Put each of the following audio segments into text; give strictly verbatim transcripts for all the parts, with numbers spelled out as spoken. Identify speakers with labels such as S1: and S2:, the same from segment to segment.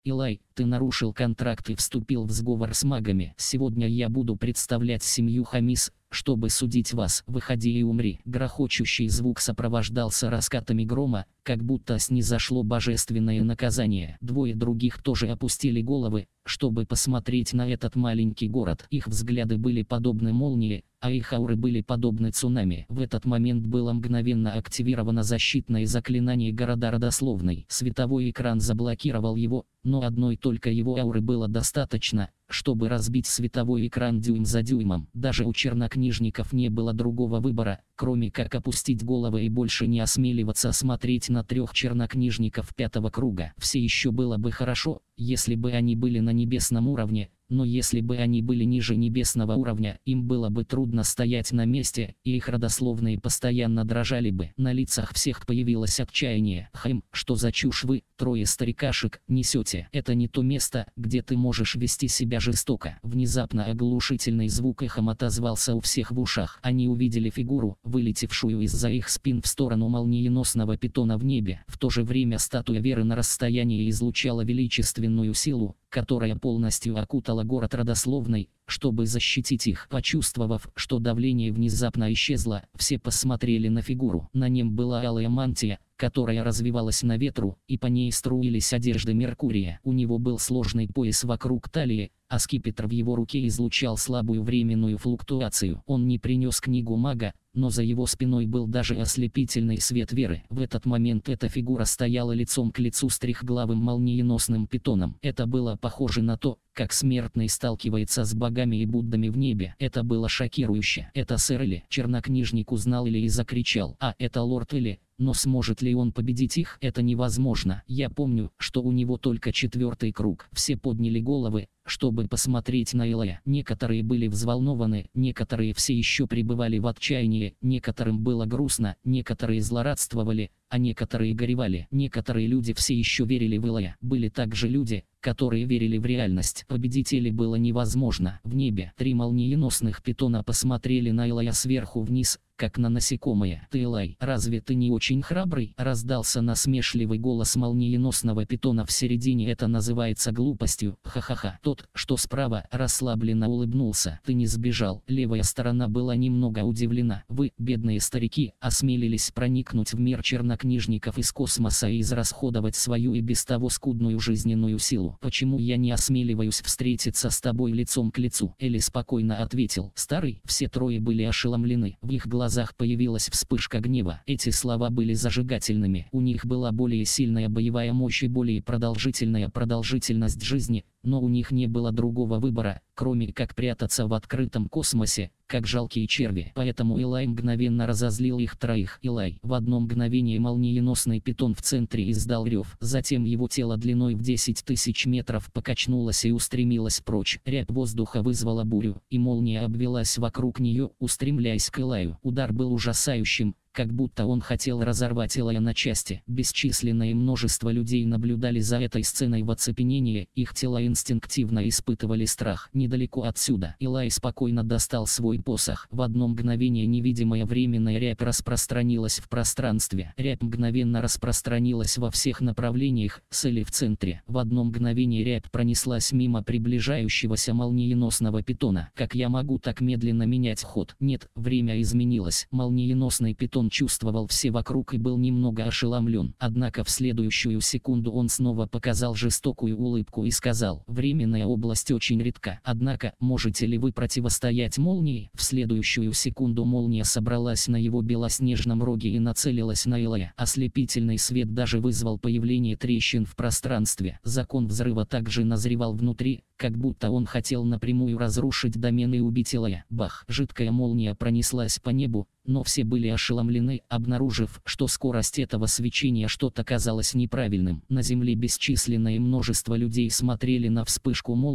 S1: Илай, ты нарушил контракт и вступил в сговор с магами. Сегодня я буду представлять семью Хамис, чтобы судить вас. Выходи и умри. Грохочущий звук сопровождался раскатами грома, как будто снизошло божественное наказание. Двое других тоже опустили головы, чтобы посмотреть на этот маленький город. Их взгляды были подобны молнии, а их ауры были подобны цунами. В этот момент было мгновенно активировано защитное заклинание города родословной. Световой экран заблокировал его, но одной только его ауры было достаточно, чтобы разбить световой экран дюйм за дюймом. Даже у чернокнижников не было другого выбора, кроме как опустить головы и больше не осмеливаться смотреть на трех чернокнижников пятого круга. Все еще было бы хорошо, если бы они были на небесном уровне, но если бы они были ниже небесного уровня, им было бы трудно стоять на месте, и их родословные постоянно дрожали бы. На лицах всех появилось отчаяние. «Хм, что за чушь вы, трое старикашек, несете? Это не то место, где ты можешь вести себя жестоко». Внезапно оглушительный звук эхом отозвался у всех в ушах. Они увидели фигуру, вылетевшую из-за их спин в сторону молниеносного питона в небе. В то же время статуя Веры на расстоянии излучала величественную силу, которая полностью окутала город родословной, чтобы защитить их. Почувствовав, что давление внезапно исчезло, все посмотрели на фигуру. На нем была алая мантия, которая развивалась на ветру, и по ней струились одежды Меркурия. У него был сложный пояс вокруг талии, а скипетр в его руке излучал слабую временную флуктуацию. Он не принес книгу мага, но за его спиной был даже ослепительный свет веры. В этот момент эта фигура стояла лицом к лицу с трехглавым молниеносным питоном. Это было похоже на то, как смертный сталкивается с богами и Буддами в небе. Это было шокирующе. Это сэр Или. Чернокнижник узнал Или и закричал: «А, это лорд Или». Но сможет ли он победить их? Это невозможно. Я помню, что у него только четвертый круг. Все подняли головы, чтобы посмотреть на Илая. Некоторые были взволнованы, некоторые все еще пребывали в отчаянии, некоторым было грустно, некоторые злорадствовали, а некоторые горевали. Некоторые люди все еще верили в Илая. Были также люди, которые верили в реальность. Победить Или было невозможно. В небе три молниеносных питона посмотрели на Илая сверху вниз, как на насекомое. «Ты, Илай, разве ты не очень храбрый?» — раздался насмешливый голос молниеносного питона в середине. «Это называется глупостью. Ха-ха-ха». Тот, что справа, расслабленно улыбнулся. «Ты не сбежал». Левая сторона была немного удивлена. «Вы, бедные старики, осмелились проникнуть в мир чернокнижников из космоса и израсходовать свою и без того скудную жизненную силу. Почему я не осмеливаюсь встретиться с тобой лицом к лицу?» Эли спокойно ответил. «Старый». Все трое были ошеломлены. В их глазах В глазах появилась вспышка гнева. Эти слова были зажигательными. У них была более сильная боевая мощь и более продолжительная продолжительность жизни, но у них не было другого выбора, кроме как прятаться в открытом космосе, как жалкие черви. Поэтому Илай мгновенно разозлил их троих. Илай. В одно мгновение молниеносный питон в центре издал рев. Затем его тело длиной в десять тысяч метров покачнулось и устремилось прочь. Рябь воздуха вызвала бурю, и молния обвелась вокруг нее, устремляясь к Илаю. Удар был ужасающим, как будто он хотел разорвать Илая на части. Бесчисленное множество людей наблюдали за этой сценой в оцепенении, их тела инстинктивно испытывали страх. Недалеко отсюда Илай спокойно достал свой посох. В одно мгновение невидимая временная рябь распространилась в пространстве. Рябь мгновенно распространилась во всех направлениях, с Или в центре. В одно мгновение рябь пронеслась мимо приближающегося молниеносного питона. Как я могу так медленно менять ход? Нет, время изменилось. Молниеносный питон чувствовал все вокруг и был немного ошеломлен. Однако в следующую секунду он снова показал жестокую улыбку и сказал: «Временная область очень редка. Однако, можете ли вы противостоять молнии?» В следующую секунду молния собралась на его белоснежном роге и нацелилась на Илая. Ослепительный свет даже вызвал появление трещин в пространстве. Закон взрыва также назревал внутри, как будто он хотел напрямую разрушить домен и убить Илая. Бах! Жидкая молния пронеслась по небу, но все были ошеломлены, обнаружив, что скорость этого свечения что-то казалось неправильным. На земле бесчисленное множество людей смотрели на вспышку молнии,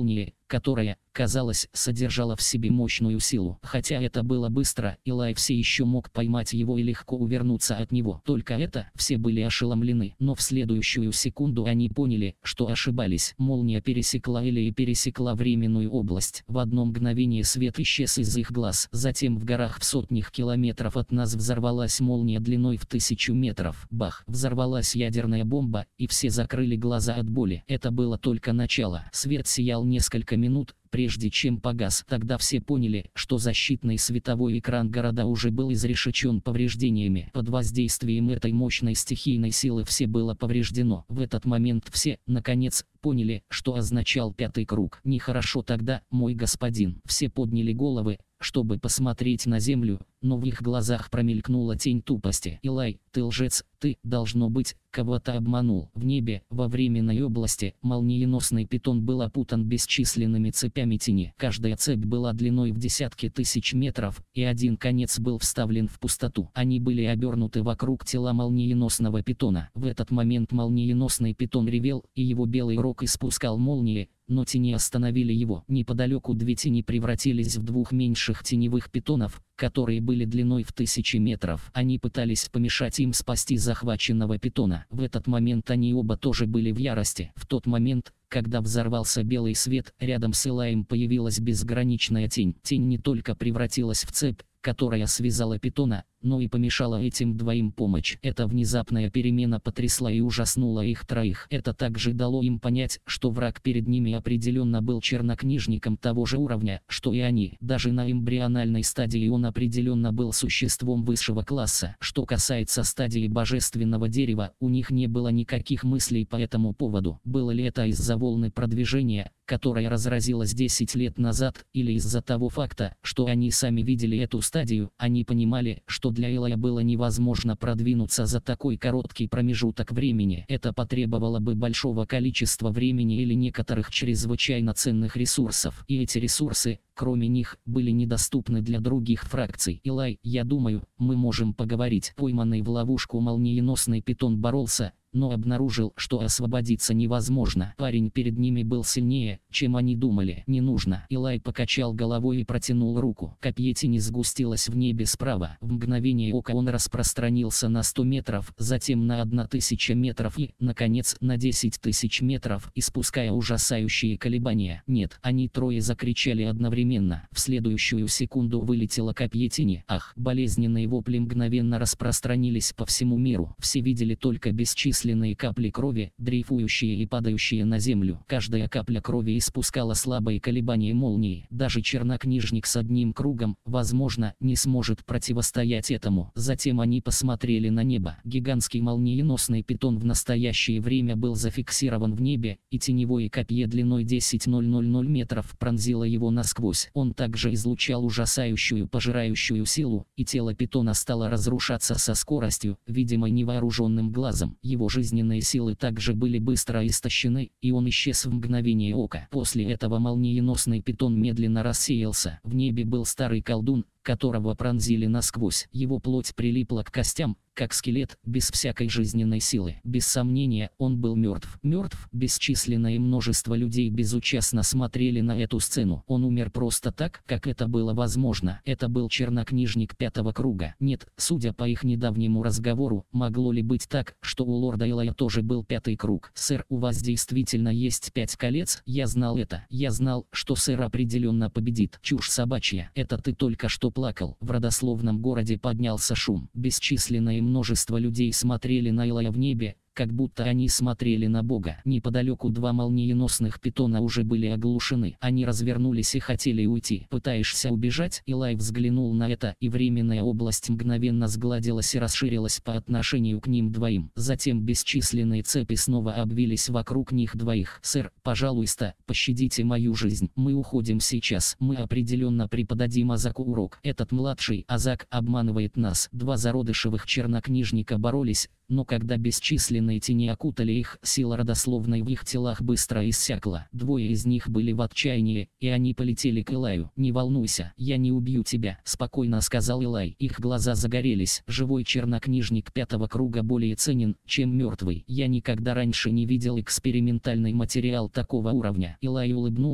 S1: которая, казалось, содержала в себе мощную силу. Хотя это было быстро, Илай все еще мог поймать его и легко увернуться от него. Только это, все были ошеломлены. Но в следующую секунду они поняли, что ошибались. Молния пересекла или пересекла временную область. В одно мгновение свет исчез из их глаз. Затем в горах в сотнях километров от нас взорвалась молния длиной в тысячу метров. Бах! Взорвалась ядерная бомба, и все закрыли глаза от боли. Это было только начало. Свет сиял несколько минут, прежде чем погас. Тогда все поняли, что защитный световой экран города уже был изрешечен повреждениями. Под воздействием этой мощной стихийной силы все было повреждено. В этот момент все, наконец, поняли, что означал пятый круг. Нехорошо тогда, мой господин. Все подняли головы, чтобы посмотреть на землю, но в их глазах промелькнула тень тупости. Илай, ты лжец, ты, должно быть, кого-то обманул. В небе, во временной области, молниеносный питон был опутан бесчисленными цепями тени. Каждая цепь была длиной в десятки тысяч метров, и один конец был вставлен в пустоту. Они были обернуты вокруг тела молниеносного питона. В этот момент молниеносный питон ревел, и его белый рог испускал молнии, но тени остановили его. Неподалеку две тени превратились в двух меньших теневых питонов, которые были длиной в тысячи метров. Они пытались помешать им спасти захваченного питона. В этот момент они оба тоже были в ярости. В тот момент, когда взорвался белый свет, рядом с Илаем появилась безграничная тень. Тень не только превратилась в цепь, которая связала питона, но и помешала этим двоим помочь. Эта внезапная перемена потрясла и ужаснула их троих. Это также дало им понять, что враг перед ними определенно был чернокнижником того же уровня, что и они. Даже на эмбриональной стадии он определенно был существом высшего класса. Что касается стадии божественного дерева, у них не было никаких мыслей по этому поводу. Было ли это из-за волны продвижения, которая разразилась десять лет назад, или из-за того факта, что они сами видели эту стадию, они понимали, что для Илая было невозможно продвинуться за такой короткий промежуток времени. Это потребовало бы большого количества времени или некоторых чрезвычайно ценных ресурсов. И эти ресурсы, кроме них, были недоступны для других фракций. Илай, я думаю, мы можем поговорить. Пойманный в ловушку молниеносный питон боролся, но обнаружил, что освободиться невозможно. Парень перед ними был сильнее, чем они думали. Не нужно. Илай покачал головой и протянул руку. Копье тени сгустилось в небе справа. В мгновение ока он распространился на сто метров, затем на одна тысяча метров и, наконец, на десять тысяч метров, испуская ужасающие колебания. Нет, они трое закричали одновременно. В следующую секунду вылетело копье тени. Ах, болезненные вопли мгновенно распространились по всему миру. Все видели только бесчисленные капли крови, дрейфующие и падающие на землю. Каждая капля крови испускала слабые колебания молнии. Даже чернокнижник с одним кругом, возможно, не сможет противостоять этому. Затем они посмотрели на небо. Гигантский молниеносный питон в настоящее время был зафиксирован в небе, и теневое копье длиной десять тысяч метров пронзило его насквозь. Он также излучал ужасающую пожирающую силу, и тело питона стало разрушаться со скоростью, видимой невооруженным глазом. Его жизненные силы также были быстро истощены, и он исчез в мгновение ока. После этого молниеносный питон медленно рассеялся. В небе был старый колдун, которого пронзили насквозь. Его плоть прилипла к костям, как скелет, без всякой жизненной силы. Без сомнения, он был мертв. Мертв. Бесчисленное множество людей безучастно смотрели на эту сцену. Он умер просто так, как это было возможно. Это был чернокнижник пятого круга. Нет, судя по их недавнему разговору, могло ли быть так, что у лорда Илая тоже был пятый круг? Сэр, у вас действительно есть пять колец? Я знал это. Я знал, что сэр определенно победит. Чушь собачья. Это ты только что плакал. В родословном городе поднялся шум. Бесчисленное множество людей смотрели на Илая в небе, как будто они смотрели на Бога. Неподалеку два молниеносных питона уже были оглушены. Они развернулись и хотели уйти. «Пытаешься убежать?» Илай взглянул на это, и временная область мгновенно сгладилась и расширилась по отношению к ним двоим. Затем бесчисленные цепи снова обвились вокруг них двоих. «Сэр, пожалуйста, пощадите мою жизнь. Мы уходим сейчас. Мы определенно преподадим Азаку урок. Этот младший Азак обманывает нас». Два зародышевых чернокнижника боролись, но когда бесчисленные тени окутали их, сила родословной в их телах быстро иссякла. Двое из них были в отчаянии, и они полетели к Илаю. «Не волнуйся, я не убью тебя», — спокойно сказал Илай. Их глаза загорелись. Живой чернокнижник пятого круга более ценен, чем мертвый. Я никогда раньше не видел экспериментальный материал такого уровня. Илай улыбнулся,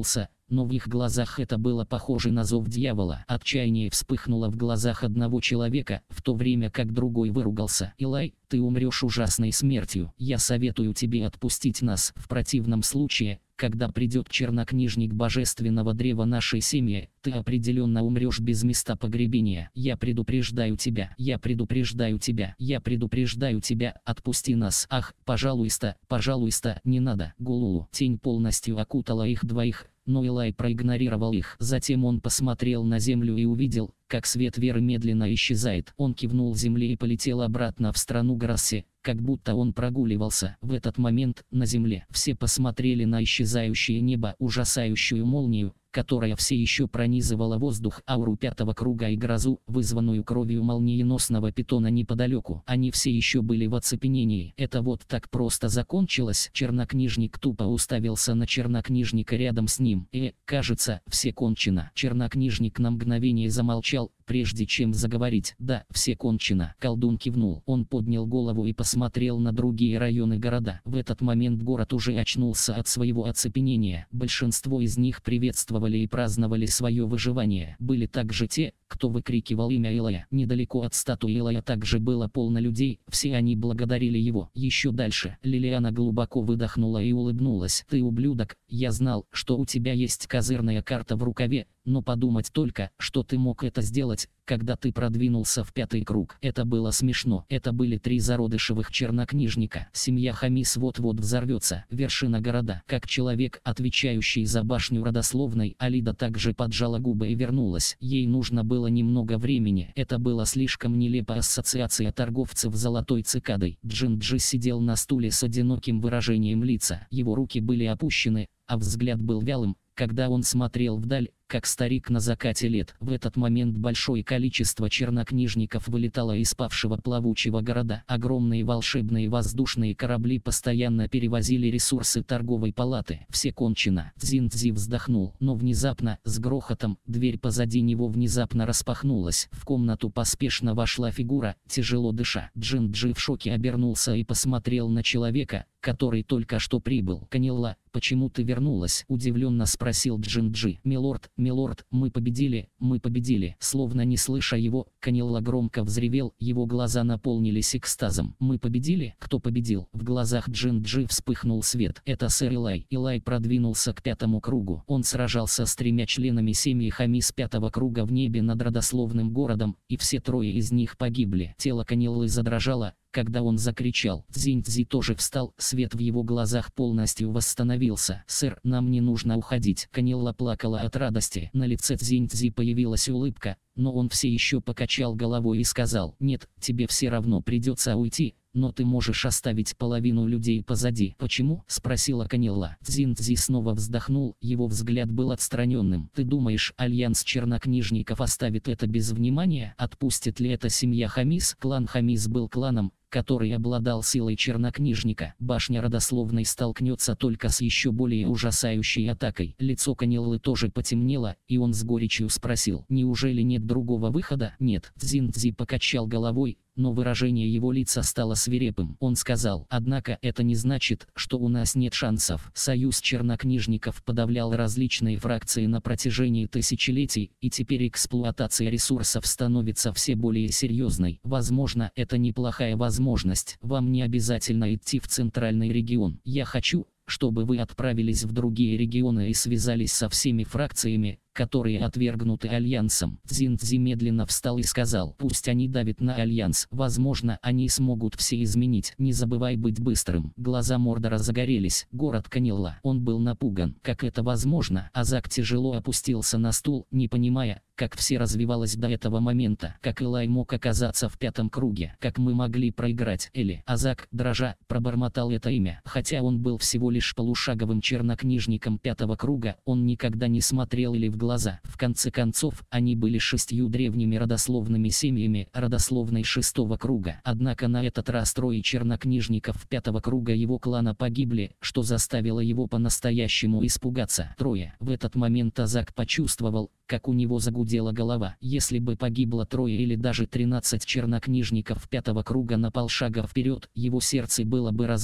S1: но в их глазах это было похоже на зов дьявола. Отчаяние вспыхнуло в глазах одного человека, в то время как другой выругался. «Илай, ты умрешь ужасной смертью. Я советую тебе отпустить нас. В противном случае, когда придет чернокнижник божественного древа нашей семьи, ты определенно умрешь без места погребения. Я предупреждаю тебя, я предупреждаю тебя, я предупреждаю тебя, отпусти нас. Ах, пожалуйста, пожалуйста, не надо». Гулулу. Тень полностью окутала их двоих, но Илай проигнорировал их. Затем он посмотрел на землю и увидел, как свет веры медленно исчезает. Он кивнул земле и полетел обратно в страну Грасси, как будто он прогуливался. В этот момент на земле все посмотрели на исчезающее небо, ужасающую молнию, которая все еще пронизывала воздух, ауру пятого круга и грозу, вызванную кровью молниеносного питона неподалеку. Они все еще были в оцепенении. Это вот так просто закончилось. Чернокнижник тупо уставился на чернокнижника рядом с ним. «Э, кажется, все кончено». Чернокнижник на мгновение замолчал, прежде чем заговорить. «Да, все кончено». Колдун кивнул. Он поднял голову и посмотрел на другие районы города. В этот момент город уже очнулся от своего оцепенения. Большинство из них приветствовали и праздновали свое выживание. Были также те, кто выкрикивал имя Илая. Недалеко от статуи Илая также было полно людей, все они благодарили его. Еще дальше Лилиана глубоко выдохнула и улыбнулась. «Ты ублюдок, я знал, что у тебя есть козырная карта в рукаве, но подумать только, что ты мог это сделать, когда ты продвинулся в пятый круг. Это было смешно. Это были три зародышевых чернокнижника. Семья Хамис вот-вот взорвется. Вершина города». Как человек, отвечающий за башню родословной, Алида также поджала губы и вернулась. Ей нужно было немного времени. Это было слишком нелепо. Ассоциация торговцев золотой цикадой. Джин-Джи сидел на стуле с одиноким выражением лица. Его руки были опущены, а взгляд был вялым, когда он смотрел вдаль, как старик на закате лет. В этот момент большое количество чернокнижников вылетало из павшего плавучего города. Огромные волшебные воздушные корабли постоянно перевозили ресурсы торговой палаты. Все кончено. Цзин-Цзи вздохнул, но внезапно, с грохотом, дверь позади него внезапно распахнулась. В комнату поспешно вошла фигура, тяжело дыша. Джин-Джи в шоке обернулся и посмотрел на человека, который только что прибыл. «Канелла, почему ты вернулась?» — удивленно спросил Джин-Джи. «Милорд, милорд, мы победили, мы победили». Словно не слыша его, Канелла громко взревел, его глаза наполнились экстазом. «Мы победили? Кто победил?» В глазах Джин-Джи вспыхнул свет. «Это сэр Илай». Илай продвинулся к пятому кругу. Он сражался с тремя членами семьи Хамис пятого круга в небе над родословным городом, и все трое из них погибли. Тело Канеллы задрожало, когда он закричал. Цзинь-Цзи тоже встал, свет в его глазах полностью восстановился. «Сэр, нам не нужно уходить». Канелла плакала от радости. На лице Цзинь-Цзи появилась улыбка, но он все еще покачал головой и сказал: «Нет, тебе все равно придется уйти, но ты можешь оставить половину людей позади». «Почему?» — спросила Канелла. Цзинь-Цзи снова вздохнул, его взгляд был отстраненным. «Ты думаешь, альянс чернокнижников оставит это без внимания? Отпустит ли это семья Хамис?» Клан Хамис был кланом, который обладал силой чернокнижника. Башня родословной столкнется только с еще более ужасающей атакой. Лицо Канеллы тоже потемнело, и он с горечью спросил: «Неужели нет другого выхода?» «Нет». Цзинь-Цзи покачал головой, но выражение его лица стало свирепым. Он сказал: «Однако это не значит, что у нас нет шансов». Союз чернокнижников подавлял различные фракции на протяжении тысячелетий, и теперь эксплуатация ресурсов становится все более серьезной. Возможно, это неплохая возможность. Вам не обязательно идти в центральный регион. Я хочу, чтобы вы отправились в другие регионы и связались со всеми фракциями, которые отвергнуты Альянсом». Цзинь-Цзи медленно встал и сказал: «Пусть они давят на Альянс. Возможно, они смогут все изменить. Не забывай быть быстрым». Глаза Мордора загорелись. Город Канелла. Он был напуган. Как это возможно? Азак тяжело опустился на стул, не понимая, как все развивалось до этого момента. Как Илай мог оказаться в пятом круге? Как мы могли проиграть? Или Азак, дрожа, пробормотал это имя. Хотя он был всего лишь полушаговым чернокнижником пятого круга, он никогда не смотрел или в глаза. В конце концов, они были шестью древними родословными семьями родословной шестого круга. Однако на этот раз трое чернокнижников пятого круга его клана погибли, что заставило его по-настоящему испугаться. Трое. В этот момент Азак почувствовал, как у него загудела голова. Если бы погибло трое или даже тринадцать чернокнижников пятого круга на полшага вперед, его сердце было бы разбито,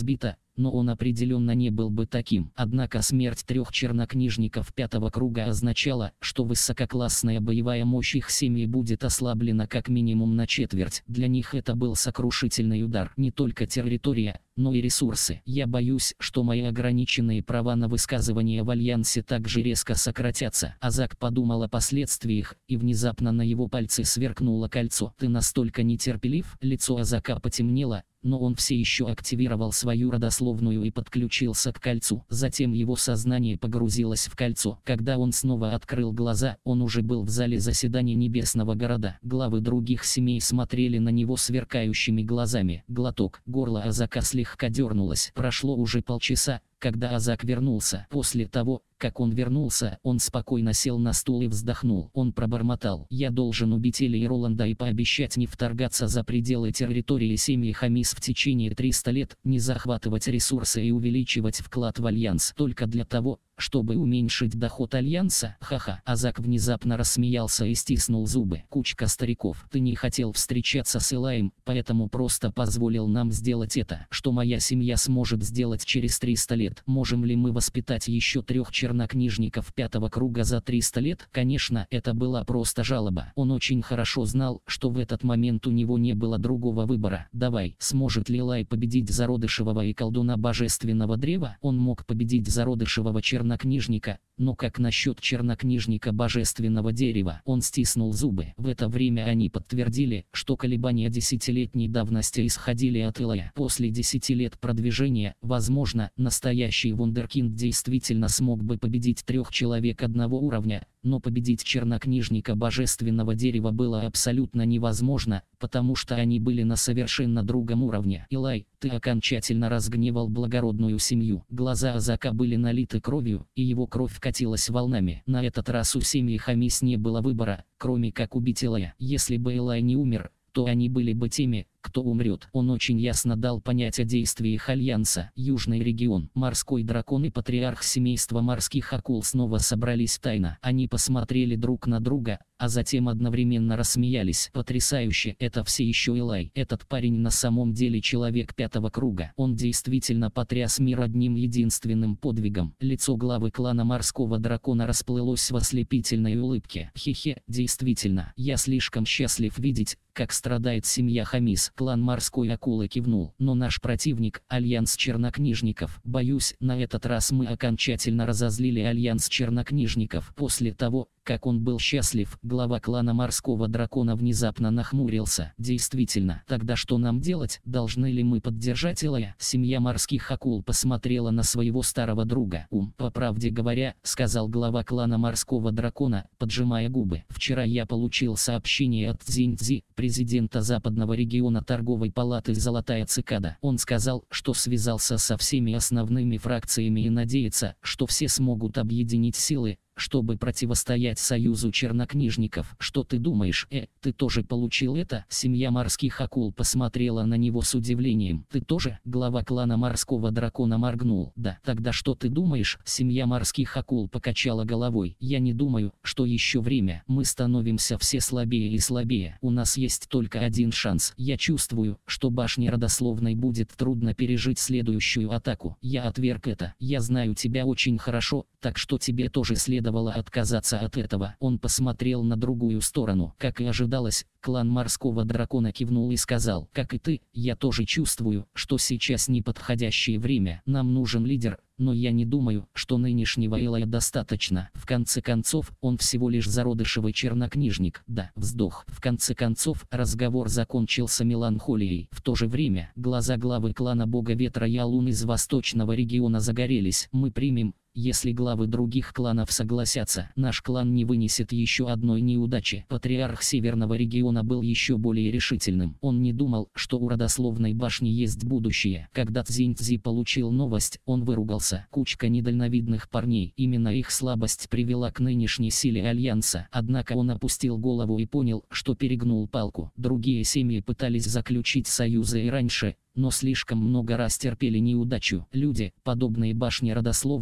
S1: но он определенно не был бы таким. Однако смерть трех чернокнижников пятого круга означала, что высококлассная боевая мощь их семьи будет ослаблена как минимум на четверть. Для них это был сокрушительный удар. Не только территория, но и ресурсы. Я боюсь, что мои ограниченные права на высказывание в Альянсе также резко сократятся. Азак подумал о последствиях, и внезапно на его пальце сверкнуло кольцо. Ты настолько нетерпелив? Лицо Азака потемнело, но он все еще активировал свою родословную и подключился к кольцу. Затем его сознание погрузилось в кольцо. Когда он снова открыл глаза, он уже был в зале заседаний Небесного города. Главы других семей смотрели на него сверкающими глазами. Глоток. Горло Азака слегка дернулось. Прошло уже полчаса, когда Азак вернулся. После того, как он вернулся, он спокойно сел на стул и вздохнул. Он пробормотал: «Я должен убить Эли и Роланда и пообещать не вторгаться за пределы территории семьи Хамис в течение трёхсот лет, не захватывать ресурсы и увеличивать вклад в Альянс только для того, чтобы уменьшить доход Альянса». Ха-ха. Азак внезапно рассмеялся и стиснул зубы. Кучка стариков. Ты не хотел встречаться с Элаем, поэтому просто позволил нам сделать это. Что моя семья сможет сделать через триста лет? Можем ли мы воспитать еще трех чернокнижников пятого круга за триста лет? Конечно, это была просто жалоба. Он очень хорошо знал, что в этот момент у него не было другого выбора. Давай, сможет ли Элай победить зародышевого и колдуна божественного древа? Он мог победить зародышевого чернокнижника. Чернокнижника, но как насчет чернокнижника божественного дерева? Он стиснул зубы. В это время они подтвердили, что колебания десятилетней давности исходили от Элая. После десяти лет продвижения, возможно, настоящий вундеркинд действительно смог бы победить трех человек одного уровня, но победить чернокнижника божественного дерева было абсолютно невозможно, потому что они были на совершенно другом уровне. Элай, ты окончательно разгневал благородную семью. Глаза Азака были налиты кровью, и его кровь катилась волнами. На этот раз у семьи Хамис не было выбора, кроме как убить Элая. Если бы Элай не умер, то они были бы теми, кто умрет. Он очень ясно дал понять о действиях Альянса. Южный регион. Морской дракон и патриарх семейства морских акул снова собрались тайно. Они посмотрели друг на друга, а затем одновременно рассмеялись. Потрясающе, это все еще Элай. Этот парень на самом деле человек пятого круга. Он действительно потряс мир одним единственным подвигом. Лицо главы клана морского дракона расплылось в ослепительной улыбке. Хе-хе, действительно, я слишком счастлив видеть, как страдает семья Хамис. Клан морской акулы кивнул. Но наш противник — Альянс чернокнижников. Боюсь, на этот раз мы окончательно разозлили Альянс чернокнижников. После того, как он был счастлив, глава клана морского дракона внезапно нахмурился. Действительно, тогда что нам делать? Должны ли мы поддержать Элая? Семья морских акул посмотрела на своего старого друга. Ум, по правде говоря, сказал глава клана морского дракона, поджимая губы. Вчера я получил сообщение от Цзиньцзи, президента западного региона торговой палаты «Золотая цикада». Он сказал, что связался со всеми основными фракциями и надеется, что все смогут объединить силы, чтобы противостоять союзу чернокнижников. Что ты думаешь? Э, ты тоже получил это? Семья морских акул посмотрела на него с удивлением. Ты тоже? Глава клана морского дракона моргнул. Да. Тогда что ты думаешь? Семья морских акул покачала головой. Я не думаю, что еще время. Мы становимся все слабее и слабее. У нас есть только один шанс. Я чувствую, что башне родословной будет трудно пережить следующую атаку. Я отверг это. Я знаю тебя очень хорошо, так что тебе тоже следовало отказаться от этого. Он посмотрел на другую сторону. Как и ожидалось, клан морского дракона кивнул и сказал: как и ты, я тоже чувствую, что сейчас неподходящее время. Нам нужен лидер, но я не думаю, что нынешнего Элая достаточно. В конце концов, он всего лишь зародышевый чернокнижник. Да, вздох. В конце концов, разговор закончился меланхолией. В то же время, глаза главы клана бога ветра Ялун из восточного региона загорелись. Мы примем, если главы других кланов согласятся. Наш клан не вынесет еще одной неудачи. Патриарх северного региона был еще более решительным. Он не думал, что у родословной башни есть будущее. Когда Цзиньцзи получил новость, он выругался. Кучка недальновидных парней. Именно их слабость привела к нынешней силе Альянса. Однако он опустил голову и понял, что перегнул палку. Другие семьи пытались заключить союзы и раньше, но слишком много раз терпели неудачу. Люди, подобные башне родословной,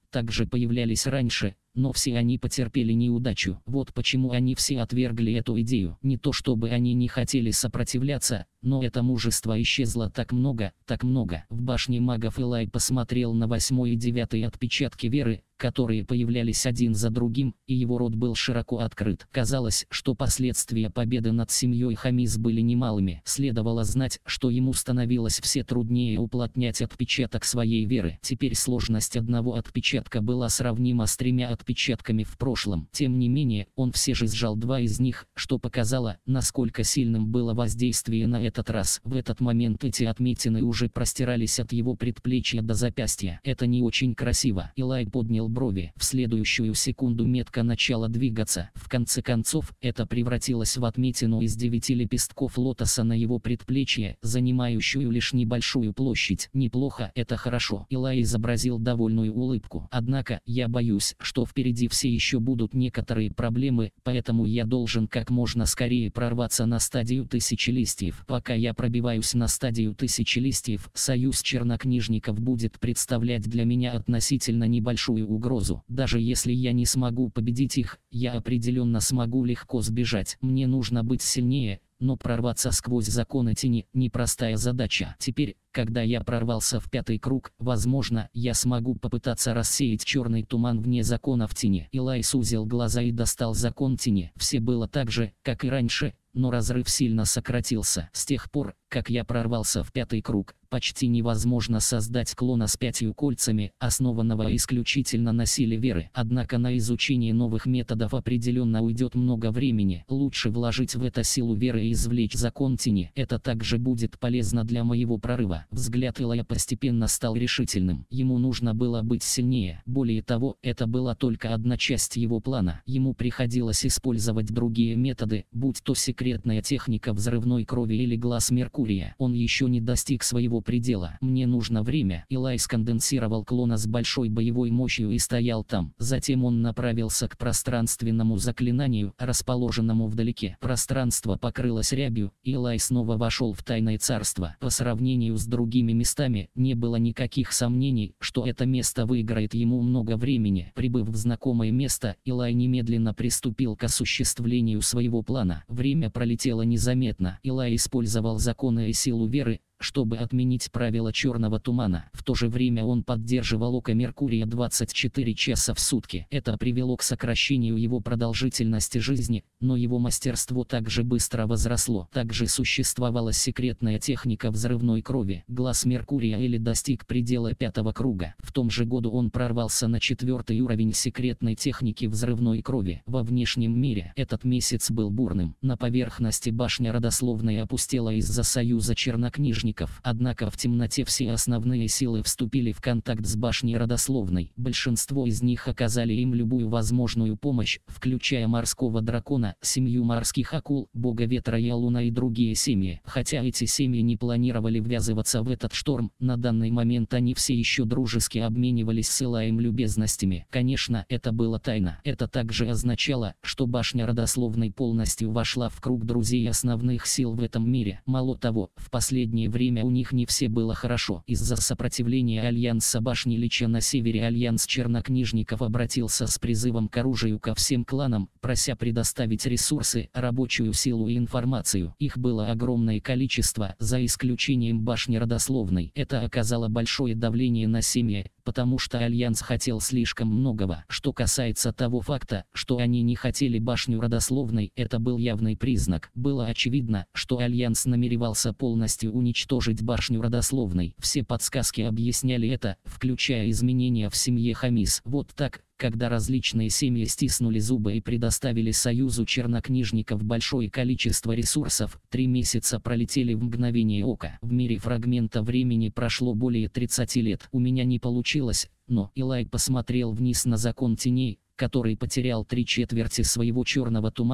S1: также появлялись раньше, но все они потерпели неудачу. Вот почему они все отвергли эту идею. Не то чтобы они не хотели сопротивляться, но это мужество исчезло так много, так много. В башне магов Элай посмотрел на восьмой и девятый отпечатки веры, которые появлялись один за другим, и его рот был широко открыт. Казалось, что последствия победы над семьей Хамис были немалыми. Следовало знать, что ему становилось все труднее уплотнять отпечаток своей веры. Теперь сложность одного отпечатка была сравнима с тремя отпечатками в прошлом. Тем не менее, он все же сжал два из них, что показало, насколько сильным было воздействие на этот раз. В этот момент эти отметины уже простирались от его предплечья до запястья. Это не очень красиво. Элай поднял брови. В следующую секунду метка начала двигаться. В конце концов, это превратилось в отметину из девяти лепестков лотоса на его предплечье, занимающую лишь небольшую площадь. Неплохо, это хорошо. Элай изобразил довольную улыбку. Однако, я боюсь, что впереди все еще будут некоторые проблемы, поэтому я должен как можно скорее прорваться на стадию тысячи листьев. Пока я пробиваюсь на стадию тысячи листьев, союз чернокнижников будет представлять для меня относительно небольшую угрозу. Угрозу. Даже если я не смогу победить их, я определенно смогу легко сбежать. Мне нужно быть сильнее, но прорваться сквозь законы тени – непростая задача. Теперь, когда я прорвался в пятый круг, возможно, я смогу попытаться рассеять черный туман вне законов тени. Элай сузил глаза и достал закон тени. Все было так же, как и раньше, но разрыв сильно сократился. С тех пор, как я прорвался в пятый круг, почти невозможно создать клона с пятью кольцами, основанного исключительно на силе веры. Однако на изучение новых методов определенно уйдет много времени. Лучше вложить в это силу веры и извлечь закон тени. Это также будет полезно для моего прорыва. Взгляд Элая постепенно стал решительным. Ему нужно было быть сильнее. Более того, это была только одна часть его плана. Ему приходилось использовать другие методы, будь то секретная техника взрывной крови или глаз Меркурия. Он еще не достиг своего предела. Мне нужно время. Элай сконденсировал клона с большой боевой мощью и стоял там. Затем он направился к пространственному заклинанию, расположенному вдалеке. Пространство покрылось рябью, и Элай снова вошел в тайное царство. По сравнению с другими местами, не было никаких сомнений, что это место выиграет ему много времени. Прибыв в знакомое место, Элай немедленно приступил к осуществлению своего плана. Время пролетело незаметно. Элай использовал законы и силу веры, чтобы отменить правила черного тумана. В то же время он поддерживал око Меркурия двадцать четыре часа в сутки. Это привело к сокращению его продолжительности жизни, но его мастерство также быстро возросло. Также существовала секретная техника взрывной крови. Глаз Меркурия или достиг предела пятого круга. В том же году он прорвался на четвертый уровень секретной техники взрывной крови. Во внешнем мире этот месяц был бурным. На поверхности башня родословной опустела из-за союза чернокнижников. Однако в темноте все основные силы вступили в контакт с башней родословной. Большинство из них оказали им любую возможную помощь, включая морского дракона, семью морских акул, бога ветра Ялуна и другие семьи. Хотя эти семьи не планировали ввязываться в этот шторм, на данный момент они все еще дружески обменивались с Элаем любезностями. Конечно, это было тайна. Это также означало, что башня родословной полностью вошла в круг друзей основных сил в этом мире. Мало того, в последнее время время у них не все было хорошо. Из-за сопротивления Альянса Башни Лича на севере Альянс Чернокнижников обратился с призывом к оружию ко всем кланам, прося предоставить ресурсы, рабочую силу и информацию. Их было огромное количество, за исключением Башни Родословной. Это оказало большое давление на семьи, потому что Альянс хотел слишком многого. Что касается того факта, что они не хотели Башню Родословной, это был явный признак. Было очевидно, что Альянс намеревался полностью уничтожить Башню Родословной. Все подсказки объясняли это, включая изменения в семье Хамис. Вот так, когда различные семьи стиснули зубы и предоставили Союзу Чернокнижников большое количество ресурсов, три месяца пролетели в мгновение ока. В мире фрагмента времени прошло более тридцати лет. У меня не получилось, но Элай посмотрел вниз на закон теней, который потерял три четверти своего черного тумана,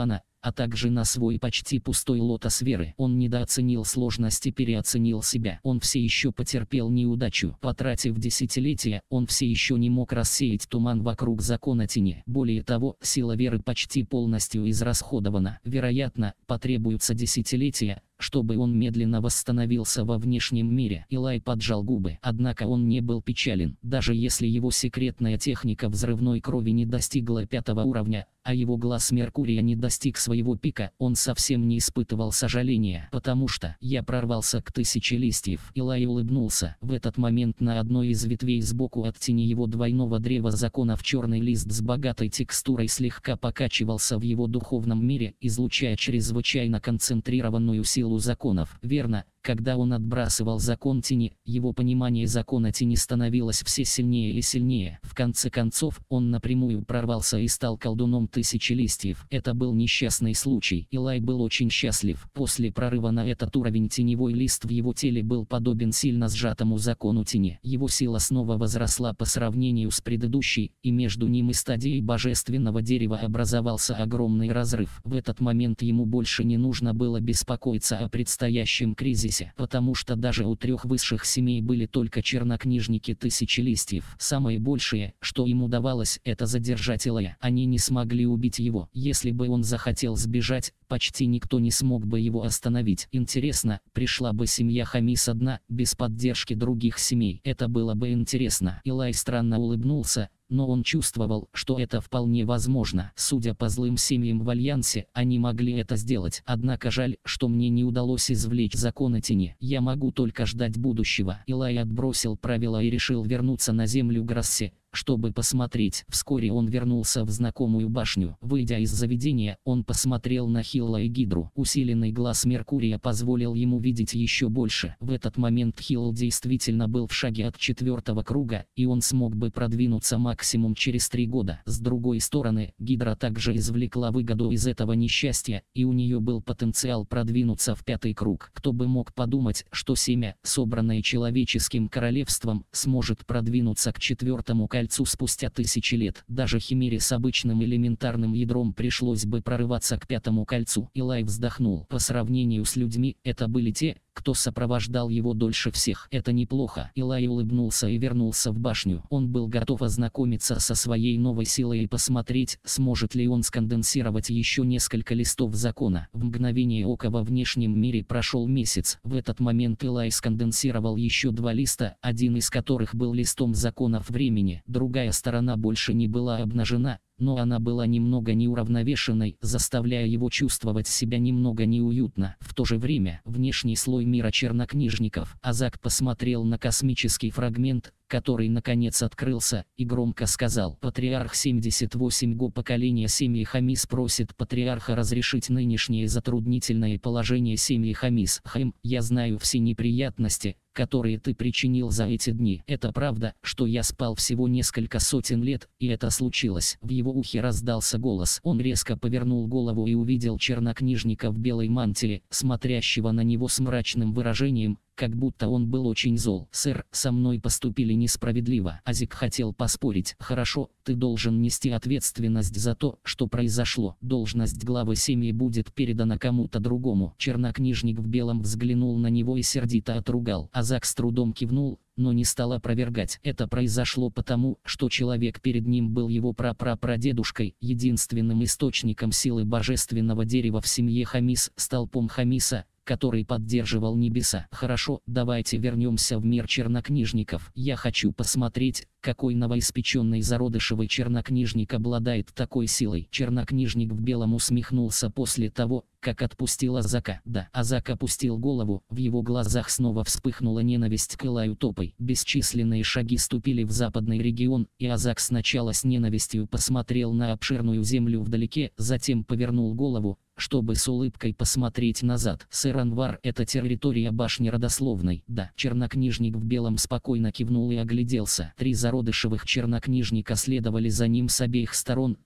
S1: а также на свой почти пустой лотос веры. Он недооценил сложность и переоценил себя. Он все еще потерпел неудачу. Потратив десятилетия, он все еще не мог рассеять туман вокруг закона тени. Более того, сила веры почти полностью израсходована. Вероятно, потребуются десятилетия, чтобы он медленно восстановился во внешнем мире. Илай поджал губы. Однако он не был печален. Даже если его секретная техника взрывной крови не достигла пятого уровня, а его глаз Меркурия не достиг своего пика, он совсем не испытывал сожаления, потому что я прорвался к тысяче листьев. Илай улыбнулся. В этот момент на одной из ветвей сбоку от тени его двойного древа законов черный лист с богатой текстурой слегка покачивался в его духовном мире, излучая чрезвычайно концентрированную силу законов. Верно, когда он отбрасывал закон тени, его понимание закона тени становилось все сильнее и сильнее. В конце концов, он напрямую прорвался и стал колдуном тысячи листьев. Это был несчастный случай. Илай был очень счастлив. После прорыва на этот уровень теневой лист в его теле был подобен сильно сжатому закону тени. Его сила снова возросла по сравнению с предыдущей, и между ним и стадией божественного дерева образовался огромный разрыв. В этот момент ему больше не нужно было беспокоиться о предстоящем кризисе, потому что даже у трех высших семей были только чернокнижники тысячи листьев. Самое большее, что им удавалось, это задержать Илая. Они не смогли убить его. Если бы он захотел сбежать, почти никто не смог бы его остановить. Интересно, пришла бы семья Хамис одна, без поддержки других семей. Это было бы интересно. Илай странно улыбнулся, но он чувствовал, что это вполне возможно. Судя по злым семьям в Альянсе, они могли это сделать. Однако жаль, что мне не удалось извлечь законы тени. Я могу только ждать будущего. Илай отбросил правила и решил вернуться на землю Грасси, чтобы посмотреть. Вскоре он вернулся в знакомую башню. Выйдя из заведения, он посмотрел на Хилла и Гидру. Усиленный глаз Меркурия позволил ему видеть еще больше. В этот момент Хилл действительно был в шаге от четвертого круга, и он смог бы продвинуться максимум через три года. С другой стороны, Гидра также извлекла выгоду из этого несчастья, и у нее был потенциал продвинуться в пятый круг. Кто бы мог подумать, что семя, собранное человеческим королевством, сможет продвинуться к четвертому кольцу спустя тысячи лет. Даже химере с обычным элементарным ядром пришлось бы прорываться к пятому кольцу. Илай вздохнул. По сравнению с людьми, это были те, кто сопровождал его дольше всех. Это неплохо. Илай улыбнулся и вернулся в башню. Он был готов ознакомиться со своей новой силой и посмотреть, сможет ли он сконденсировать еще несколько листов закона. В мгновение ока во внешнем мире прошел месяц. В этот момент Илай сконденсировал еще два листа, один из которых был листом законов времени. Другая сторона больше не была обнажена, но она была немного неуравновешенной, заставляя его чувствовать себя немного неуютно. В то же время, внешний слой мира чернокнижников. Азак посмотрел на космический фрагмент, который наконец открылся, и громко сказал: «Патриарх семьдесят восемь го поколения семьи Хамис просит патриарха разрешить нынешнее затруднительное положение семьи Хамис. Хм, я знаю все неприятности, которые ты причинил за эти дни. Это правда, что я спал всего несколько сотен лет, и это случилось». В его ухе раздался голос. Он резко повернул голову и увидел чернокнижника в белой мантии, смотрящего на него с мрачным выражением, как будто он был очень зол. «Сэр, со мной поступили несправедливо». Азик хотел поспорить. «Хорошо, ты должен нести ответственность за то, что произошло. Должность главы семьи будет передана кому-то другому». Чернокнижник в белом взглянул на него и сердито отругал. Азак с трудом кивнул, но не стал опровергать. Это произошло потому, что человек перед ним был его прапрапрадедушкой. Единственным источником силы божественного дерева в семье Хамис, столпом Хамиса, который поддерживал небеса. «Хорошо, давайте вернемся в мир чернокнижников. Я хочу посмотреть, какой новоиспеченный зародышевый чернокнижник обладает такой силой». Чернокнижник в белом усмехнулся после того, как отпустил Азака. Да, Азак опустил голову, в его глазах снова вспыхнула ненависть к Илаю Топой. Бесчисленные шаги ступили в западный регион, и Азак сначала с ненавистью посмотрел на обширную землю вдалеке, затем повернул голову, чтобы с улыбкой посмотреть назад. «Сэр Анвар, это территория башни родословной». «Да». Чернокнижник в белом спокойно кивнул и огляделся. Три зародышевых чернокнижника следовали за ним с обеих сторон,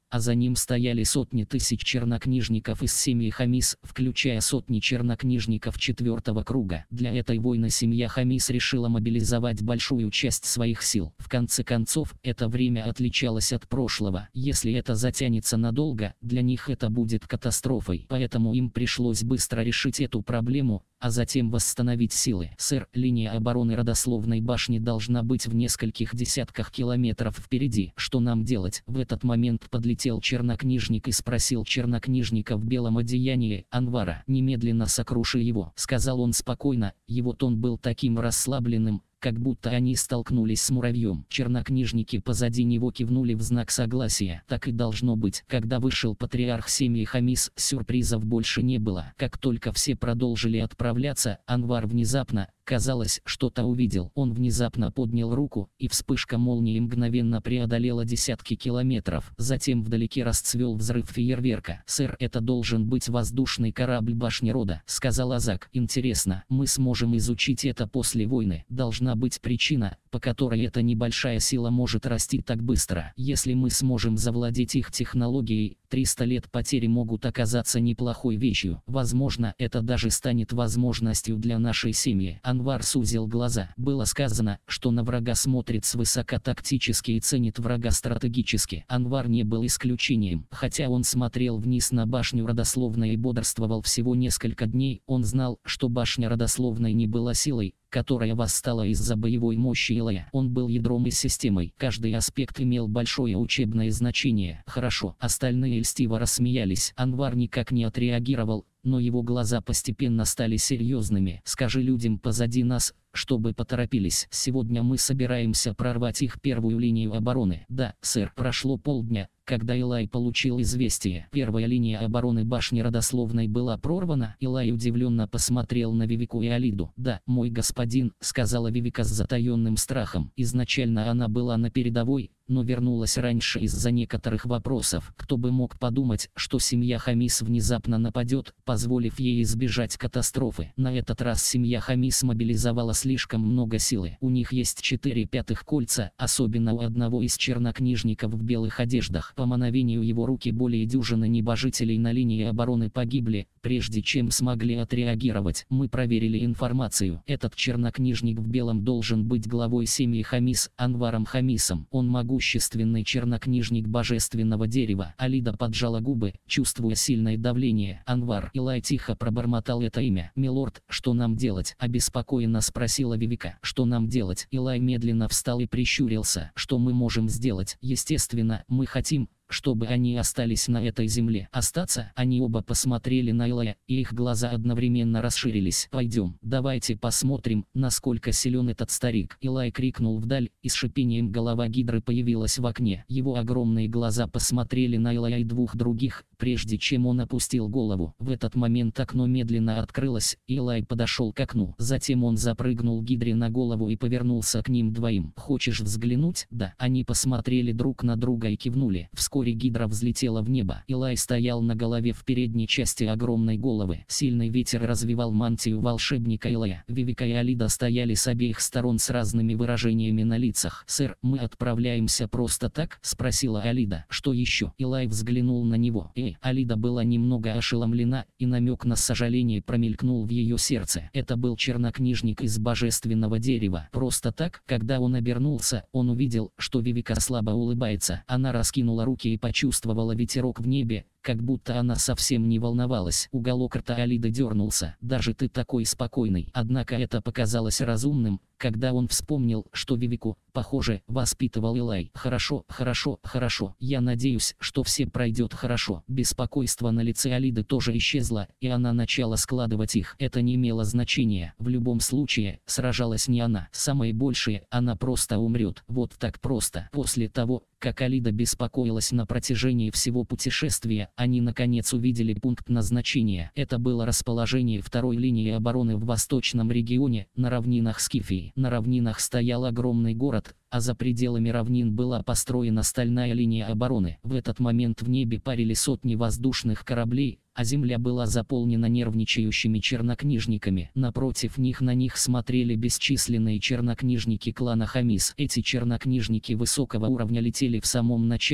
S1: а за ним стояли сотни тысяч чернокнижников из семьи Хамис, включая сотни чернокнижников четвертого круга. Для этой войны семья Хамис решила мобилизовать большую часть своих сил. В конце концов, это время отличалось от прошлого. Если это затянется надолго, для них это будет катастрофой. Поэтому им пришлось быстро решить эту проблему, а затем восстановить силы. Сэр, линия обороны родословной башни должна быть в нескольких десятках километров впереди. Что нам делать? В этот момент подлетел чернокнижник и спросил чернокнижника в белом одеянии, Анвара. «Немедленно сокруши его», — сказал он спокойно, его тон был таким расслабленным, как будто они столкнулись с муравьем. Чернокнижники позади него кивнули в знак согласия. Так и должно быть. Когда вышел патриарх семьи Хамис, сюрпризов больше не было. Как только все продолжили отправляться, Анвар внезапно, казалось, что-то увидел. Он внезапно поднял руку, и вспышка молнии мгновенно преодолела десятки километров. Затем вдалеке расцвел взрыв фейерверка. «Сэр, это должен быть воздушный корабль башни рода», — сказал Азак. «Интересно, мы сможем изучить это после войны. Должна быть причина, по которой эта небольшая сила может расти так быстро. Если мы сможем завладеть их технологией, триста лет потери могут оказаться неплохой вещью. Возможно, это даже станет возможностью для нашей семьи». Анвар сузил глаза. Было сказано, что на врага смотрит свысока тактически и ценит врага стратегически. Анвар не был исключением. Хотя он смотрел вниз на башню родословной и бодрствовал всего несколько дней, он знал, что башня родословной не была силой, которая восстала из-за боевой мощи Илая. Он был ядром и системой. Каждый аспект имел большое учебное значение. Хорошо. Остальные льстиво рассмеялись. Анвар никак не отреагировал, но его глаза постепенно стали серьезными. «Скажи людям позади нас, чтобы поторопились. Сегодня мы собираемся прорвать их первую линию обороны». «Да, сэр». Прошло полдня, когда Илай получил известие. Первая линия обороны башни родословной была прорвана. Илай удивленно посмотрел на Вивику и Алиду. «Да, мой господин», — сказала Вивика с затаенным страхом. Изначально она была на передовой, но вернулась раньше из-за некоторых вопросов. Кто бы мог подумать, что семья Хамис внезапно нападет, позволив ей избежать катастрофы. На этот раз семья Хамис мобилизовала слишком много силы. У них есть четыре пятых кольца, особенно у одного из чернокнижников в белых одеждах. По мановению его руки более дюжины небожителей на линии обороны погибли, прежде чем смогли отреагировать. Мы проверили информацию. Этот чернокнижник в белом должен быть главой семьи Хамис, Анваром Хамисом. Он могущественный чернокнижник божественного дерева. Алида поджала губы, чувствуя сильное давление. Анвар. Илай тихо пробормотал это имя. «Милорд, что нам делать?» — обеспокоенно спросила Вивика. «Что нам делать?» Илай медленно встал и прищурился. «Что мы можем сделать? Естественно, мы хотим, чтобы они остались на этой земле». «Остаться?» Они оба посмотрели на Илая, и их глаза одновременно расширились. «Пойдем, давайте посмотрим, насколько силен этот старик». Илай крикнул вдаль, и с шипением голова гидры появилась в окне. Его огромные глаза посмотрели на Илая и двух других, прежде чем он опустил голову. В этот момент окно медленно открылось, и Илай подошел к окну. Затем он запрыгнул гидре на голову и повернулся к ним двоим. «Хочешь взглянуть?» «Да». Они посмотрели друг на друга и кивнули. Вскоре Вскоре гидра взлетела в небо. Илай стоял на голове в передней части огромной головы. Сильный ветер развивал мантию волшебника Илая. Вивика и Алида стояли с обеих сторон с разными выражениями на лицах. «Сэр, мы отправляемся просто так?» — спросила Алида. «Что еще?» Илай взглянул на него. «Эй!» Алида была немного ошеломлена, и намек на сожаление промелькнул в ее сердце. Это был чернокнижник из божественного дерева. Просто так? Когда он обернулся, он увидел, что Вивика слабо улыбается. Она раскинула руки и почувствовала ветерок в небе, как будто она совсем не волновалась. Уголок рта Алиды дернулся. «Даже ты такой спокойный». Однако это показалось разумным, когда он вспомнил, что Вивику, похоже, воспитывал Илай. «Хорошо, хорошо, хорошо. Я надеюсь, что все пройдет хорошо». Беспокойство на лице Алиды тоже исчезло, и она начала складывать их. Это не имело значения. В любом случае, сражалась не она. Самое большее, она просто умрет. Вот так просто. После того, как Алида беспокоилась на протяжении всего путешествия, они наконец увидели пункт назначения. Это было расположение второй линии обороны в восточном регионе, на равнинах Скифии. На равнинах стоял огромный город, а за пределами равнин была построена стальная линия обороны. В этот момент в небе парили сотни воздушных кораблей, а земля была заполнена нервничающими чернокнижниками. Напротив них на них смотрели бесчисленные чернокнижники клана Хамис. Эти чернокнижники высокого уровня летели в самом начале,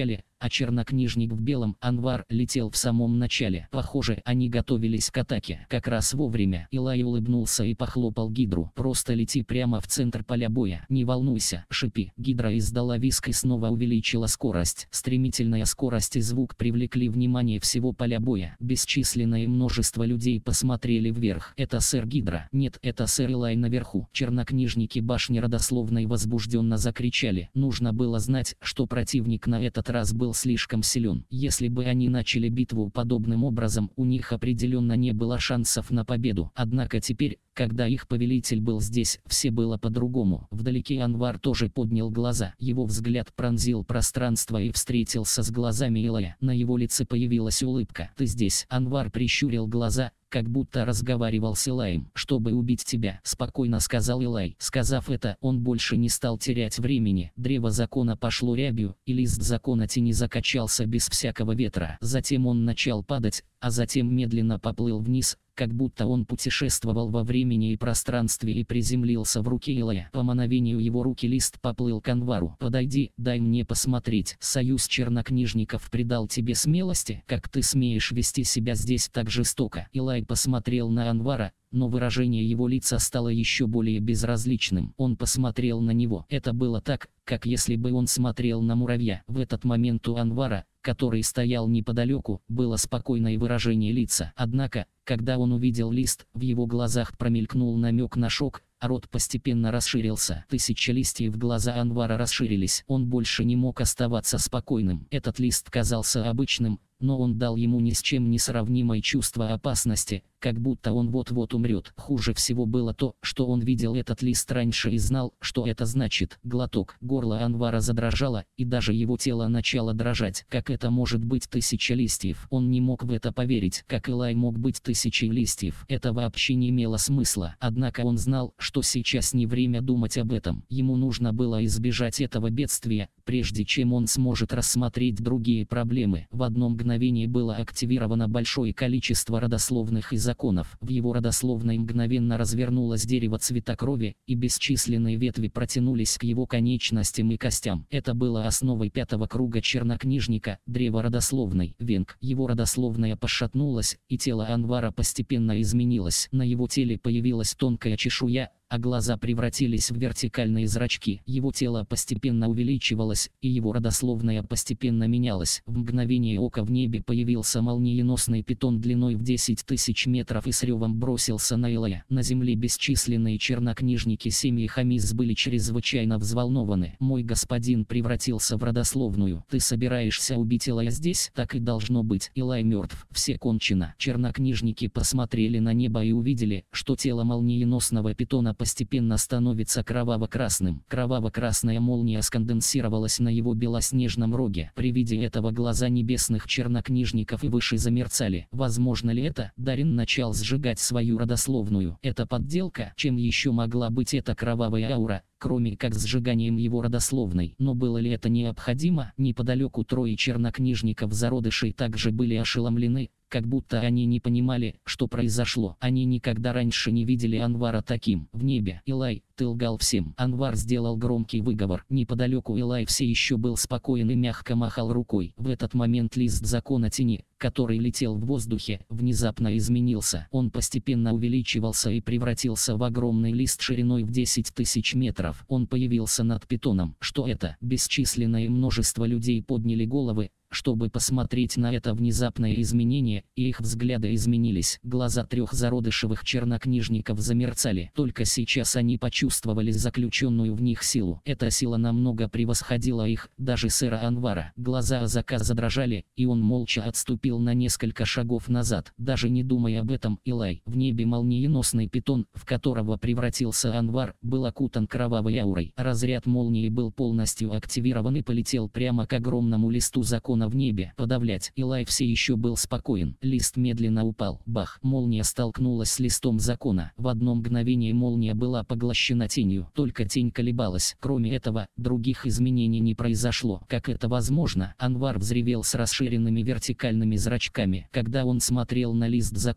S1: а чернокнижник в белом Анвар летел в самом начале. Похоже, они готовились к атаке. Как раз вовремя Илай улыбнулся и похлопал гидру. «Просто лети прямо в центр поля боя. Не волнуйся, шипи». Гидра издала визг и снова увеличила скорость. Стремительная скорость и звук привлекли внимание всего поля боя. Бесчисленное множество людей посмотрели вверх. «Это сэр Гидра». «Нет, это сэр Илай наверху». Чернокнижники башни родословной возбужденно закричали. Нужно было знать, что противник на этот раз был слишком силен. Если бы они начали битву подобным образом, у них определенно не было шансов на победу. Однако теперь, когда их повелитель был здесь, все было по-другому. Вдалеке Анвар тоже поднял глаза. Его взгляд пронзил пространство и встретился с глазами Илая. На его лице появилась улыбка. «Ты здесь?» Анвар прищурил глаза, как будто разговаривал с Илаем. «Чтобы убить тебя», — спокойно сказал Илай. Сказав это, он больше не стал терять времени. Древо закона пошло рябью, и лист закона тени закачался без всякого ветра. Затем он начал падать, а затем медленно поплыл вниз, как будто он путешествовал во времени и пространстве и приземлился в руке Илая. По мановению его руки лист поплыл к Анвару. «Подойди, дай мне посмотреть. Союз чернокнижников придал тебе смелости? Как ты смеешь вести себя здесь так жестоко?» Илай посмотрел на Анвара, но выражение его лица стало еще более безразличным. Он посмотрел на него. Это было так, как если бы он смотрел на муравья. В этот момент у Анвара, который стоял неподалеку, было спокойное выражение лица. Однако, когда он увидел лист, в его глазах промелькнул намек на шок, а рот постепенно расширился. Тысячи листьев глаза Анвара расширились. Он больше не мог оставаться спокойным. Этот лист казался обычным, но он дал ему ни с чем не сравнимое чувство опасности, как будто он вот-вот умрет. Хуже всего было то, что он видел этот лист раньше и знал, что это значит. Глоток. Горло Анвара задрожало, и даже его тело начало дрожать. Как это может быть тысяча листьев? Он не мог в это поверить. Как Илай мог быть тысячей листьев? Это вообще не имело смысла. Однако он знал, что сейчас не время думать об этом. Ему нужно было избежать этого бедствия, прежде чем он сможет рассмотреть другие проблемы. В одно мгновение было активировано большое количество родословных и законов. В его родословной мгновенно развернулось дерево цвета крови, и бесчисленные ветви протянулись к его конечностям и костям. Это было основой пятого круга чернокнижника, древо родословной. Венг. Его родословная пошатнулась, и тело Анвара постепенно изменилось. На его теле появилась тонкая чешуя, а глаза превратились в вертикальные зрачки. Его тело постепенно увеличивалось, и его родословная постепенно менялась. В мгновение ока в небе появился молниеносный питон длиной в десять тысяч метров и с ревом бросился на Илая. На земле бесчисленные чернокнижники семьи Хамис были чрезвычайно взволнованы. «Мой господин превратился в родословную. Ты собираешься убить Илая здесь?» «Так и должно быть. Илай мертв. Все кончено». Чернокнижники посмотрели на небо и увидели, что тело молниеносного питона постепенно становится кроваво-красным. Кроваво-красная молния сконденсировалась на его белоснежном роге. При виде этого глаза небесных чернокнижников и выше замерцали. Возможно ли это? Дарин начал сжигать свою родословную. Это подделка? Чем еще могла быть эта кровавая аура, кроме как сжиганием его родословной? Но было ли это необходимо? Неподалеку трое чернокнижников зародышей также были ошеломлены, как будто они не понимали, что произошло. Они никогда раньше не видели Анвара таким. В небе. «Илай, ты лгал всем». Анвар сделал громкий выговор. Неподалеку Илай все еще был спокоен и мягко махал рукой. В этот момент лист закона тени, который летел в воздухе, внезапно изменился. Он постепенно увеличивался и превратился в огромный лист шириной в десять тысяч метров. Он появился над питоном. Что это? Бесчисленное множество людей подняли головы, чтобы посмотреть на это внезапное изменение, и их взгляды изменились. Глаза трех зародышевых чернокнижников замерцали. Только сейчас они почувствовали заключенную в них силу. Эта сила намного превосходила их, даже сэра Анвара. Глаза Азака задрожали, и он молча отступил на несколько шагов назад. Даже не думая об этом, Илай. В небе молниеносный питон, в которого превратился Анвар, был окутан кровавой аурой. Разряд молнии был полностью активирован и полетел прямо к огромному листу закона в небе. Подавлять. Илай все еще был спокоен. Лист медленно упал. Бах. Молния столкнулась с листом закона. В одно мгновение молния была поглощена тенью. Только тень колебалась. Кроме этого, других изменений не произошло. Как это возможно? Анвар взревел с расширенными вертикальными зрачками. Когда он смотрел на лист закона,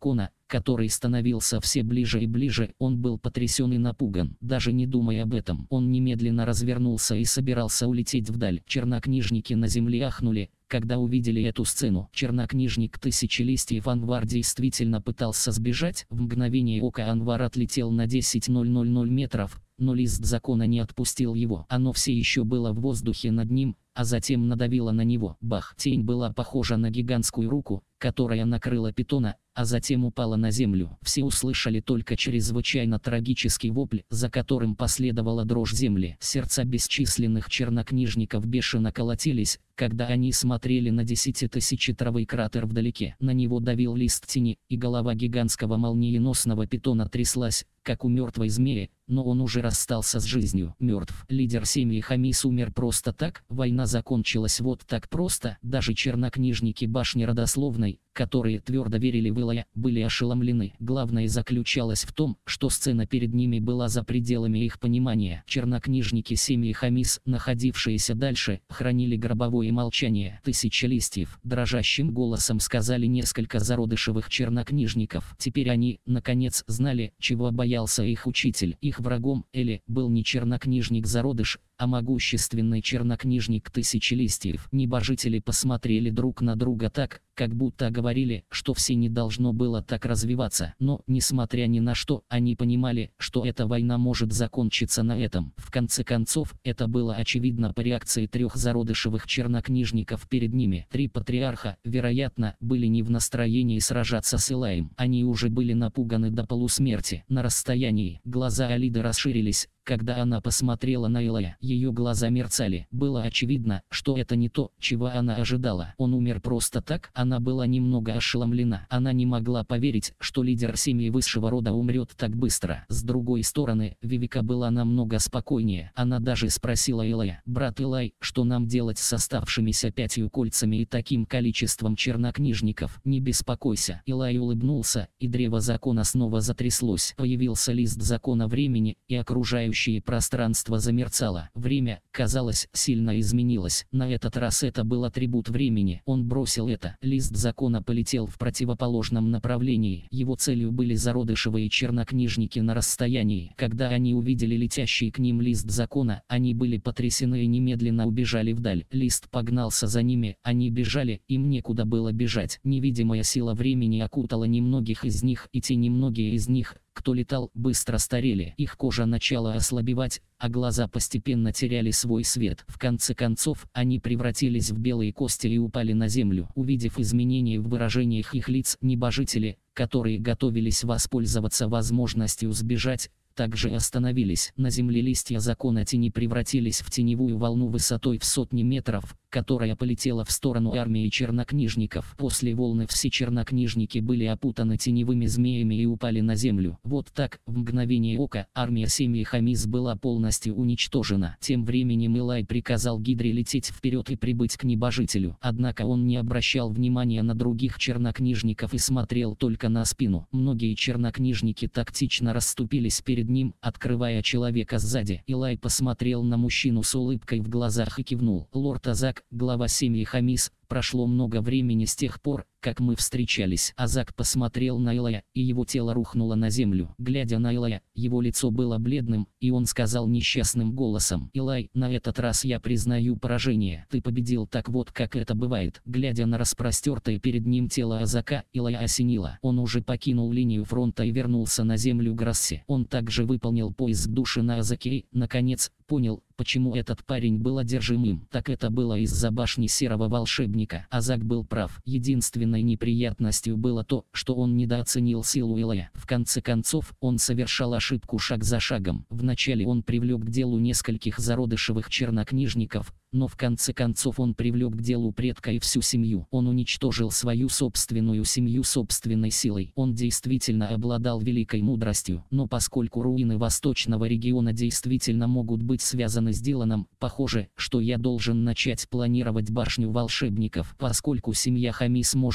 S1: который становился все ближе и ближе, он был потрясен и напуган. Даже не думая об этом, он немедленно развернулся и собирался улететь вдаль. Чернокнижники на земле ахнули, когда увидели эту сцену. Чернокнижник Тысячи Листьев Анвар действительно пытался сбежать. В мгновение ока Анвар отлетел на десять тысяч метров, но лист закона не отпустил его. Оно все еще было в воздухе над ним, а затем надавило на него. Бах! Тень была похожа на гигантскую руку, которая накрыла питона, а затем упала на землю. Все услышали только чрезвычайно трагический вопль, за которым последовала дрожь земли. Сердца бесчисленных чернокнижников бешено колотились, когда они смотрели на десятитысячетровый кратер вдалеке. На него давил лист тени, и голова гигантского молниеносного питона тряслась, как у мертвой змеи, но он уже расстался с жизнью. Мертв. Лидер семьи Хамис умер просто так. Война закончилась вот так просто. Даже чернокнижники башни родословной, которые твердо верили в Илая, были ошеломлены. Главное заключалось в том, что сцена перед ними была за пределами их понимания. Чернокнижники семьи Хамис, находившиеся дальше, хранили гробовое молчание. Тысяча листьев, дрожащим голосом сказали несколько зародышевых чернокнижников. Теперь они, наконец, знали, чего боялся их учитель. Их врагом, Эли, был не чернокнижник-зародыш, а могущественный чернокнижник Тысячи Листьев. Небожители посмотрели друг на друга так, как будто говорили, что все не должно было так развиваться. Но, несмотря ни на что, они понимали, что эта война может закончиться на этом. В конце концов, это было очевидно по реакции трех зародышевых чернокнижников перед ними. Три патриарха, вероятно, были не в настроении сражаться с Илаем. Они уже были напуганы до полусмерти. На расстоянии глаза Алиды расширились, когда она посмотрела на Илая. Ее глаза мерцали. Было очевидно, что это не то, чего она ожидала. Он умер просто так. Она была немного ошеломлена. Она не могла поверить, что лидер семьи высшего рода умрет так быстро. С другой стороны, Вивека была намного спокойнее. Она даже спросила Илая: «Брат Илай, что нам делать с оставшимися пятью кольцами и таким количеством чернокнижников?» «Не беспокойся». Илай улыбнулся, и древо закона снова затряслось. Появился лист закона времени, и окружающий пространство замерцало. Время, казалось, сильно изменилось. На этот раз это был атрибут времени. Он бросил это. Лист закона полетел в противоположном направлении. Его целью были зародышевые чернокнижники на расстоянии. Когда они увидели летящий к ним лист закона, они были потрясены и немедленно убежали вдаль. Лист погнался за ними, они бежали, им некуда было бежать. Невидимая сила времени окутала немногих из них, и те немногие из них, кто летал, быстро старели. Их кожа начала ослабевать, а глаза постепенно теряли свой свет. В конце концов, они превратились в белые кости и упали на землю. Увидев изменения в выражениях их лиц, небожители, которые готовились воспользоваться возможностью сбежать, также остановились. На земле листья закона тени превратились в теневую волну высотой в сотни метров, которая полетела в сторону армии чернокнижников. После волны все чернокнижники были опутаны теневыми змеями и упали на землю. Вот так, в мгновение ока, армия семьи Хамис была полностью уничтожена. Тем временем Илай приказал Гидре лететь вперед и прибыть к небожителю. Однако он не обращал внимания на других чернокнижников и смотрел только на спину. Многие чернокнижники тактично расступились перед ним, открывая человека сзади. Илай посмотрел на мужчину с улыбкой в глазах и кивнул. «Лорд Азак, глава семьи Хамис, прошло много времени с тех пор, как мы встречались». Азак посмотрел на Илая, и его тело рухнуло на землю. Глядя на Илая, его лицо было бледным, и он сказал несчастным голосом: «Илай, на этот раз я признаю поражение. Ты победил, так вот как это бывает». Глядя на распростертое перед ним тело Азака, Илая осенило. Он уже покинул линию фронта и вернулся на землю Грасси. Он также выполнил поиск души на Азаке и, наконец, понял, почему этот парень был одержим им. Так это было из-за башни серого волшебника. Азак был прав. Единственной неприятностью было то, что он недооценил силу Илая. В конце концов, он совершал ошибку шаг за шагом. Вначале он привлек к делу нескольких зародышевых чернокнижников, но в конце концов он привлек к делу предка и всю семью. Он уничтожил свою собственную семью собственной силой. Он действительно обладал великой мудростью. Но поскольку руины восточного региона действительно могут быть связаны с Диланом, похоже, что я должен начать планировать башню волшебников. Поскольку семья Хамис может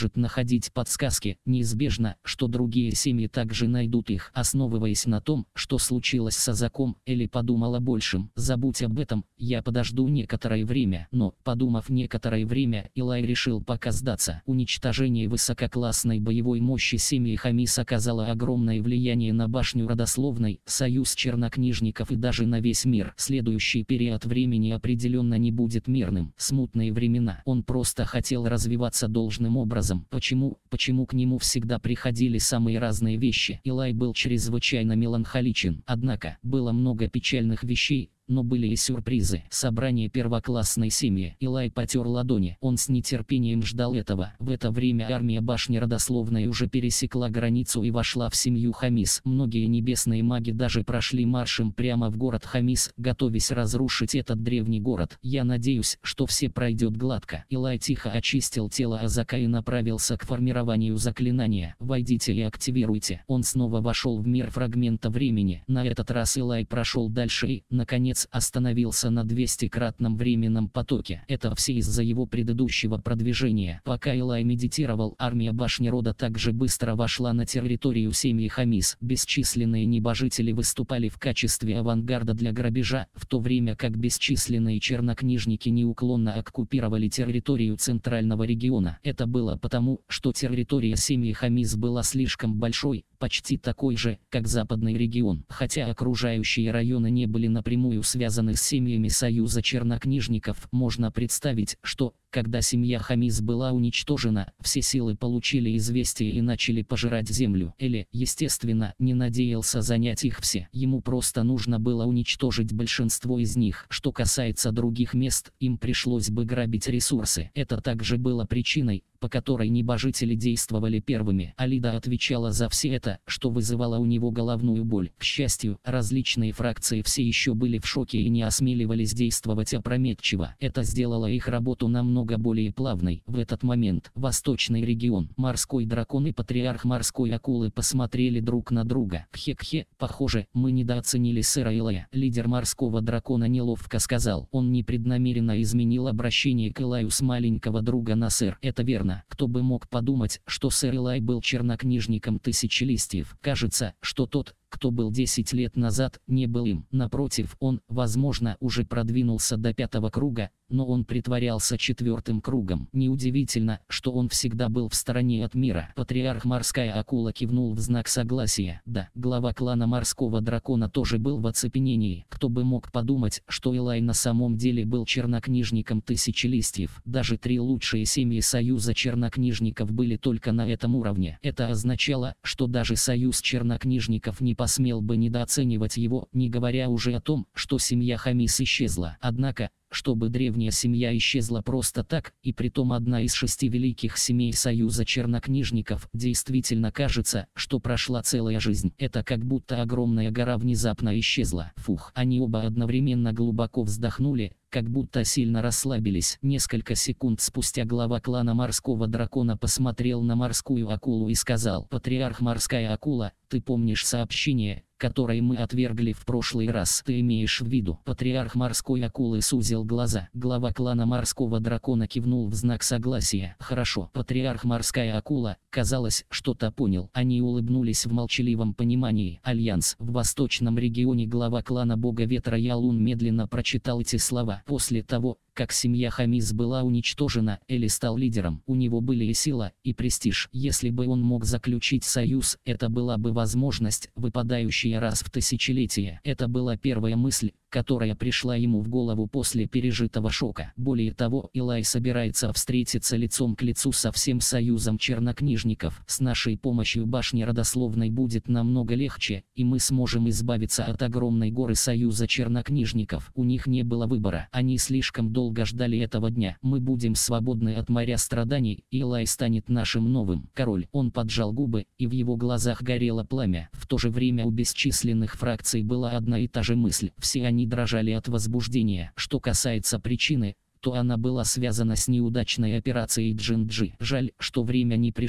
S1: может находить подсказки, неизбежно, что другие семьи также найдут их. Основываясь на том, что случилось с Азаком, Элли подумала большим. Забудь об этом, я подожду некоторое время. Но, подумав некоторое время, Илай решил пока сдаться. Уничтожение высококлассной боевой мощи семьи Хамис оказало огромное влияние на башню родословной, союз чернокнижников и даже на весь мир. Следующий период времени определенно не будет мирным. Смутные времена. Он просто хотел развиваться должным образом. Почему? Почему к нему всегда приходили самые разные вещи? Илай был чрезвычайно меланхоличен. Однако, было много печальных вещей, но были и сюрпризы. Собрание первоклассной семьи. Илай потер ладони. Он с нетерпением ждал этого. В это время армия башни родословной уже пересекла границу и вошла в семью Хамис. Многие небесные маги даже прошли маршем прямо в город Хамис, готовясь разрушить этот древний город. Я надеюсь, что все пройдет гладко. Илай тихо очистил тело Азака и направился к формированию заклинания. Войдите и активируйте. Он снова вошел в мир фрагмента времени. На этот раз Илай прошел дальше и, наконец, остановился на двухсоткратном временном потоке. Это все из-за его предыдущего продвижения. Пока Илай медитировал, армия башни рода также быстро вошла на территорию семьи Хамис. Бесчисленные небожители выступали в качестве авангарда для грабежа, в то время как бесчисленные чернокнижники неуклонно оккупировали территорию центрального региона. Это было потому, что территория семьи Хамис была слишком большой, почти такой же, как западный регион. Хотя окружающие районы не были напрямую связаны с семьями союза чернокнижников, можно представить, что, когда семья Хамис была уничтожена, все силы получили известие и начали пожирать землю. Элли, естественно, не надеялся занять их все. Ему просто нужно было уничтожить большинство из них. Что касается других мест, им пришлось бы грабить ресурсы. Это также было причиной, по которой небожители действовали первыми. Алида отвечала за все это, что вызывало у него головную боль. К счастью, различные фракции все еще были в шоке и не осмеливались действовать опрометчиво. Это сделало их работу намного более плавной. В этот момент восточный регион, морской дракон и патриарх морской акулы посмотрели друг на друга. Кхе-кхе, похоже, мы недооценили сэра Илая. Лидер морского дракона неловко сказал. Он непреднамеренно изменил обращение к Илаю с маленького друга на сэр. Это верно. Кто бы мог подумать, что сэр Илай был чернокнижником тысячи листьев. Кажется, что тот, кто был десять лет назад, не был им. Напротив, он, возможно, уже продвинулся до пятого круга, но он притворялся четвертым кругом. Неудивительно, что он всегда был в стороне от мира. Патриарх морская акула кивнул в знак согласия. Да, глава клана морского дракона тоже был в оцепенении. Кто бы мог подумать, что Илай на самом деле был чернокнижником тысячи листьев. Даже три лучшие семьи союза чернокнижников были только на этом уровне. Это означало, что даже союз чернокнижников не посмел бы недооценивать его, не говоря уже о том, что семья Хамис исчезла. Однако, чтобы древняя семья исчезла просто так, и притом одна из шести великих семей союза чернокнижников, действительно кажется, что прошла целая жизнь. Это как будто огромная гора внезапно исчезла. Фух, они оба одновременно глубоко вздохнули, как будто сильно расслабились. Несколько секунд спустя глава клана морского дракона посмотрел на морскую акулу и сказал: «Патриарх морская акула, ты помнишь сообщение, которое мы отвергли в прошлый раз? Ты имеешь в виду?» Патриарх морской акулы сузил глаза. Глава клана морского дракона кивнул в знак согласия. «Хорошо». Патриарх морская акула, казалось, что-то понял. Они улыбнулись в молчаливом понимании. Альянс. В восточном регионе глава клана бога ветра Ялун медленно прочитал эти слова. После того, как семья Хамис была уничтожена, Элли стал лидером. У него были и сила, и престиж. Если бы он мог заключить союз, это была бы возможность, выпадающая раз в тысячелетие. Это была первая мысль, которая пришла ему в голову после пережитого шока. Более того, Илай собирается встретиться лицом к лицу со всем союзом чернокнижников. С нашей помощью башня родословной будет намного легче, и мы сможем избавиться от огромной горы союза чернокнижников. У них не было выбора. Они слишком долго ждали этого дня. Мы будем свободны от моря страданий, и Илай станет нашим новым король. Он поджал губы, и в его глазах горело пламя. В то же время у бесчисленных фракций была одна и та же мысль. Все они дрожали от возбуждения. Что касается причины, то она была связана с неудачной операцией Джинджи. Жаль, что время не пришло,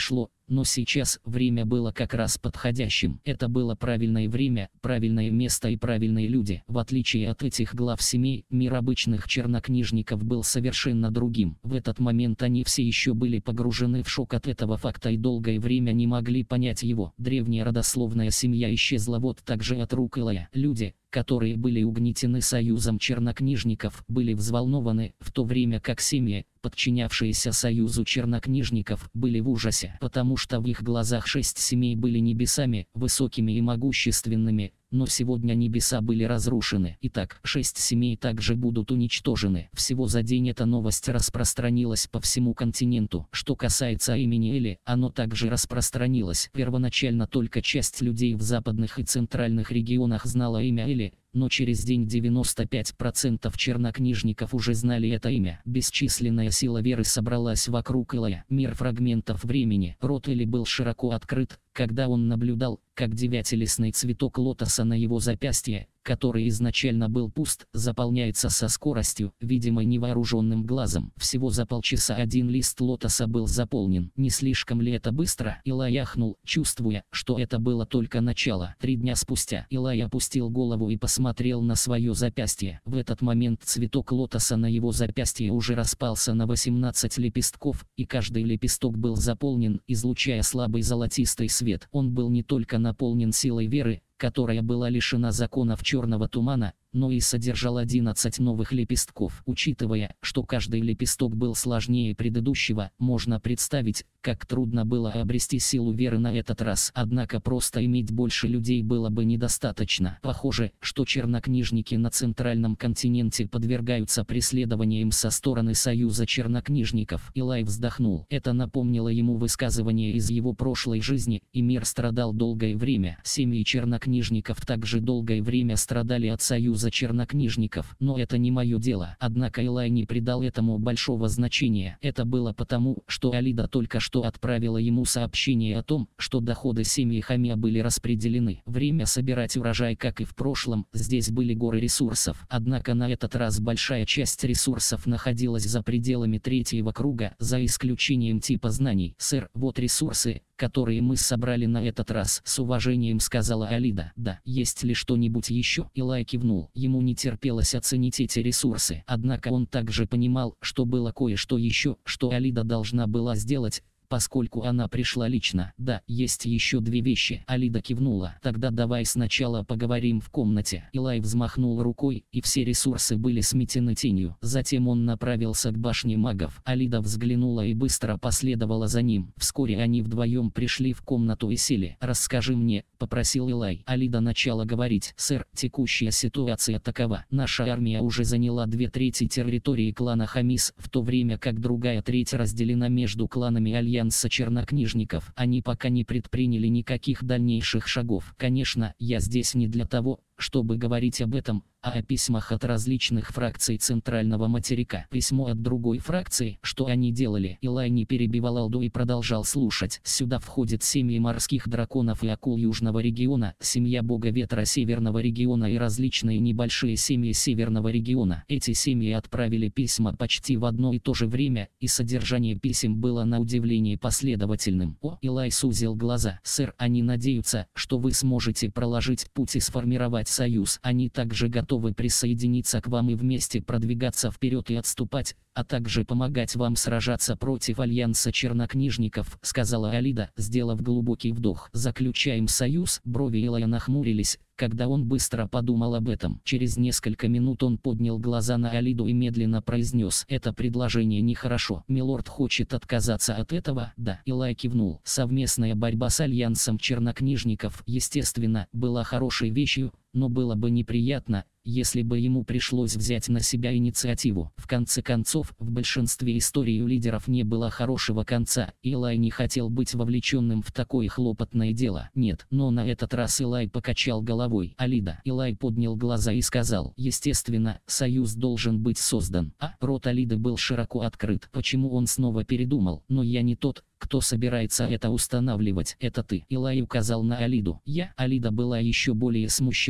S1: но сейчас время было как раз подходящим. Это было правильное время, правильное место и правильные люди. В отличие от этих глав семей, мир обычных чернокнижников был совершенно другим. В этот момент они все еще были погружены в шок от этого факта и долгое время не могли понять его. Древняя родословная семья исчезла вот так же от рук Илая. Люди, которые были угнетены союзом чернокнижников, были взволнованы, в то время как семьи, подчинявшиеся союзу чернокнижников, были в ужасе, потому что в их глазах шесть семей были небесами, высокими и могущественными, но сегодня небеса были разрушены. Итак, шесть семей также будут уничтожены. Всего за день эта новость распространилась по всему континенту. Что касается имени Эли, оно также распространилось. Первоначально только часть людей в западных и центральных регионах знала имя Эли, но через день девяносто пять процентов чернокнижников уже знали это имя. Бесчисленная сила веры собралась вокруг Илая. Мир фрагментов времени. Рот Эли был широко открыт, когда он наблюдал, как девятилистный цветок лотоса на его запястье, который изначально был пуст, заполняется со скоростью, видимой невооруженным глазом. Всего за полчаса один лист лотоса был заполнен. Не слишком ли это быстро? Илай ахнул, чувствуя, что это было только начало. Три дня спустя Илай опустил голову и посмотрел на свое запястье. В этот момент цветок лотоса на его запястье уже распался на восемнадцать лепестков, и каждый лепесток был заполнен, излучая слабый золотистый свет. Он был не только наполнен силой веры, которая была лишена законов черного тумана, но и содержал одиннадцать новых лепестков. Учитывая, что каждый лепесток был сложнее предыдущего, можно представить, как трудно было обрести силу веры на этот раз. Однако просто иметь больше людей было бы недостаточно. Похоже, что чернокнижники на центральном континенте подвергаются преследованиям со стороны Союза чернокнижников. Илай вздохнул. Это напомнило ему высказывание из его прошлой жизни, и мир страдал долгое время. Семьи чернокнижников также долгое время страдали от Союза чернокнижников, но это не мое дело. Однако Илай не придал этому большого значения. Это было потому, что Алида только что отправила ему сообщение о том, что доходы семьи Хамия были распределены. Время собирать урожай, как и в прошлом, здесь были горы ресурсов. Однако на этот раз большая часть ресурсов находилась за пределами третьего круга, за исключением типа знаний. «Сэр, вот ресурсы, которые мы собрали на этот раз», — с уважением сказала Алида. «Да, есть ли что-нибудь еще?» Илай кивнул. Ему не терпелось оценить эти ресурсы. Однако он также понимал, что было кое-что еще, что Алида должна была сделать, поскольку она пришла лично. «Да, есть еще две вещи». Алида кивнула. «Тогда давай сначала поговорим в комнате». Илай взмахнул рукой, и все ресурсы были сметены тенью. Затем он направился к башне магов. Алида взглянула и быстро последовала за ним. Вскоре они вдвоем пришли в комнату и сели. «Расскажи мне», — попросил Илай. Алида начала говорить. «Сэр, текущая ситуация такова. Наша армия уже заняла две трети территории клана Хамис, в то время как другая треть разделена между кланами Альянса чернокнижников. Они пока не предприняли никаких дальнейших шагов. Конечно, я здесь не для того, чтобы говорить об этом, а о письмах от различных фракций центрального материка». «Письмо от другой фракции? Что они делали?» Илай не перебивал Алду и продолжал слушать. «Сюда входят семьи морских драконов и акул южного региона, семья бога ветра северного региона и различные небольшие семьи северного региона. Эти семьи отправили письма почти в одно и то же время, и содержание писем было на удивление последовательным». «О!» Илай сузил глаза. «Сэр, они надеются, что вы сможете проложить путь и сформировать союз. Они также готовы присоединиться к вам и вместе продвигаться вперед и отступать, а также помогать вам сражаться против Альянса чернокнижников», — сказала Алида, сделав глубокий вдох. «Заключаем союз?» Брови Илая нахмурились, когда он быстро подумал об этом. Через несколько минут он поднял глаза на Алиду и медленно произнес: «Это предложение нехорошо. Милорд хочет отказаться от этого?» «Да». Илай кивнул. Совместная борьба с Альянсом чернокнижников, естественно, была хорошей вещью, но было бы неприятно, если бы ему пришлось взять на себя инициативу. В конце концов, в большинстве историй у лидеров не было хорошего конца, и Илай не хотел быть вовлеченным в такое хлопотное дело. «Нет». Но на этот раз Илай покачал головой. «Алида». Илай поднял глаза и сказал: «Естественно, союз должен быть создан». А рот Алиды был широко открыт. Почему он снова передумал? «Но я не тот, кто собирается это устанавливать. Это ты». Илай указал на Алиду. «Я?» Алида была еще более смущена,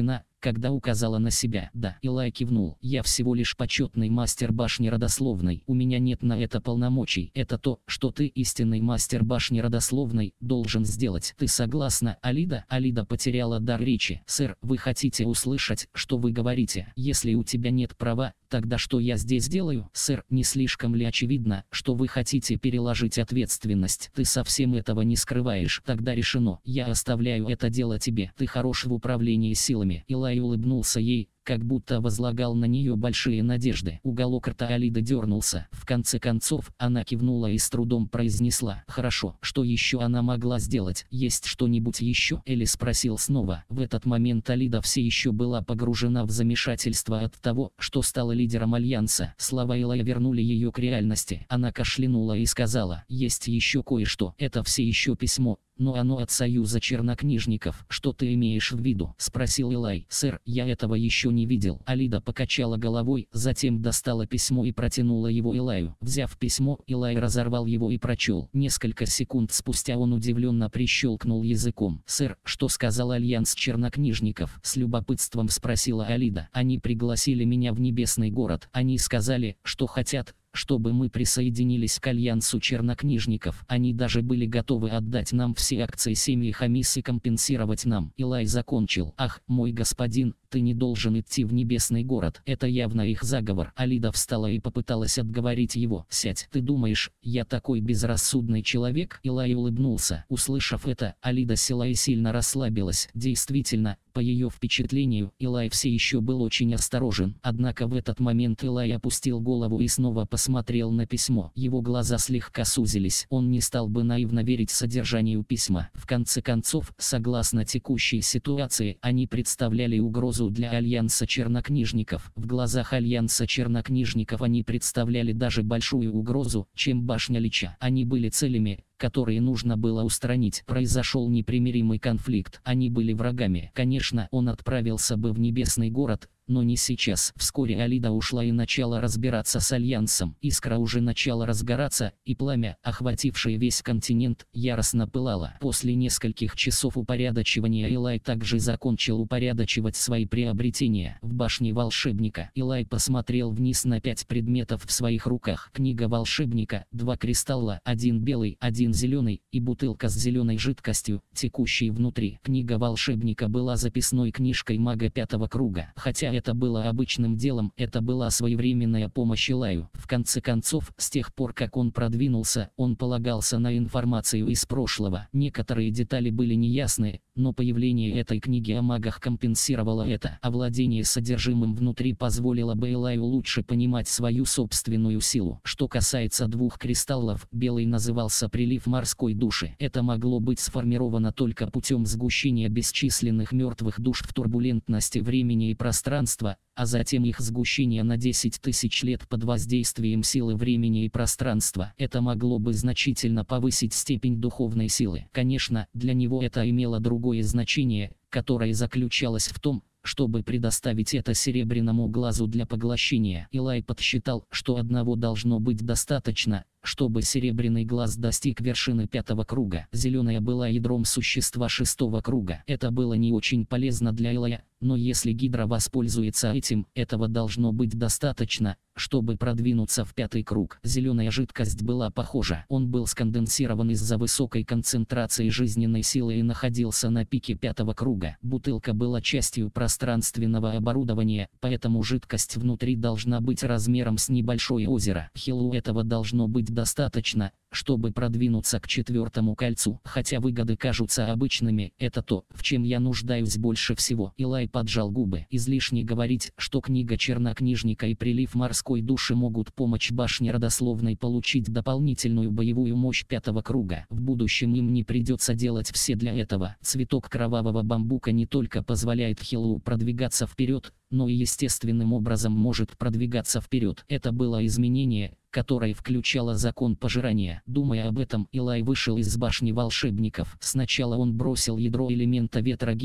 S1: когда указала на себя. Да, Илай кивнул. Я всего лишь почетный мастер башни родословной. У меня нет на это полномочий. Это то, что ты, истинный мастер башни родословной, должен сделать. Ты согласна, Алида? Алида потеряла дар речи. Сэр, вы хотите услышать, что вы говорите? Если у тебя нет права, тогда что я здесь делаю? Сэр, не слишком ли очевидно, что вы хотите переложить ответственность? Ты совсем этого не скрываешь. Тогда решено. Я оставляю это дело тебе. Ты хорош в управлении силами. Илай улыбнулся ей, как будто возлагал на нее большие надежды. Уголок рта Алиды дернулся. В конце концов, она кивнула и с трудом произнесла: «Хорошо». Что еще она могла сделать? Есть что-нибудь еще? Элли спросил снова. В этот момент Алида все еще была погружена в замешательство от того, что стала лидером Альянса. Слова Илая вернули ее к реальности. Она кашлянула и сказала: «Есть еще кое-что. Это все еще письмо. Но оно от Союза чернокнижников». «Что ты имеешь в виду?» — спросил Илай. «Сэр, я этого еще не видел». Алида покачала головой, затем достала письмо и протянула его Илаю. Взяв письмо, Илай разорвал его и прочел. Несколько секунд спустя он удивленно прищелкнул языком. «Сэр, что сказал Альянс чернокнижников?» — с любопытством спросила Алида. «Они пригласили меня в Небесный город. Они сказали, что хотят, чтобы мы присоединились к Альянсу чернокнижников. Они даже были готовы отдать нам все акции семьи Хамис и компенсировать нам». Илай закончил. «Ах, мой господин, ты не должен идти в Небесный город. Это явно их заговор». Алида встала и попыталась отговорить его. «Сядь. Ты думаешь, я такой безрассудный человек?» Илай улыбнулся. Услышав это, Алида села и сильно расслабилась. Действительно, по ее впечатлению, Илай все еще был очень осторожен. Однако в этот момент Илай опустил голову и снова посмотрел на письмо. Его глаза слегка сузились. Он не стал бы наивно верить содержанию письма. В конце концов, согласно текущей ситуации, они представляли угрозу для Альянса чернокнижников. В глазах Альянса чернокнижников они представляли даже большую угрозу, чем башня Лича. Они были целями, которые нужно было устранить. Произошел непримиримый конфликт. Они были врагами. Конечно, он отправился бы в Небесный город, но не сейчас. Вскоре Алида ушла и начала разбираться с Альянсом. Искра уже начала разгораться, и пламя, охватившее весь континент, яростно пылало. После нескольких часов упорядочивания Илай также закончил упорядочивать свои приобретения. В башне волшебника Илай посмотрел вниз на пять предметов в своих руках. Книга волшебника, два кристалла, один белый, один зеленый, и бутылка с зеленой жидкостью, текущей внутри. Книга волшебника была записной книжкой мага пятого круга. Хотя это было обычным делом, это была своевременная помощь Илаю. В конце концов, с тех пор как он продвинулся, он полагался на информацию из прошлого. Некоторые детали были неясны, но появление этой книги о магах компенсировало это. Овладение содержимым внутри позволило бы Илаю лучше понимать свою собственную силу. Что касается двух кристаллов, белый назывался прилив морской души. Это могло быть сформировано только путем сгущения бесчисленных мертвых душ в турбулентности времени и пространства, а затем их сгущение на десять тысяч лет под воздействием силы времени и пространства. Это могло бы значительно повысить степень духовной силы. Конечно, для него это имело другое значение, которое заключалось в том, чтобы предоставить это серебряному глазу для поглощения. Илай подсчитал, что одного должно быть достаточно, чтобы серебряный глаз достиг вершины пятого круга. Зеленая была ядром существа шестого круга. Это было не очень полезно для Илая, но если Гидра воспользуется этим, этого должно быть достаточно, чтобы продвинуться в пятый круг. Зеленая жидкость была похожа. Он был сконденсирован из-за высокой концентрации жизненной силы и находился на пике пятого круга. Бутылка была частью пространственного оборудования, поэтому жидкость внутри должна быть размером с небольшое озеро. Хилу этого должно быть достаточно, чтобы продвинуться к четвертому кольцу. Хотя выгоды кажутся обычными, это то, в чем я нуждаюсь больше всего. Илай поджал губы. Излишне говорить, что книга чернокнижника и прилив морской души могут помочь башне родословной получить дополнительную боевую мощь пятого круга. В будущем им не придется делать все для этого. Цветок кровавого бамбука не только позволяет Хилу продвигаться вперед, но и естественным образом может продвигаться вперед. Это было изменение, которое включало закон пожирания. Думая об этом, Илай вышел из башни волшебников. Сначала он бросил ядро элемента ветра Гидре,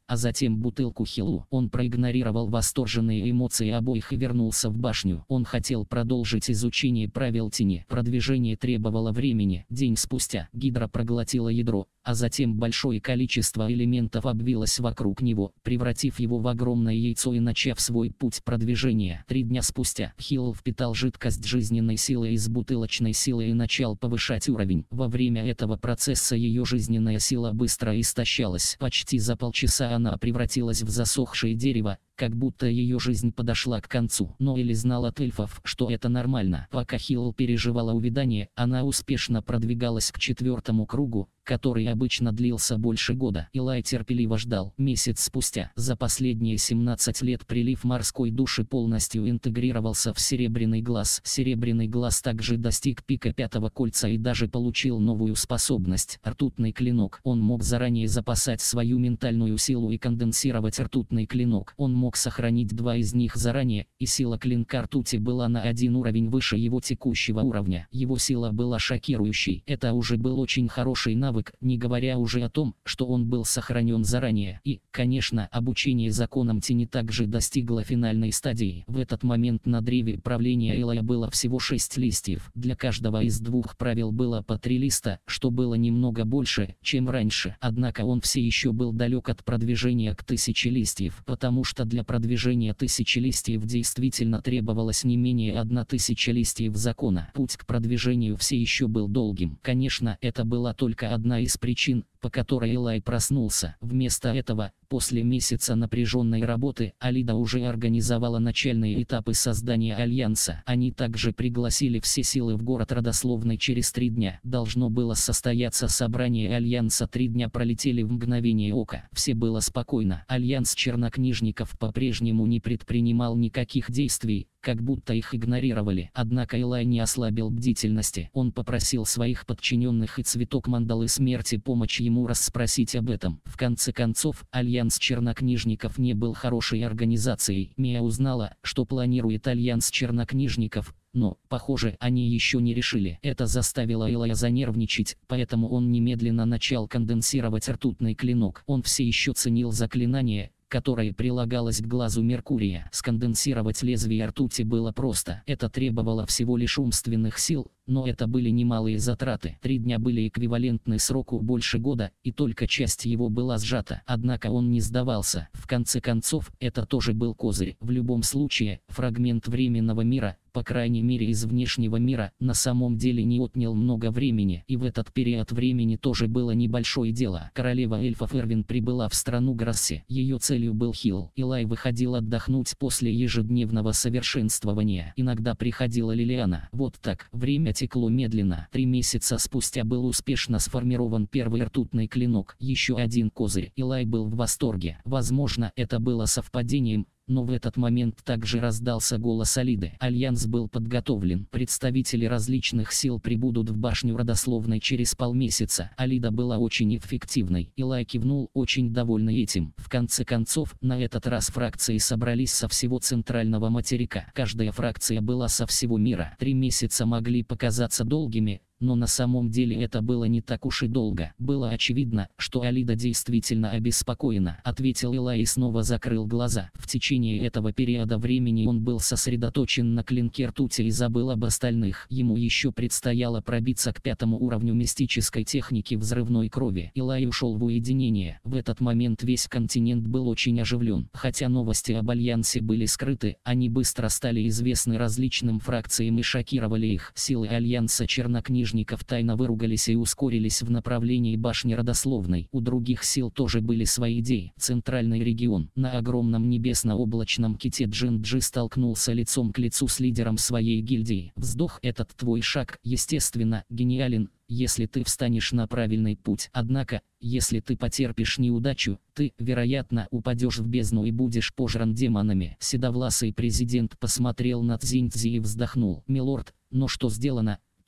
S1: а затем бутылку хилу. Он проигнорировал восторженные эмоции обоих и вернулся в башню. Он хотел продолжить изучение правил тени. Продвижение требовало времени. День спустя Гидра проглотила ядро, а затем большое количество элементов обвилось вокруг него, превратив его в огромное яйцо и начав свой путь продвижения. Три дня спустя Хилл впитал жидкость жизненной силы из бутылочной силы и начал повышать уровень. Во время этого процесса ее жизненная сила быстро истощалась. Почти за полчаса она превратилась в засохшее дерево, как будто ее жизнь подошла к концу. Но Элли знал от эльфов, что это нормально. Пока Хилл переживала увядание, она успешно продвигалась к четвертому кругу, который обычно длился больше года. Илай терпеливо ждал. Месяц спустя, за последние семнадцать лет прилив морской души полностью интегрировался в Серебряный глаз. Серебряный глаз также достиг пика пятого кольца и даже получил новую способность — ртутный клинок. Он мог заранее запасать свою ментальную силу и конденсировать ртутный клинок. Он мог сохранить два из них заранее, и сила клинка ртути была на один уровень выше его текущего уровня. Его сила была шокирующей. Это уже был очень хороший навык, не говоря уже о том, что он был сохранен заранее. И, конечно, обучение законам тени также достигло финальной стадии. В этот момент на древе правления Элая было всего шесть листьев. Для каждого из двух правил было по три листа, что было немного больше, чем раньше. Однако он все еще был далек от продвижения к тысяче листьев, потому что для продвижения тысячи листьев действительно требовалось не менее одна тысяча листьев закона. Путь к продвижению все еще был долгим. Конечно, это была только одна из причин, по которой Элай проснулся. Вместо этого, после месяца напряженной работы, Алида уже организовала начальные этапы создания Альянса. Они также пригласили все силы в город родословной через три дня. Должно было состояться собрание Альянса. Три дня пролетели в мгновение ока. Все было спокойно. Альянс чернокнижников по-прежнему не предпринимал никаких действий, как будто их игнорировали. Однако Элай не ослабил бдительности. Он попросил своих подчиненных и цветок мандалы смерти помочь ему расспросить об этом. В конце концов, Альянс чернокнижников не был хорошей организацией. Мия узнала, что планирует Альянс чернокнижников, но, похоже, они еще не решили. Это заставило Элая занервничать, поэтому он немедленно начал конденсировать ртутный клинок. Он все еще ценил заклинание, которое прилагалось к глазу Меркурия. Сконденсировать лезвие ртути было просто. Это требовало всего лишь умственных сил, но это были немалые затраты. Три дня были эквивалентны сроку больше года, и только часть его была сжата. Однако он не сдавался. В конце концов, это тоже был козырь. В любом случае, фрагмент временного мира, по крайней мере из внешнего мира, на самом деле не отнял много времени, и в этот период времени тоже было небольшое дело. Королева эльфов Эрвин прибыла в страну Грасси. Ее целью был Хилл. Илай выходил отдохнуть после ежедневного совершенствования. Иногда приходила Лилиана. Вот так, время текло медленно. Три месяца спустя был успешно сформирован первый ртутный клинок. Еще один козырь. Илай был в восторге. Возможно, это было совпадением, но в этот момент также раздался голос Алиды. Альянс был подготовлен. Представители различных сил прибудут в башню родословной через полмесяца. Алида была очень эффективной. Илай кивнул, очень довольный этим. В конце концов, на этот раз фракции собрались со всего центрального материка. Каждая фракция была со всего мира. Три месяца могли показаться долгими, но на самом деле это было не так уж и долго. Было очевидно, что Алида действительно обеспокоена, ответил Илай и снова закрыл глаза. В течение этого периода времени он был сосредоточен на клинке ртути и забыл об остальных. Ему еще предстояло пробиться к пятому уровню мистической техники взрывной крови. Илай ушел в уединение. В этот момент весь континент был очень оживлен. Хотя новости об Альянсе были скрыты, они быстро стали известны различным фракциям и шокировали их. Силы Альянса чернокнижников тайно выругались и ускорились в направлении башни родословной. У других сил тоже были свои идеи. Центральный регион. На огромном небесно-облачном ките Джин-Джи столкнулся лицом к лицу с лидером своей гильдии. Вздох. Этот твой шаг, естественно, гениален, если ты встанешь на правильный путь. Однако, если ты потерпишь неудачу, ты, вероятно, упадешь в бездну и будешь пожран демонами. Седовласый президент посмотрел на Цзиньцзи и вздохнул. Милорд, но что сделано,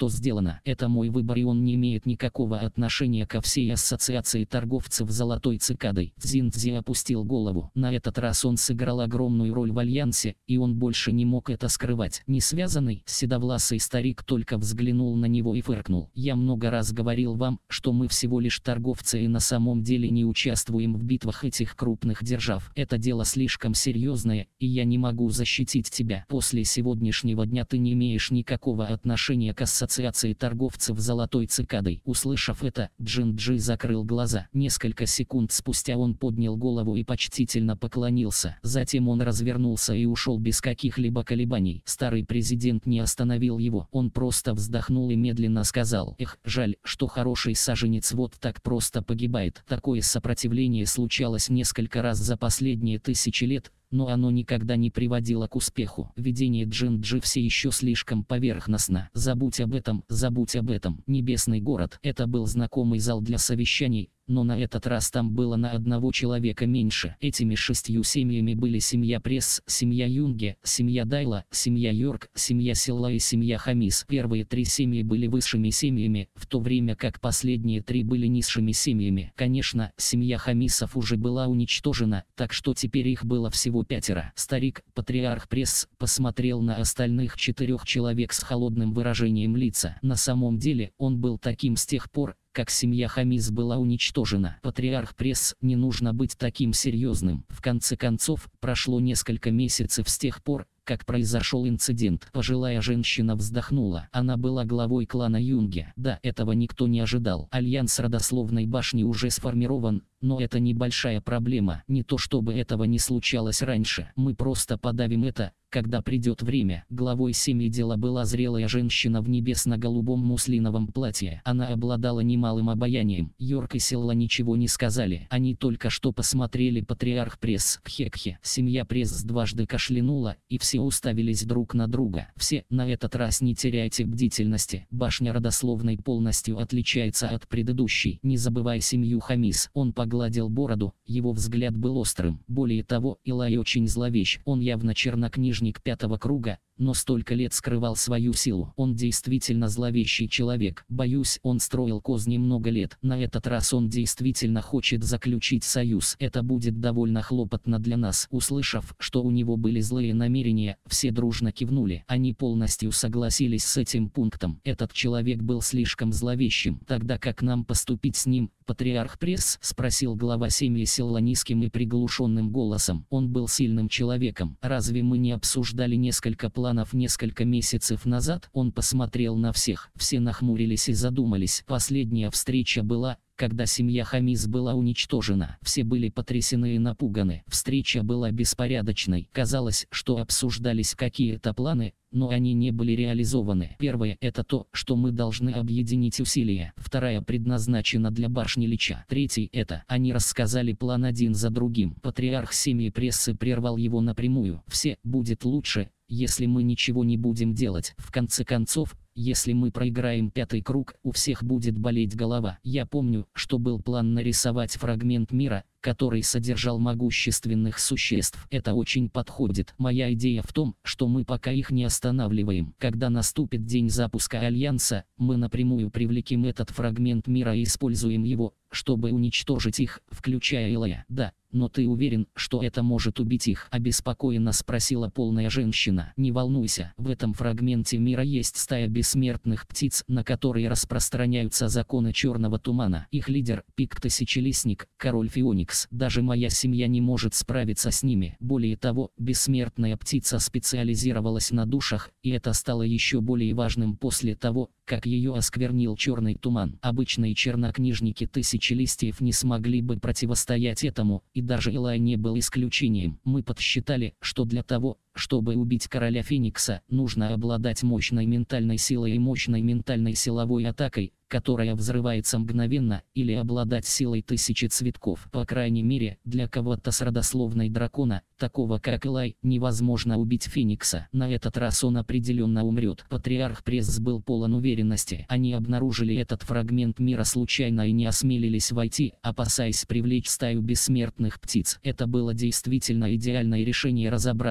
S1: что сделано. Это мой выбор, и он не имеет никакого отношения ко всей ассоциации торговцев золотой цикадой. Цзиньцзи опустил голову. На этот раз он сыграл огромную роль в альянсе, и он больше не мог это скрывать. Несвязанный, седовласый старик только взглянул на него и фыркнул. «Я много раз говорил вам, что мы всего лишь торговцы и на самом деле не участвуем в битвах этих крупных держав. Это дело слишком серьезное, и я не могу защитить тебя. После сегодняшнего дня ты не имеешь никакого отношения к ассоциации торговцев золотой цикадой». Услышав это, Джин-Джи закрыл глаза. Несколько секунд спустя он поднял голову и почтительно поклонился. Затем он развернулся и ушел без каких-либо колебаний. Старый президент не остановил его. Он просто вздохнул и медленно сказал: «Эх, жаль, что хороший саженец вот так просто погибает. Такое сопротивление случалось несколько раз за последние тысячи лет, но оно никогда не приводило к успеху. Видение Джин-Джи все еще слишком поверхностно. Забудь об этом, забудь об этом. Небесный город». Это был знакомый зал для совещаний, но на этот раз там было на одного человека меньше. Этими шестью семьями были семья Пресс, семья Юнге, семья Дайла, семья Йорк, семья Силла и семья Хамис. Первые три семьи были высшими семьями, в то время как последние три были низшими семьями. Конечно, семья Хамисов уже была уничтожена, так что теперь их было всего пятеро. Старик, патриарх Пресс, посмотрел на остальных четырех человек с холодным выражением лица. На самом деле, он был таким с тех пор, как семья Хамис была уничтожена. Патриарх Пресс, не нужно быть таким серьезным. В конце концов, прошло несколько месяцев с тех пор, как произошел инцидент. Пожилая женщина вздохнула. Она была главой клана Юнге. Да, этого никто не ожидал. Альянс родословной башни уже сформирован, но это небольшая проблема. Не то чтобы этого не случалось раньше. Мы просто подавим это, когда придет время. Главой семьи дела была зрелая женщина в небесно-голубом муслиновом платье. Она обладала немалым обаянием. Йорк и Силла ничего не сказали. Они только что посмотрели патриарх Пресс. Кхе-кхе. Семья Пресс дважды кашлянула, и все уставились друг на друга. Все, на этот раз не теряйте бдительности. Башня родословной полностью отличается от предыдущей. Не забывай семью Хамис. Он погладил бороду, его взгляд был острым. Более того, Илай очень зловещ. Он явно чернокнижник пятого круга, но столько лет скрывал свою силу. Он действительно зловещий человек. Боюсь, он строил козни много лет. На этот раз он действительно хочет заключить союз. Это будет довольно хлопотно для нас. Услышав, что у него были злые намерения, все дружно кивнули. Они полностью согласились с этим пунктом. Этот человек был слишком зловещим. Тогда как нам поступить с ним? Патриарх Пресс, спросил глава семьи Силла низким и приглушенным голосом. Он был сильным человеком. Разве мы не обсуждали несколько планов несколько месяцев назад? Он посмотрел на всех. Все нахмурились и задумались. Последняя встреча была, когда семья Хамис была уничтожена. Все были потрясены и напуганы. Встреча была беспорядочной. Казалось, что обсуждались какие-то планы, но они не были реализованы. Первое – это то, что мы должны объединить усилия. Вторая предназначена для башни Лича. Третий – это они рассказали план один за другим. Патриарх семьи Прессы прервал его напрямую. Все будет лучше, если мы ничего не будем делать. В конце концов, если мы проиграем пятый круг, у всех будет болеть голова. Я помню, что был план нарисовать фрагмент мира, который содержал могущественных существ. Это очень подходит. Моя идея в том, что мы пока их не останавливаем. Когда наступит день запуска Альянса, мы напрямую привлеким этот фрагмент мира и используем его, чтобы уничтожить их, включая Илая. Да, но ты уверен, что это может убить их? Обеспокоенно спросила полная женщина. Не волнуйся, в этом фрагменте мира есть стая бессмертных птиц, на которые распространяются законы черного тумана. Их лидер – Пик-тысячелистник, король Феоникс. Даже моя семья не может справиться с ними. Более того, бессмертная птица специализировалась на душах, и это стало еще более важным после того, как ее осквернил черный туман. Обычные чернокнижники тысячи листьев не смогли бы противостоять этому, и даже Илай не был исключением. Мы подсчитали, что для того, чтобы убить короля Феникса, нужно обладать мощной ментальной силой и мощной ментальной силовой атакой, которая взрывается мгновенно, или обладать силой тысячи цветков. По крайней мере, для кого-то с родословной дракона, такого как Илай, невозможно убить Феникса. На этот раз он определенно умрет. Патриарх Пресс был полон уверенности. Они обнаружили этот фрагмент мира случайно и не осмелились войти, опасаясь привлечь стаю бессмертных птиц. Это было действительно идеальное решение разобраться с Илай.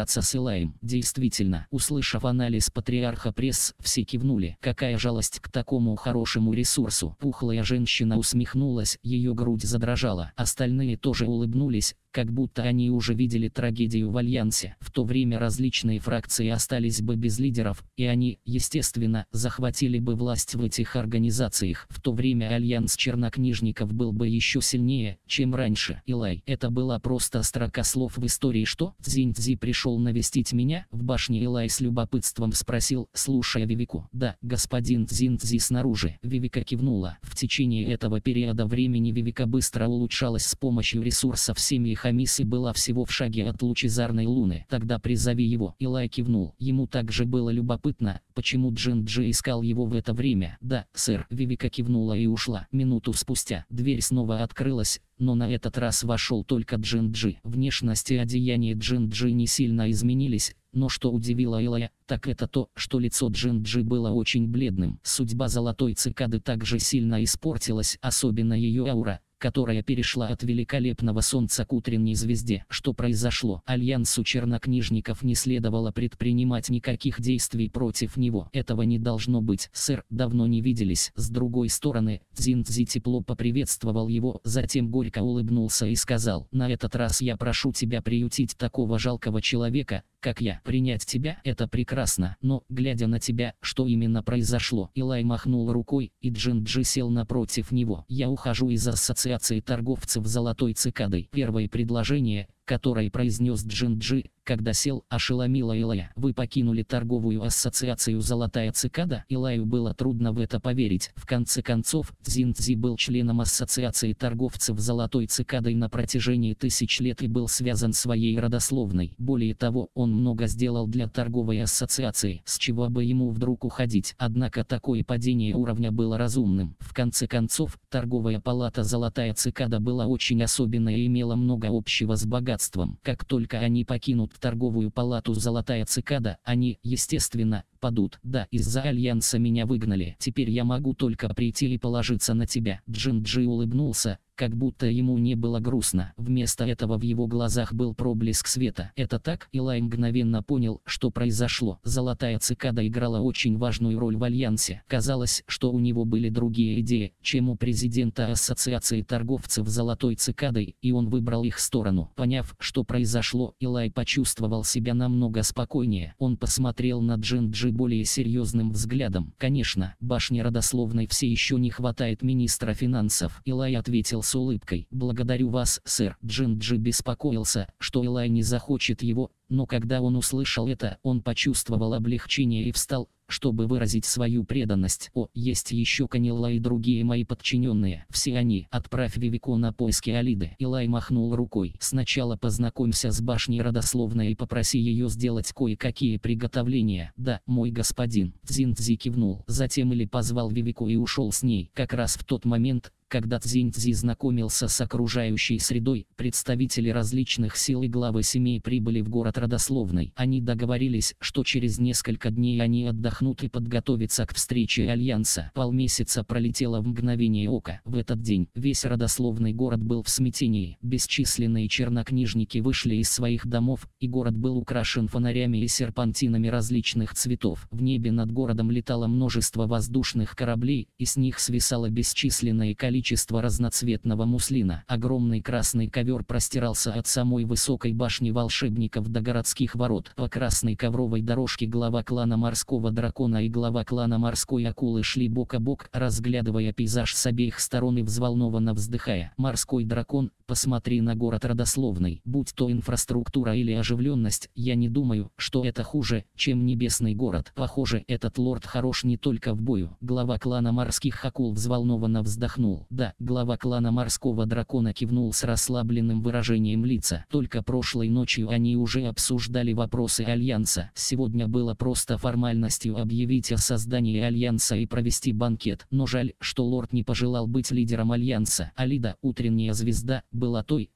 S1: Илаем. Действительно, услышав анализ патриарха пресс, все кивнули. Какая жалость к такому хорошему ресурсу. Пухлая женщина усмехнулась, ее грудь задрожала. Остальные тоже улыбнулись, как будто они уже видели трагедию в Альянсе. В то время различные фракции остались бы без лидеров, и они, естественно, захватили бы власть в этих организациях. В то время Альянс чернокнижников был бы еще сильнее, чем раньше. Илай, это была просто строка слов в истории. Что? Цзиньцзи пришел навестить меня? В башне Илай с любопытством спросил, слушая Вивику. Да, господин Цзиньцзи снаружи. Вивика кивнула. В течение этого периода времени Вивика быстро улучшалась с помощью ресурсов семьи Хамис и была всего в шаге от лучезарной луны. Тогда призови его. Илай кивнул. Ему также было любопытно, почему Джин-Джи искал его в это время. Да, сэр. Вивика кивнула и ушла. Минуту спустя дверь снова открылась, но на этот раз вошел только Джин-Джи. Внешность и одеяние Джин-Джи не сильно изменились, но что удивило Илая, так это то, что лицо Джин-Джи было очень бледным. Судьба золотой цикады также сильно испортилась, особенно ее аура, которая перешла от великолепного солнца к утренней звезде. Что произошло? Альянсу чернокнижников не следовало предпринимать никаких действий против него. Этого не должно быть. Сэр, давно не виделись. С другой стороны, Цзиньцзи тепло поприветствовал его, затем горько улыбнулся и сказал, на этот раз я прошу тебя приютить такого жалкого человека, как я. Принять тебя — это прекрасно, но, глядя на тебя, что именно произошло? Илай махнул рукой, и Джин-Джи сел напротив него. Я ухожу из ассоциации торговцев золотой цикадой. Первое предложение, которое произнес Джин-Джи, когда сел, ошеломило Илая. Вы покинули торговую ассоциацию «Золотая цикада»? Илаю было трудно в это поверить. В конце концов, Цзиньцзи был членом ассоциации торговцев золотой цикадой на протяжении тысяч лет и был связан своей родословной. Более того, он много сделал для торговой ассоциации, с чего бы ему вдруг уходить. Однако такое падение уровня было разумным. В конце концов, торговая палата «Золотая цикада» была очень особенной и имела много общего с богатством. Как только они покинут торговую палату «Золотая цикада», они, естественно, падут. Да, из-за Альянса меня выгнали. Теперь я могу только прийти и положиться на тебя. Джин-Джи улыбнулся, как будто ему не было грустно. Вместо этого в его глазах был проблеск света. Это так? Илай мгновенно понял, что произошло. Золотая цикада играла очень важную роль в Альянсе. Казалось, что у него были другие идеи, чем у президента Ассоциации торговцев золотой цикадой, и он выбрал их сторону. Поняв, что произошло, Илай почувствовал себя намного спокойнее. Он посмотрел на Джин-Джи более серьезным взглядом. Конечно, башне родословной все еще не хватает министра финансов. Илай ответил с улыбкой. Благодарю вас, сэр. Джин-Джи беспокоился, что Илай не захочет его, но когда он услышал это, он почувствовал облегчение и встал, чтобы выразить свою преданность. О, есть еще Канилла и другие мои подчиненные. Все они. Отправь Вивику на поиски Алиды. Илай махнул рукой. Сначала познакомься с башней родословной и попроси ее сделать кое-какие приготовления. Да, мой господин. Цзиньцзи кивнул. Затем Или позвал Вивику и ушел с ней. Как раз в тот момент, когда Цзиньцзи знакомился с окружающей средой, представители различных сил и главы семей прибыли в город родословной. Они договорились, что через несколько дней они отдохнут и подготовятся к встрече Альянса. Полмесяца пролетело в мгновение ока. В этот день весь родословный город был в смятении. Бесчисленные чернокнижники вышли из своих домов, и город был украшен фонарями и серпантинами различных цветов. В небе над городом летало множество воздушных кораблей, и с них свисало бесчисленное количество Количество разноцветного муслина. Огромный красный ковер простирался от самой высокой башни волшебников до городских ворот. По красной ковровой дорожке глава клана морского дракона и глава клана морской акулы шли бок о бок, разглядывая пейзаж с обеих сторон и взволнованно вздыхая. Морской дракон, посмотри на город родословный. Будь то инфраструктура или оживленность, я не думаю, что это хуже, чем небесный город. Похоже, этот лорд хорош не только в бою. Глава клана морских акул взволнованно вздохнул. Да, глава клана морского дракона кивнул с расслабленным выражением лица. Только прошлой ночью они уже обсуждали вопросы Альянса. Сегодня было просто формальностью объявить о создании Альянса и провести банкет. Но жаль, что лорд не пожелал быть лидером Альянса. Алида, утренняя звезда, была той,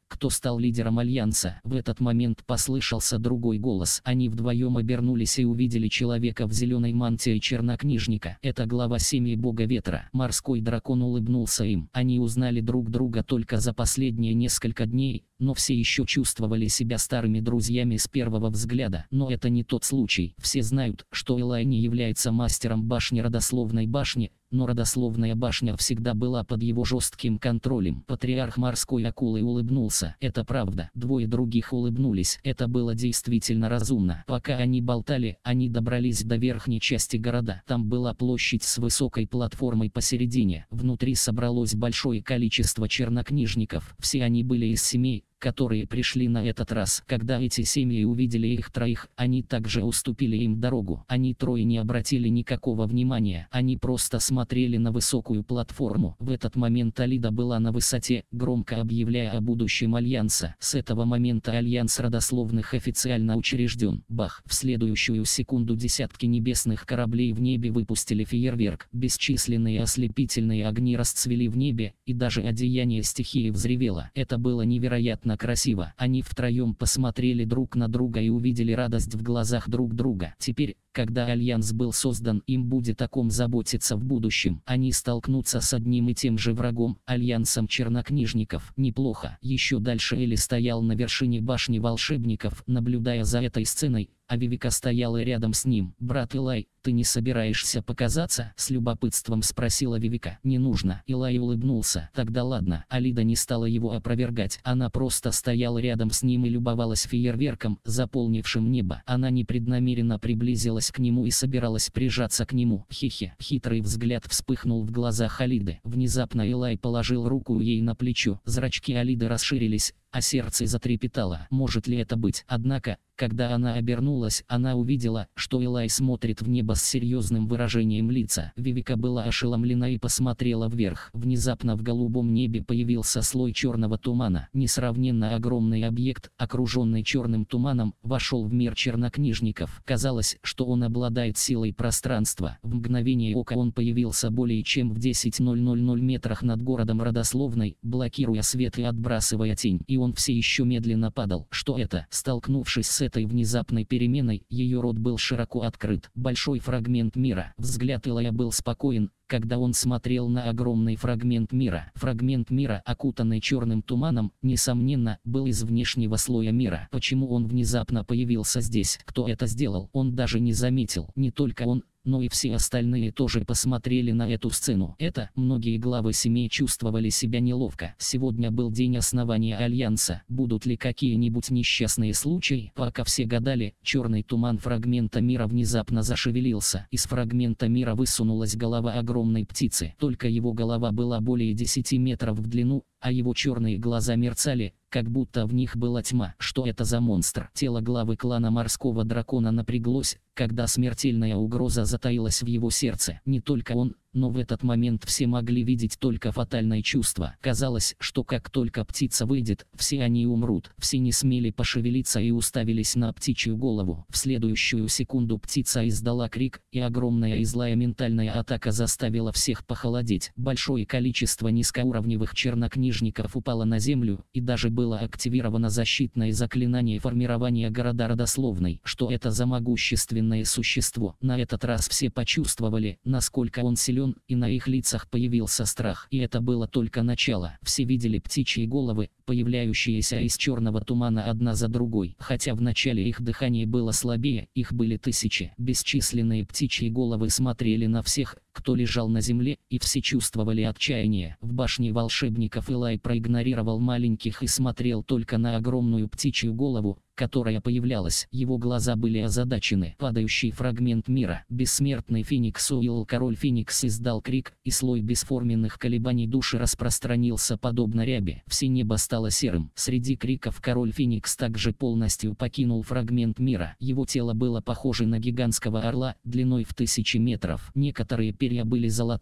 S1: кто стал лидером Альянса. В этот момент послышался другой голос. Они вдвоем обернулись и увидели человека в зеленой мантии чернокнижника. Это глава семьи Бога Ветра. Морской дракон улыбнулся им. Они узнали друг друга только за последние несколько дней, но все еще чувствовали себя старыми друзьями с первого взгляда. Но это не тот случай. Все знают, что Элай не является мастером башни родословной башни, но родословная башня всегда была под его жестким контролем. Патриарх морской акулы улыбнулся. Это правда. Двое других улыбнулись. Это было действительно разумно. Пока они болтали, они добрались до верхней части города. Там была площадь с высокой платформой посередине. Внутри собралось большое количество чернокнижников. Все они были из семей, которые пришли на этот раз. Когда эти семьи увидели их троих, они также уступили им дорогу. Они трое не обратили никакого внимания. Они просто смотрели на высокую платформу. В этот момент Алида была на высоте, громко объявляя о будущем Альянса. С этого момента Альянс родословных официально учрежден. Бах! В следующую секунду десятки небесных кораблей в небе выпустили фейерверк. Бесчисленные ослепительные огни расцвели в небе, и даже одеяние стихии взревело. Это было невероятно красиво. Они втроем посмотрели друг на друга и увидели радость в глазах друг друга. Теперь, когда Альянс был создан, им будет о ком заботиться в будущем. Они столкнутся с одним и тем же врагом, Альянсом чернокнижников. Неплохо. Еще дальше Эли стоял на вершине башни волшебников, наблюдая за этой сценой, а Вивика стояла рядом с ним. «Брат Элай, ты не собираешься показаться?» — с любопытством спросила Вивика. «Не нужно». Элай улыбнулся. «Тогда ладно». Алида не стала его опровергать. Она просто стояла рядом с ним и любовалась фейерверком, заполнившим небо. Она непреднамеренно приблизилась к нему и собиралась прижаться к нему. Хе-хе. Хитрый взгляд вспыхнул в глазах Алиды. Внезапно Элай положил руку ей на плечо. Зрачки Алиды расширились, а сердце затрепетало. Может ли это быть? Однако, когда она обернулась, она увидела, что Элай смотрит в небо с серьезным выражением лица. Вивика была ошеломлена и посмотрела вверх. Внезапно в голубом небе появился слой черного тумана. Несравненно огромный объект, окруженный черным туманом, вошел в мир чернокнижников. Казалось, что он обладает силой пространства. В мгновение ока он появился более чем в десять тысяч метрах над городом родословной, блокируя свет и отбрасывая тень. И он все еще медленно падал. Что это? Столкнувшись с этой внезапной переменой, ее рот был широко открыт. Большой фрагмент мира. Взгляд Элая был спокоен, когда он смотрел на огромный фрагмент мира. Фрагмент мира, окутанный черным туманом, несомненно, был из внешнего слоя мира. Почему он внезапно появился здесь? Кто это сделал? Он даже не заметил. Не только он, но и все остальные тоже посмотрели на эту сцену. Это, многие главы семей чувствовали себя неловко. Сегодня был день основания Альянса. Будут ли какие-нибудь несчастные случаи? Пока все гадали, черный туман фрагмента мира внезапно зашевелился. Из фрагмента мира высунулась голова огромной птицы. Только его голова была более десяти метров в длину, а его черные глаза мерцали, как будто в них была тьма. Что это за монстр? Тело главы клана морского дракона напряглось, когда смертельная угроза затаилась в его сердце. Не только он, но в этот момент все могли видеть только фатальное чувство. Казалось, что как только птица выйдет, все они умрут. Все не смели пошевелиться и уставились на птичью голову. В следующую секунду птица издала крик, и огромная и злая ментальная атака заставила всех похолодеть. Большое количество низкоуровневых чернокнижников упало на землю, и даже было активировано защитное заклинание формирования города родословной. Что это за могущественное существо? На этот раз все почувствовали, насколько он силен, и на их лицах появился страх. И это было только начало. Все видели птичьи головы, появляющиеся из черного тумана одна за другой. Хотя в начале их дыхание было слабее, их были тысячи. Бесчисленные птичьи головы смотрели на всех, кто лежал на земле, и все чувствовали отчаяние. В башне волшебников Элай проигнорировал маленьких и смотрел только на огромную птичью голову, которая появлялась. Его глаза были озадачены. Падающий фрагмент мира. Бессмертный Феникс Уилл Король Феникс издал крик, и слой бесформенных колебаний души распространился подобно ряби. Все небо стало серым. Среди криков Король Феникс также полностью покинул фрагмент мира. Его тело было похоже на гигантского орла, длиной в тысячи метров. Некоторые перья были золотыми,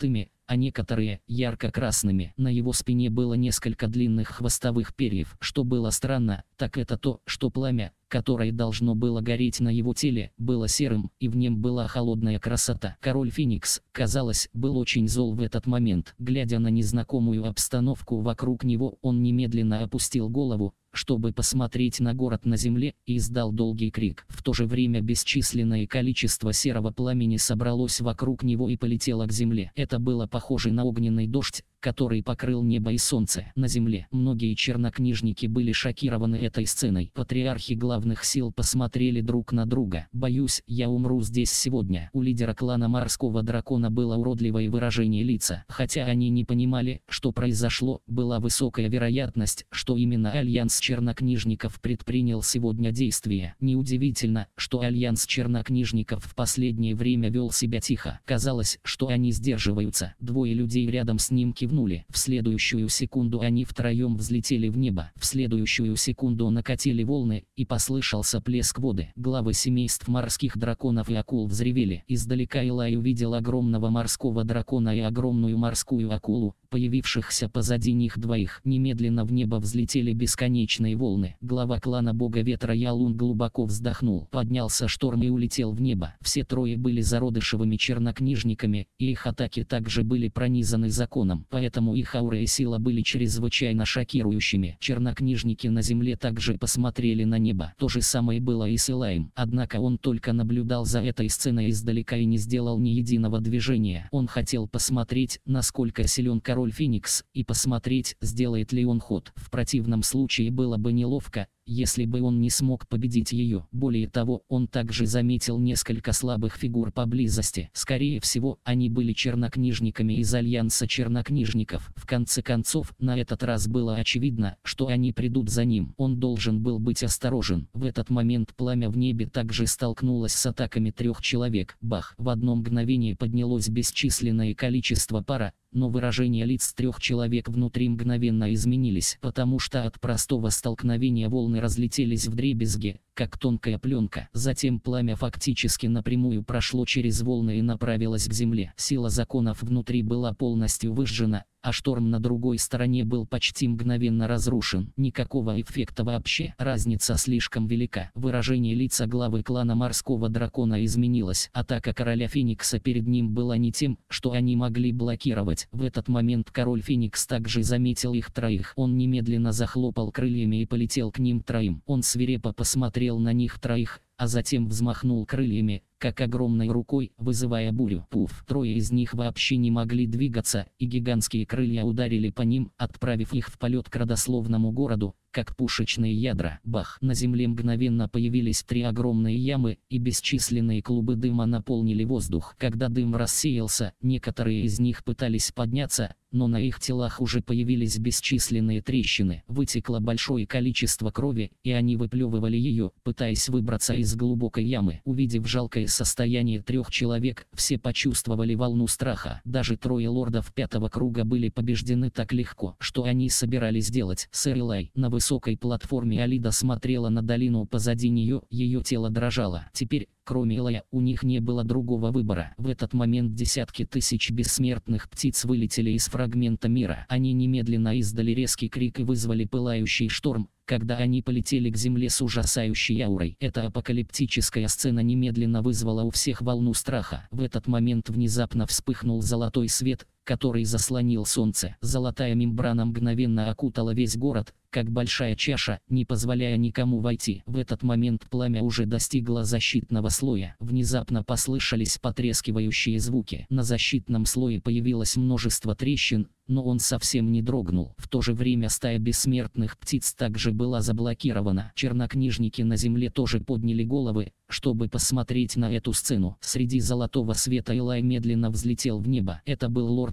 S1: а некоторые – ярко-красными. На его спине было несколько длинных хвостовых перьев. Что было странно, так это то, что пламя, которое должно было гореть на его теле, было серым, и в нем была холодная красота. Король Феникс, казалось, был очень зол в этот момент. Глядя на незнакомую обстановку вокруг него, он немедленно опустил голову, чтобы посмотреть на город на земле, и издал долгий крик. В то же время бесчисленное количество серого пламени собралось вокруг него и полетело к земле. Это было похоже на огненный дождь, который покрыл небо и солнце. На земле многие чернокнижники были шокированы этой сценой. Патриархи главных сил посмотрели друг на друга. «Боюсь, я умру здесь сегодня». У лидера клана Морского Дракона было уродливое выражение лица. Хотя они не понимали, что произошло, была высокая вероятность, что именно Альянс чернокнижников предпринял сегодня действия. Неудивительно, что Альянс чернокнижников в последнее время вел себя тихо. Казалось, что они сдерживаются. Двое людей рядом с ним кивнули. В следующую секунду они втроем взлетели в небо. В следующую секунду накатили волны, и послышался плеск воды. Главы семейств морских драконов и акул взревели. Издалека Илай увидел огромного морского дракона и огромную морскую акулу, появившихся позади них двоих. Немедленно в небо взлетели бесконечные волны. Глава клана бога ветра Ялун глубоко вздохнул. Поднялся шторм и улетел в небо. Все трое были зародышевыми чернокнижниками, и их атаки также были пронизаны законом. Поэтому их аура и сила были чрезвычайно шокирующими. Чернокнижники на земле также посмотрели на небо. То же самое было и с Илаем. Однако он только наблюдал за этой сценой издалека и не сделал ни единого движения. Он хотел посмотреть, насколько силен король Феникс, и посмотреть, сделает ли он ход. В противном случае было бы неловко, если бы он не смог победить ее. Более того, он также заметил несколько слабых фигур поблизости. Скорее всего, они были чернокнижниками из Альянса чернокнижников. В конце концов, на этот раз было очевидно, что они придут за ним. Он должен был быть осторожен. В этот момент пламя в небе также столкнулось с атаками трех человек. Бах! В одно мгновение поднялось бесчисленное количество пара, но выражения лиц трех человек внутри мгновенно изменились, потому что от простого столкновения волны разлетелись вдребезги, как тонкая пленка. Затем пламя фактически напрямую прошло через волны и направилось к земле. Сила законов внутри была полностью выжжена, а шторм на другой стороне был почти мгновенно разрушен. Никакого эффекта вообще. Разница слишком велика. Выражение лица главы клана Морского Дракона изменилось. Атака короля Феникса перед ним была не тем, что они могли блокировать. В этот момент король Феникс также заметил их троих. Он немедленно захлопал крыльями и полетел к ним троим. Он свирепо посмотрел на них троих, а затем взмахнул крыльями, как огромной рукой, вызывая бурю. Пуф! Трое из них вообще не могли двигаться, и гигантские крылья ударили по ним, отправив их в полет к родословному городу, как пушечные ядра. Бах! На земле мгновенно появились три огромные ямы, и бесчисленные клубы дыма наполнили воздух. Когда дым рассеялся, некоторые из них пытались подняться, но на их телах уже появились бесчисленные трещины. Вытекло большое количество крови, и они выплевывали ее, пытаясь выбраться из глубокой ямы. Увидев жалкое состояние трех человек, все почувствовали волну страха. Даже трое лордов пятого круга были побеждены так легко. Что они собирались делать? Сэр Илай. На высокой платформе Алида смотрела на долину позади нее, ее тело дрожало. Теперь, кроме Илая, у них не было другого выбора. В этот момент десятки тысяч бессмертных птиц вылетели из фрагмента мира. Они немедленно издали резкий крик и вызвали пылающий шторм, когда они полетели к земле с ужасающей аурой. Эта апокалиптическая сцена немедленно вызвала у всех волну страха. В этот момент внезапно вспыхнул золотой свет, который заслонил солнце. Золотая мембрана мгновенно окутала весь город, как большая чаша, не позволяя никому войти. В этот момент пламя уже достигло защитного слоя. Внезапно послышались потрескивающие звуки. На защитном слое появилось множество трещин, но он совсем не дрогнул. В то же время стая бессмертных птиц также была заблокирована. Чернокнижники на земле тоже подняли головы, чтобы посмотреть на эту сцену. Среди золотого света Илай медленно взлетел в небо. Это был лорд Или,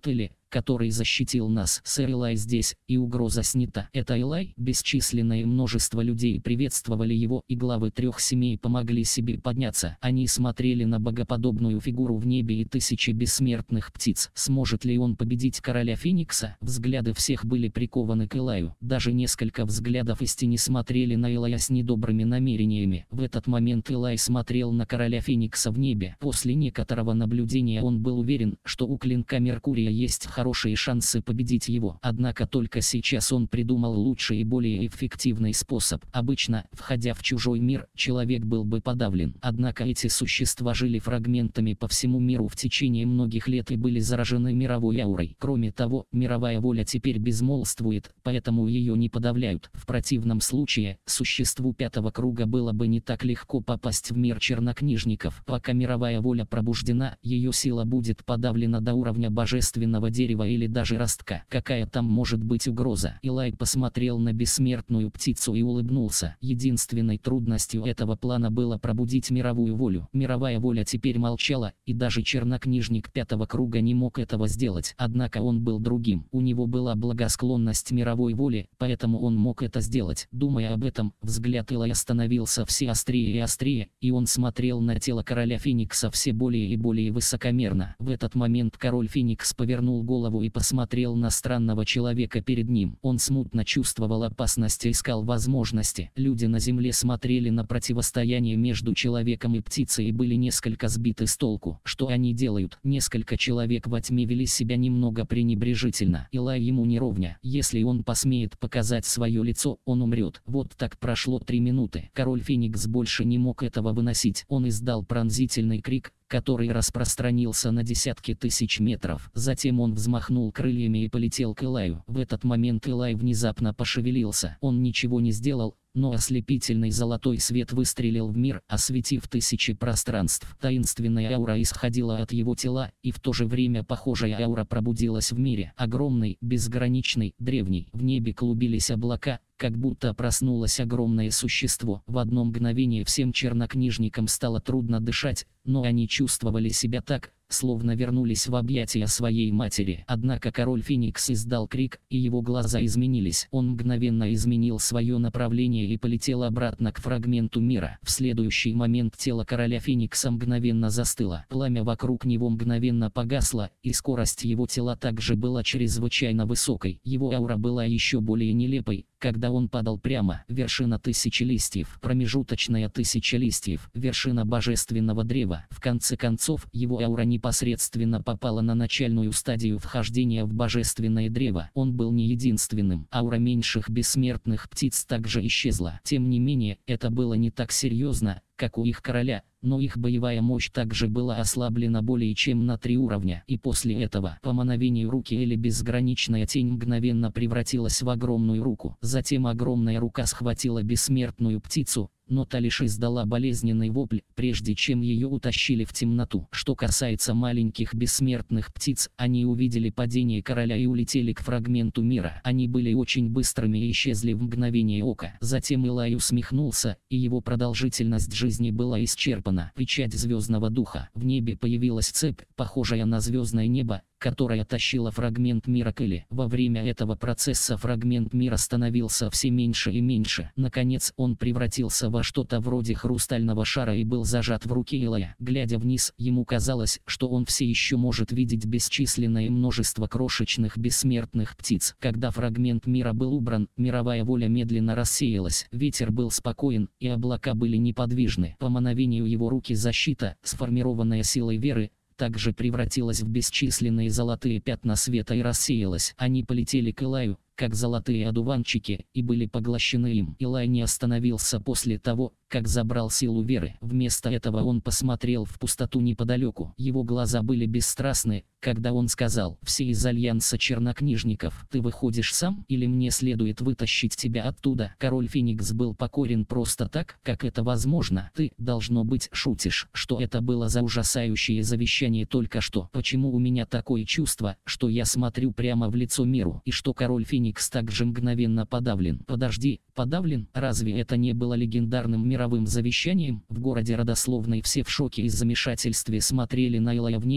S1: который защитил нас. Сэр Элай здесь, и угроза снята. Это Элай?» Бесчисленное множество людей приветствовали его, и главы трех семей помогли себе подняться. Они смотрели на богоподобную фигуру в небе и тысячи бессмертных птиц. Сможет ли он победить короля Феникса? Взгляды всех были прикованы к Элаю. Даже несколько взглядов из тени смотрели на Элая с недобрыми намерениями. В этот момент Элай смотрел на короля Феникса в небе. После некоторого наблюдения он был уверен, что у клинка Меркурия есть хорошие шансы победить его. Однако только сейчас он придумал лучший и более эффективный способ. Обычно, входя в чужой мир, человек был бы подавлен. Однако эти существа жили фрагментами по всему миру в течение многих лет и были заражены мировой аурой. Кроме того, мировая воля теперь безмолвствует, поэтому ее не подавляют. В противном случае, существу пятого круга было бы не так легко попасть в мир чернокнижников. Пока мировая воля пробуждена, ее сила будет подавлена до уровня божественного дерева или даже ростка. Какая там может быть угроза? Элай посмотрел на бессмертную птицу и улыбнулся. Единственной трудностью этого плана было пробудить мировую волю. Мировая воля теперь молчала, и даже чернокнижник пятого круга не мог этого сделать. Однако он был другим. У него была благосклонность мировой воли, поэтому он мог это сделать. Думая об этом, взгляд Элая становился все острее и острее, и он смотрел на тело короля Феникса все более и более высокомерно. В этот момент король Феникс повернул голову и посмотрел на странного человека перед ним. Он смутно чувствовал опасность и искал возможности. Люди на земле смотрели на противостояние между человеком и птицей и были несколько сбиты с толку. Что они делают? Несколько человек во тьме вели себя немного пренебрежительно. Элай ему не ровня. Если он посмеет показать свое лицо, он умрет. Вот так прошло три минуты. Король Феникс больше не мог этого выносить. Он издал пронзительный крик, который распространился на десятки тысяч метров. Затем он взмахнул крыльями и полетел к Элаю. В этот момент Элай внезапно пошевелился. Он ничего не сделал, но ослепительный золотой свет выстрелил в мир, осветив тысячи пространств. Таинственная аура исходила от его тела, и в то же время похожая аура пробудилась в мире. Огромный, безграничный, древний. В небе клубились облака, как будто проснулось огромное существо. В одно мгновение всем чернокнижникам стало трудно дышать, но они чувствовали себя так, словно вернулись в объятия своей матери. Однако король Феникс издал крик, и его глаза изменились. Он мгновенно изменил свое направление и полетел обратно к фрагменту мира. В следующий момент тело короля Феникса мгновенно застыло. Пламя вокруг него мгновенно погасло, и скорость его тела также была чрезвычайно высокой. Его аура была еще более нелепой, когда он падал прямо. Вершина тысячи листьев, промежуточная тысяча листьев, вершина божественного древа. В конце концов, его аура непосредственно попала на начальную стадию вхождения в божественное древо. Он был не единственным. Аура меньших бессмертных птиц также исчезла. Тем не менее, это было не так серьезно, как у их короля, но их боевая мощь также была ослаблена более чем на три уровня. И после этого, по мановению руки или безграничная тень мгновенно превратилась в огромную руку. Затем огромная рука схватила бессмертную птицу, но та лишь издала болезненный вопль, прежде чем ее утащили в темноту. Что касается маленьких бессмертных птиц, они увидели падение короля и улетели к фрагменту мира. Они были очень быстрыми и исчезли в мгновение ока. Затем Элай усмехнулся, и его продолжительность жизни была исчерпана. Печать звездного духа. В небе появилась цепь, похожая на звездное небо, которая тащила фрагмент мира к Эле. Во время этого процесса фрагмент мира становился все меньше и меньше. Наконец он превратился во что-то вроде хрустального шара и был зажат в руке Элая. Глядя вниз, ему казалось, что он все еще может видеть бесчисленное множество крошечных бессмертных птиц. Когда фрагмент мира был убран, мировая воля медленно рассеялась. Ветер был спокоен, и облака были неподвижны. По мановению его руки защита, сформированная силой веры, также превратилась в бесчисленные золотые пятна света и рассеялась. Они полетели к Элаю, как золотые одуванчики, и были поглощены им. Элай не остановился после того, как забрал силу веры. Вместо этого он посмотрел в пустоту неподалеку. Его глаза были бесстрастны, когда он сказал: «Все из альянса чернокнижников, ты выходишь сам, или мне следует вытащить тебя оттуда?» Король Феникс был покорен просто так, как это возможно. «Ты, должно быть, шутишь. Что это было за ужасающее завещание только что? Почему у меня такое чувство, что я смотрю прямо в лицо миру, и что король Феникс также мгновенно подавлен?» «Подожди, подавлен? Разве это не было легендарным мировым завещанием?» В городе родословной все в шоке и замешательстве смотрели на Элая в небе,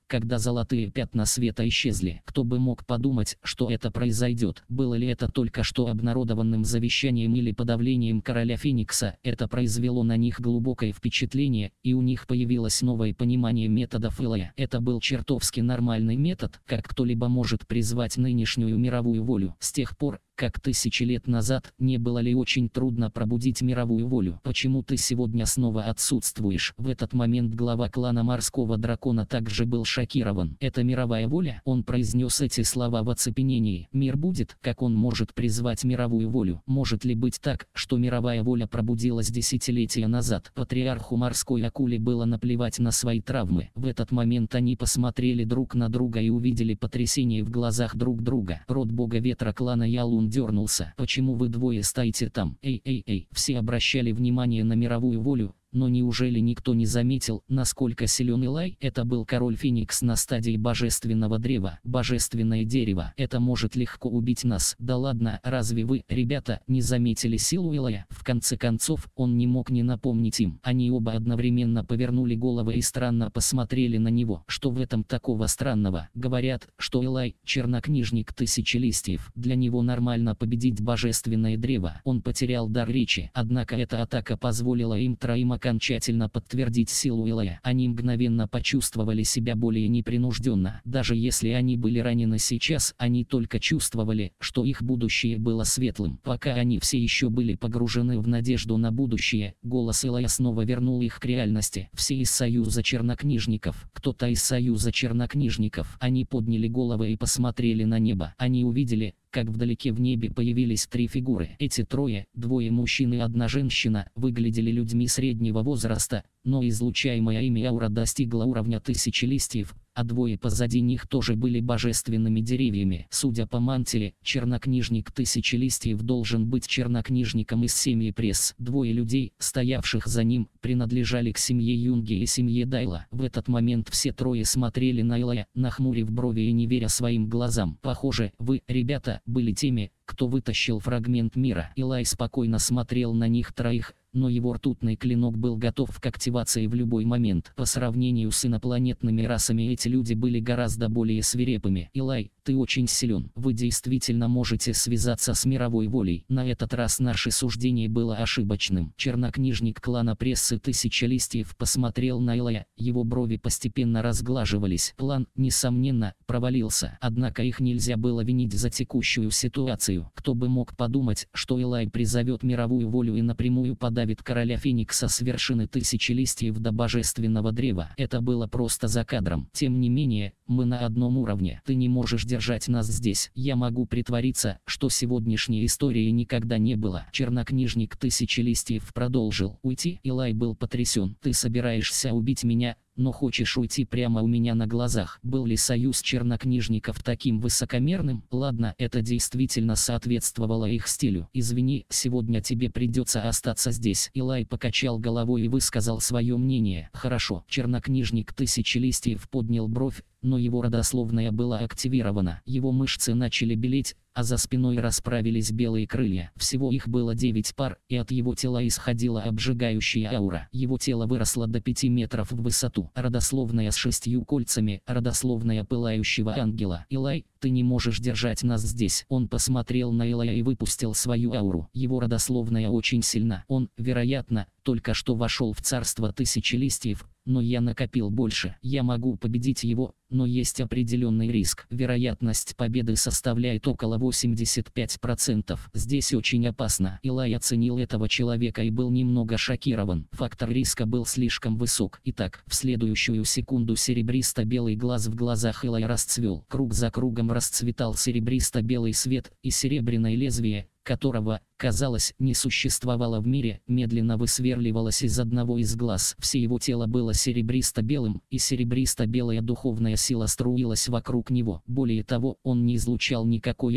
S1: когда золотые пятна света исчезли. Кто бы мог подумать, что это произойдет? Было ли это только что обнародованным завещанием или подавлением короля Феникса? Это произвело на них глубокое впечатление, и у них появилось новое понимание методов Илая. Это был чертовски нормальный метод, как кто-либо может призвать нынешнюю мировую волю. С тех пор, как тысячи лет назад, не было ли очень трудно пробудить мировую волю? Почему ты сегодня снова отсутствуешь? В этот момент глава клана Морского Дракона также был шокирован. Это мировая воля? Он произнес эти слова в оцепенении. Мир будет? Как он может призвать мировую волю? Может ли быть так, что мировая воля пробудилась десятилетия назад? Патриарху морской акуле было наплевать на свои травмы. В этот момент они посмотрели друг на друга и увидели потрясение в глазах друг друга. Род бога ветра клана Ялун дернулся. Почему вы двое стоите там? Эй, эй, эй. Все обращали внимание на мировую волю. Но неужели никто не заметил, насколько силен Илай? Это был король Феникс на стадии божественного древа. Божественное дерево. Это может легко убить нас. Да ладно, разве вы, ребята, не заметили силу Илая? В конце концов, он не мог не напомнить им. Они оба одновременно повернули головы и странно посмотрели на него. Что в этом такого странного? Говорят, что Илай – чернокнижник тысячи листьев. Для него нормально победить божественное древо. Он потерял дар речи. Однако эта атака позволила им троим окончательно подтвердить силу Илая. Они мгновенно почувствовали себя более непринужденно. Даже если они были ранены сейчас, они только чувствовали, что их будущее было светлым. Пока они все еще были погружены в надежду на будущее, голос Илая снова вернул их к реальности. Все из Союза Чернокнижников. Кто-то из Союза Чернокнижников. Они подняли головы и посмотрели на небо. Они увидели, как вдалеке в небе появились три фигуры. Эти трое, двое мужчин и одна женщина, выглядели людьми среднего возраста, но излучаемая ими аура достигла уровня тысячи листьев, а двое позади них тоже были божественными деревьями. Судя по мантии, чернокнижник тысячи листьев должен быть чернокнижником из семьи Пресс. Двое людей, стоявших за ним, принадлежали к семье Юнги и семье Дайла. В этот момент все трое смотрели на Илая, нахмурив брови и не веря своим глазам. Похоже, вы, ребята, были теми, кто вытащил фрагмент мира. Илай спокойно смотрел на них троих, но его ртутный клинок был готов к активации в любой момент. По сравнению с инопланетными расами эти люди были гораздо более свирепыми. Илай, ты очень силен. Вы действительно можете связаться с мировой волей. На этот раз наше суждение было ошибочным. Чернокнижник клана Прессы Тысяча Листьев посмотрел на Илая, его брови постепенно разглаживались. План, несомненно, провалился. Однако их нельзя было винить за текущую ситуацию. Кто бы мог подумать, что Илай призовет мировую волю и напрямую подавит короля Феникса с вершины Тысячи Листьев до божественного древа. Это было просто за кадром. Тем не менее, мы на одном уровне. Ты не можешь держать нас здесь. Я могу притвориться, что сегодняшней истории никогда не было. Чернокнижник Тысячи Листьев продолжил. Уйти? Илай был потрясен. Ты собираешься убить меня, но хочешь уйти прямо у меня на глазах? Был ли союз чернокнижников таким высокомерным? Ладно, это действительно соответствовало их стилю. Извини, сегодня тебе придется остаться здесь. Илай покачал головой и высказал свое мнение. Хорошо. Чернокнижник Тысячи Листьев поднял бровь, но его родословная была активирована. Его мышцы начали белеть, а за спиной расправились белые крылья. Всего их было девять пар, и от его тела исходила обжигающая аура. Его тело выросло до пяти метров в высоту. Родословная с шестью кольцами, родословная пылающего ангела. Илай, ты не можешь держать нас здесь. Он посмотрел на Илая и выпустил свою ауру. Его родословная очень сильна. Он, вероятно, только что вошел в царство Тысячи Листьев, но я накопил больше. Я могу победить его, но есть определенный риск. Вероятность победы составляет около восемьдесят пять процентов. Здесь очень опасно. Илай оценил этого человека и был немного шокирован. Фактор риска был слишком высок. Итак, в следующую секунду серебристо-белый глаз в глазах Илая расцвел. Круг за кругом расцветал серебристо-белый свет, и серебряное лезвие, которого, казалось, не существовало в мире, медленно высверливалось из одного из глаз. Все его тело было серебристо-белым, и серебристо-белая духовная сила струилась вокруг него. Более того, он не излучал никакой ауры,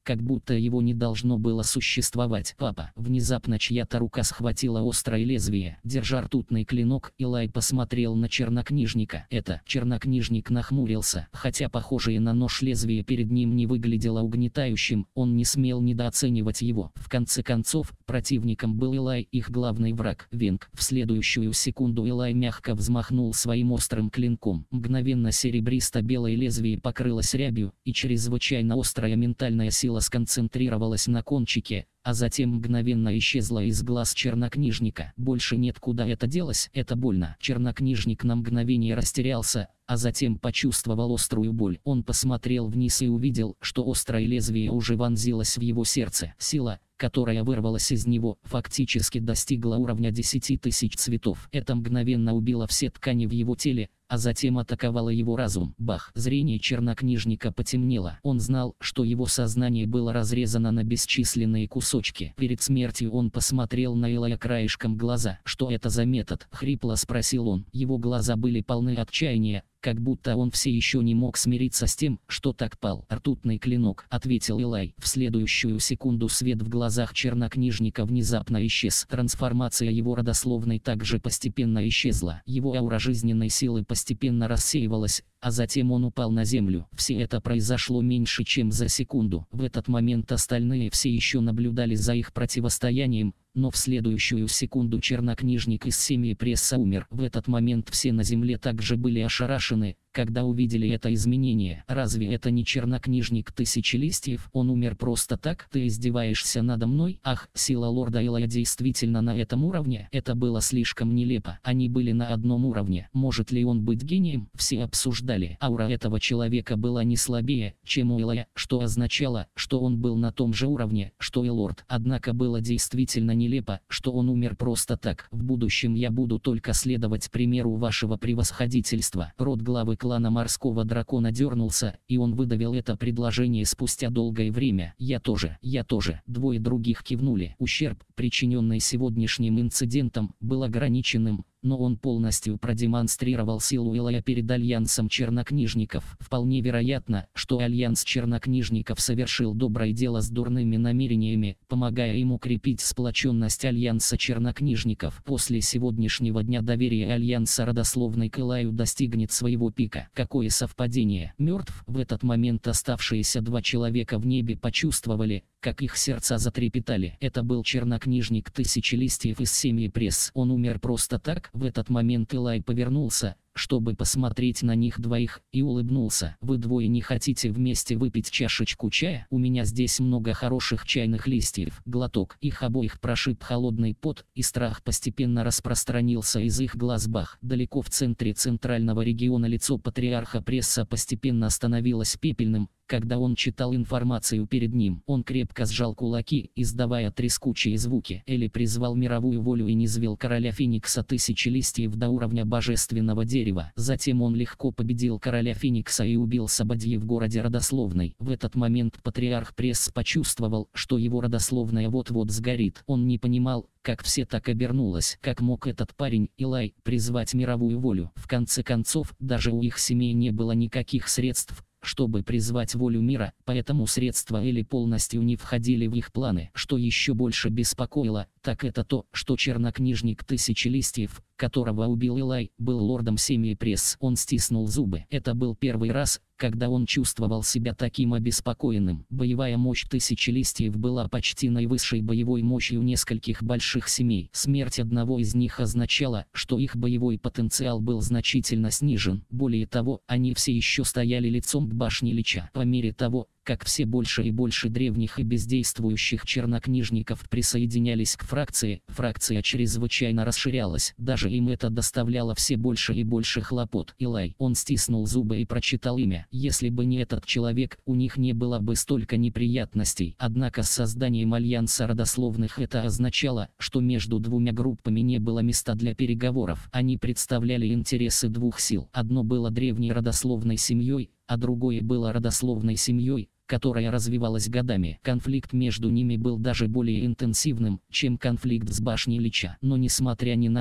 S1: как будто его не должно было существовать. «Папа!» Внезапно чья-то рука схватила острое лезвие. Держа ртутный клинок, Илай посмотрел на чернокнижника. Это чернокнижник нахмурился. Хотя похожее на нож лезвие перед ним не выглядело угнетающим, он не смел недооценивать его. В конце концов, противником был Илай, их главный враг. Винг. В следующую секунду Илай мягко взмахнул своим острым клинком. Мгновенно серебристо-белое лезвие покрылось рябью, и чрезвычайно острая ментальная сила сконцентрировалась на кончике, а затем мгновенно исчезла из глаз чернокнижника. Больше нет, куда это делось, это больно. Чернокнижник на мгновение растерялся, а затем почувствовал острую боль. Он посмотрел вниз и увидел, что острое лезвие уже вонзилось в его сердце. Сила, которая вырвалась из него, фактически достигла уровня десяти тысяч цветов. Это мгновенно убило все ткани в его теле, а затем атаковало его разум. Бах! Зрение чернокнижника потемнело. Он знал, что его сознание было разрезано на бесчисленные кусочки. Перед смертью он посмотрел на Илая краешком глаза. «Что это за метод?» — хрипло спросил он. Его глаза были полны отчаяния, как будто он все еще не мог смириться с тем, что так пал. «Ртутный клинок», — ответил Илай. В следующую секунду свет в глазах чернокнижника внезапно исчез. Трансформация его родословной также постепенно исчезла. Его аура жизненной силы постепенно рассеивалась, а затем он упал на землю. Все это произошло меньше чем за секунду. В этот момент остальные все еще наблюдали за их противостоянием, но в следующую секунду чернокнижник из семьи Пресса умер. В этот момент все на земле также были ошарашены, когда увидели это изменение. «Разве это не чернокнижник Тысячи Листьев? Он умер просто так? Ты издеваешься надо мной?» Ах, сила лорда Илая действительно на этом уровне? Это было слишком нелепо. Они были на одном уровне. Может ли он быть гением? Все обсуждали. Аура этого человека была не слабее, чем у Илая, что означало, что он был на том же уровне, что и лорд. Однако было действительно нелепо, что он умер просто так. «В будущем я буду только следовать примеру вашего превосходительства». Рот главы клана морского дракона дернулся, и он выдавил это предложение спустя долгое время. «Я тоже, я тоже». Двое других кивнули. Ущерб, причиненный сегодняшним инцидентом, был ограниченным, но он полностью продемонстрировал силу Илая перед альянсом чернокнижников. Вполне вероятно, что альянс чернокнижников совершил доброе дело с дурными намерениями, помогая им укрепить сплоченность альянса чернокнижников. После сегодняшнего дня доверие альянса родословной к Илаю достигнет своего пика. Какое совпадение! Мертв. В этот момент оставшиеся два человека в небе почувствовали, как их сердца затрепетали. Это был чернокнижник Тысячи Листьев из семьи Пресс. Он умер просто так. В этот момент Илай повернулся, чтобы посмотреть на них двоих, и улыбнулся. «Вы двое не хотите вместе выпить чашечку чая? У меня здесь много хороших чайных листьев». Глоток. Их обоих прошиб холодный пот, и страх постепенно распространился из их глаз. Бах! Далеко в центре центрального региона лицо патриарха Пресса постепенно становилось пепельным, когда он читал информацию перед ним. Он крепко сжал кулаки, издавая трескучие звуки. Эли призвал мировую волю и низвел короля Феникса Тысячи Листьев до уровня божественного дерева. Затем он легко победил короля Феникса и убил Сабадьи в городе родословной. В этот момент патриарх Пресс почувствовал, что его родословная вот-вот сгорит. Он не понимал, как все так обернулось. Как мог этот парень, Илай, призвать мировую волю? В конце концов, даже у их семей не было никаких средств, чтобы призвать волю мира, поэтому средства Эли полностью не входили в их планы. Что еще больше беспокоило, так это то, что чернокнижник Тысячи Листьев, которого убил Илай, был лордом семьи Пресс. Он стиснул зубы. Это был первый раз, когда он чувствовал себя таким обеспокоенным. Боевая мощь Тысячи Листьев была почти наивысшей боевой мощью нескольких больших семей. Смерть одного из них означала, что их боевой потенциал был значительно снижен. Более того, они все еще стояли лицом к башне Лича. По мере того, как все больше и больше древних и бездействующих чернокнижников присоединялись к фракции, фракция чрезвычайно расширялась. Даже им это доставляло все больше и больше хлопот. Илай. Он стиснул зубы и прочитал имя. Если бы не этот человек, у них не было бы столько неприятностей. Однако с созданием альянса родословных это означало, что между двумя группами не было места для переговоров. Они представляли интересы двух сил. Одно было древней родословной семьей, а другое было родословной семьей, которая развивалась годами. Конфликт между ними был даже более интенсивным, чем конфликт с башней Лича. Но несмотря ни на что,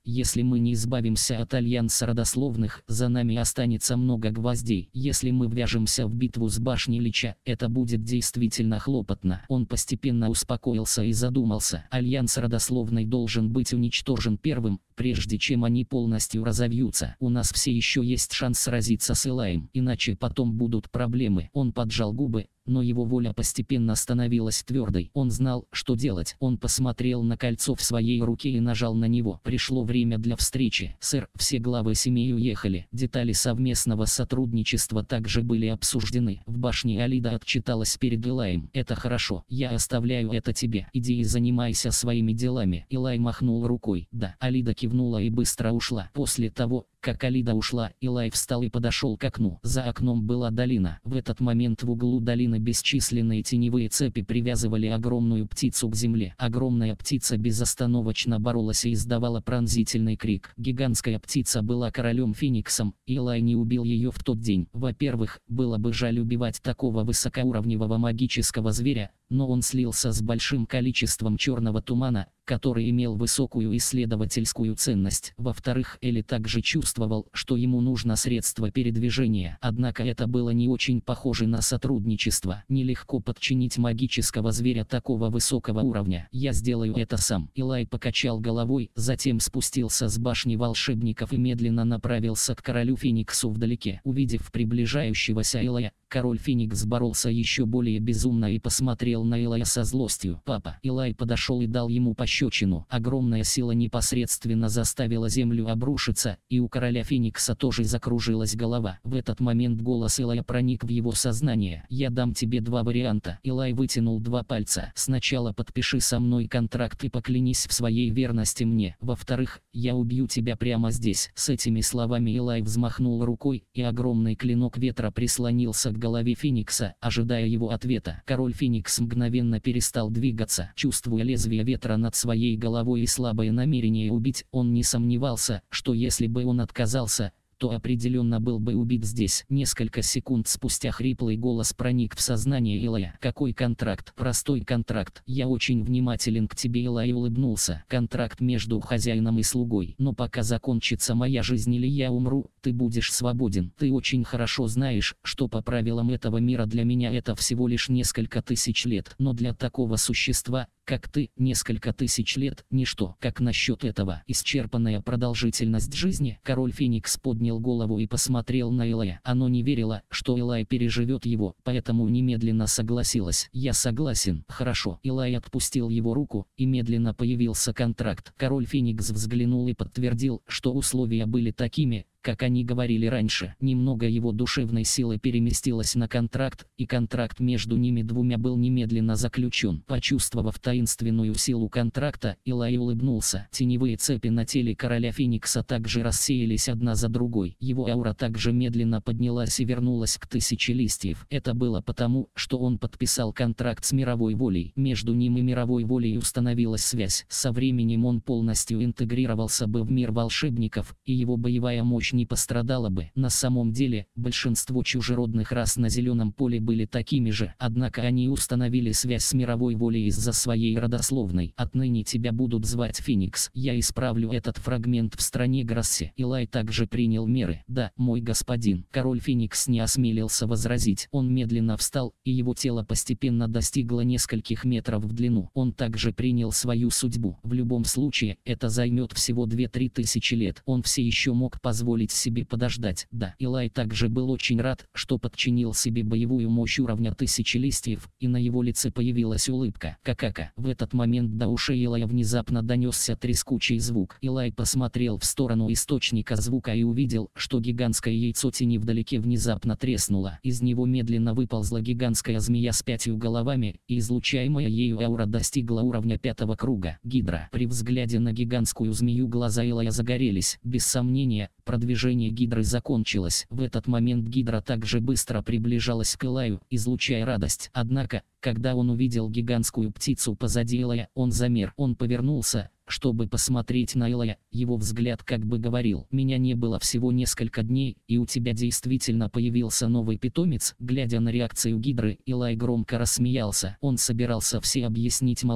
S1: если мы не избавимся от альянса родословных, за нами останется много гвоздей. Если мы ввяжемся в битву с башней Лича, это будет действительно хлопотно. Он постепенно успокоился и задумался. Альянс родословный должен быть уничтожен первым, прежде чем они полностью разовьются. У нас все еще есть шанс сразиться с Илаем, иначе потом будут проблемы. Он поджал губы, но его воля постепенно становилась твердой. Он знал, что делать. Он посмотрел на кольцо в своей руке и нажал на него. Пришло время для встречи. Сэр, все главы семей уехали. Детали совместного сотрудничества также были обсуждены. В башне Алида отчиталась перед Илаем. Это хорошо. Я оставляю это тебе. Иди и занимайся своими делами. Илай махнул рукой. Да. Алида кивнула и быстро ушла. После того, как Алида ушла, Илай встал и подошел к окну. За окном была долина. В этот момент в углу долины бесчисленные теневые цепи привязывали огромную птицу к земле. Огромная птица безостановочно боролась и издавала пронзительный крик. Гигантская птица была королем Фениксом, и Илай не убил ее в тот день. Во-первых, было бы жаль убивать такого высокоуровневого магического зверя, но он слился с большим количеством черного тумана, который имел высокую исследовательскую ценность. Во-вторых, Эли также чувствовал, что ему нужно средство передвижения. Однако это было не очень похоже на сотрудничество. Нелегко подчинить магического зверя такого высокого уровня. Я сделаю это сам. Илай покачал головой, затем спустился с башни волшебников и медленно направился к королю Фениксу вдалеке. Увидев приближающегося Илая, король Феникс боролся еще более безумно и посмотрел на Илая со злостью. «Папа!» Илай подошел и дал ему пощечину. Огромная сила непосредственно заставила землю обрушиться, и у короля Феникса тоже закружилась голова. В этот момент голос Илая проник в его сознание. «Я дам тебе два варианта». Илай вытянул два пальца. «Сначала подпиши со мной контракт и поклянись в своей верности мне. Во-вторых, я убью тебя прямо здесь». С этими словами Илай взмахнул рукой, и огромный клинок ветра прислонился к голове Феникса, ожидая его ответа. Король Феникс мгновенно перестал двигаться. Чувствуя лезвие ветра над своей головой и слабое намерение убить, он не сомневался, что если бы он отказался, то определенно был бы убит здесь. Несколько секунд спустя хриплый голос проник в сознание Илая. «Какой контракт?» «Простой контракт. Я очень внимателен к тебе». Илай улыбнулся. «Контракт между хозяином и слугой. Но пока закончится моя жизнь или я умру, ты будешь свободен. Ты очень хорошо знаешь, что по правилам этого мира для меня это всего лишь несколько тысяч лет. Но для такого существа, как ты, несколько тысяч лет – ничто. Как насчет этого?» Исчерпанная продолжительность жизни. Король Феникс поднял голову и посмотрел на Илая. Оно не верило, что Илай переживет его, поэтому немедленно согласилась. «Я согласен». «Хорошо». Илай отпустил его руку, и медленно появился контракт. Король Феникс взглянул и подтвердил, что условия были такими, как они говорили раньше. Немного его душевной силы переместилось на контракт, и контракт между ними двумя был немедленно заключен. Почувствовав таинственную силу контракта, Илай улыбнулся. Теневые цепи на теле короля Феникса также рассеялись одна за другой. Его аура также медленно поднялась и вернулась к тысяче листьев. Это было потому, что он подписал контракт с мировой волей. Между ним и мировой волей установилась связь. Со временем он полностью интегрировался бы в мир волшебников, и его боевая мощь не пострадала бы. На самом деле, большинство чужеродных рас на зеленом поле были такими же, однако они установили связь с мировой волей из-за своей родословной. «Отныне тебя будут звать Феникс. Я исправлю этот фрагмент в стране Грассе». Илай также принял меры. «Да, мой господин». Король Феникс не осмелился возразить. Он медленно встал, и его тело постепенно достигло нескольких метров в длину. Он также принял свою судьбу. В любом случае, это займет всего две-три тысячи лет. Он все еще мог позволить себе подождать. Да, Илай также был очень рад, что подчинил себе боевую мощь уровня тысячи листьев, и на его лице появилась улыбка. Какака. В этот момент до ушей Илая внезапно донесся трескучий звук. Илай посмотрел в сторону источника звука и увидел, что гигантское яйцо тени вдалеке внезапно треснуло. Из него медленно выползла гигантская змея с пятью головами, и излучаемая ею аура достигла уровня пятого круга. Гидра. При взгляде на гигантскую змею глаза Илая загорелись. Без сомнения, продвижение Гидры закончилось. В этот момент Гидра также быстро приближалась к Илаю, излучая радость. Однако, когда он увидел гигантскую птицу позади Илая, он замер. Он повернулся, чтобы посмотреть на Илая. Его взгляд как бы говорил: «Меня не было всего несколько дней, и у тебя действительно появился новый питомец». Глядя на реакцию Гидры, Илай громко рассмеялся. Он собирался все объяснить малышу,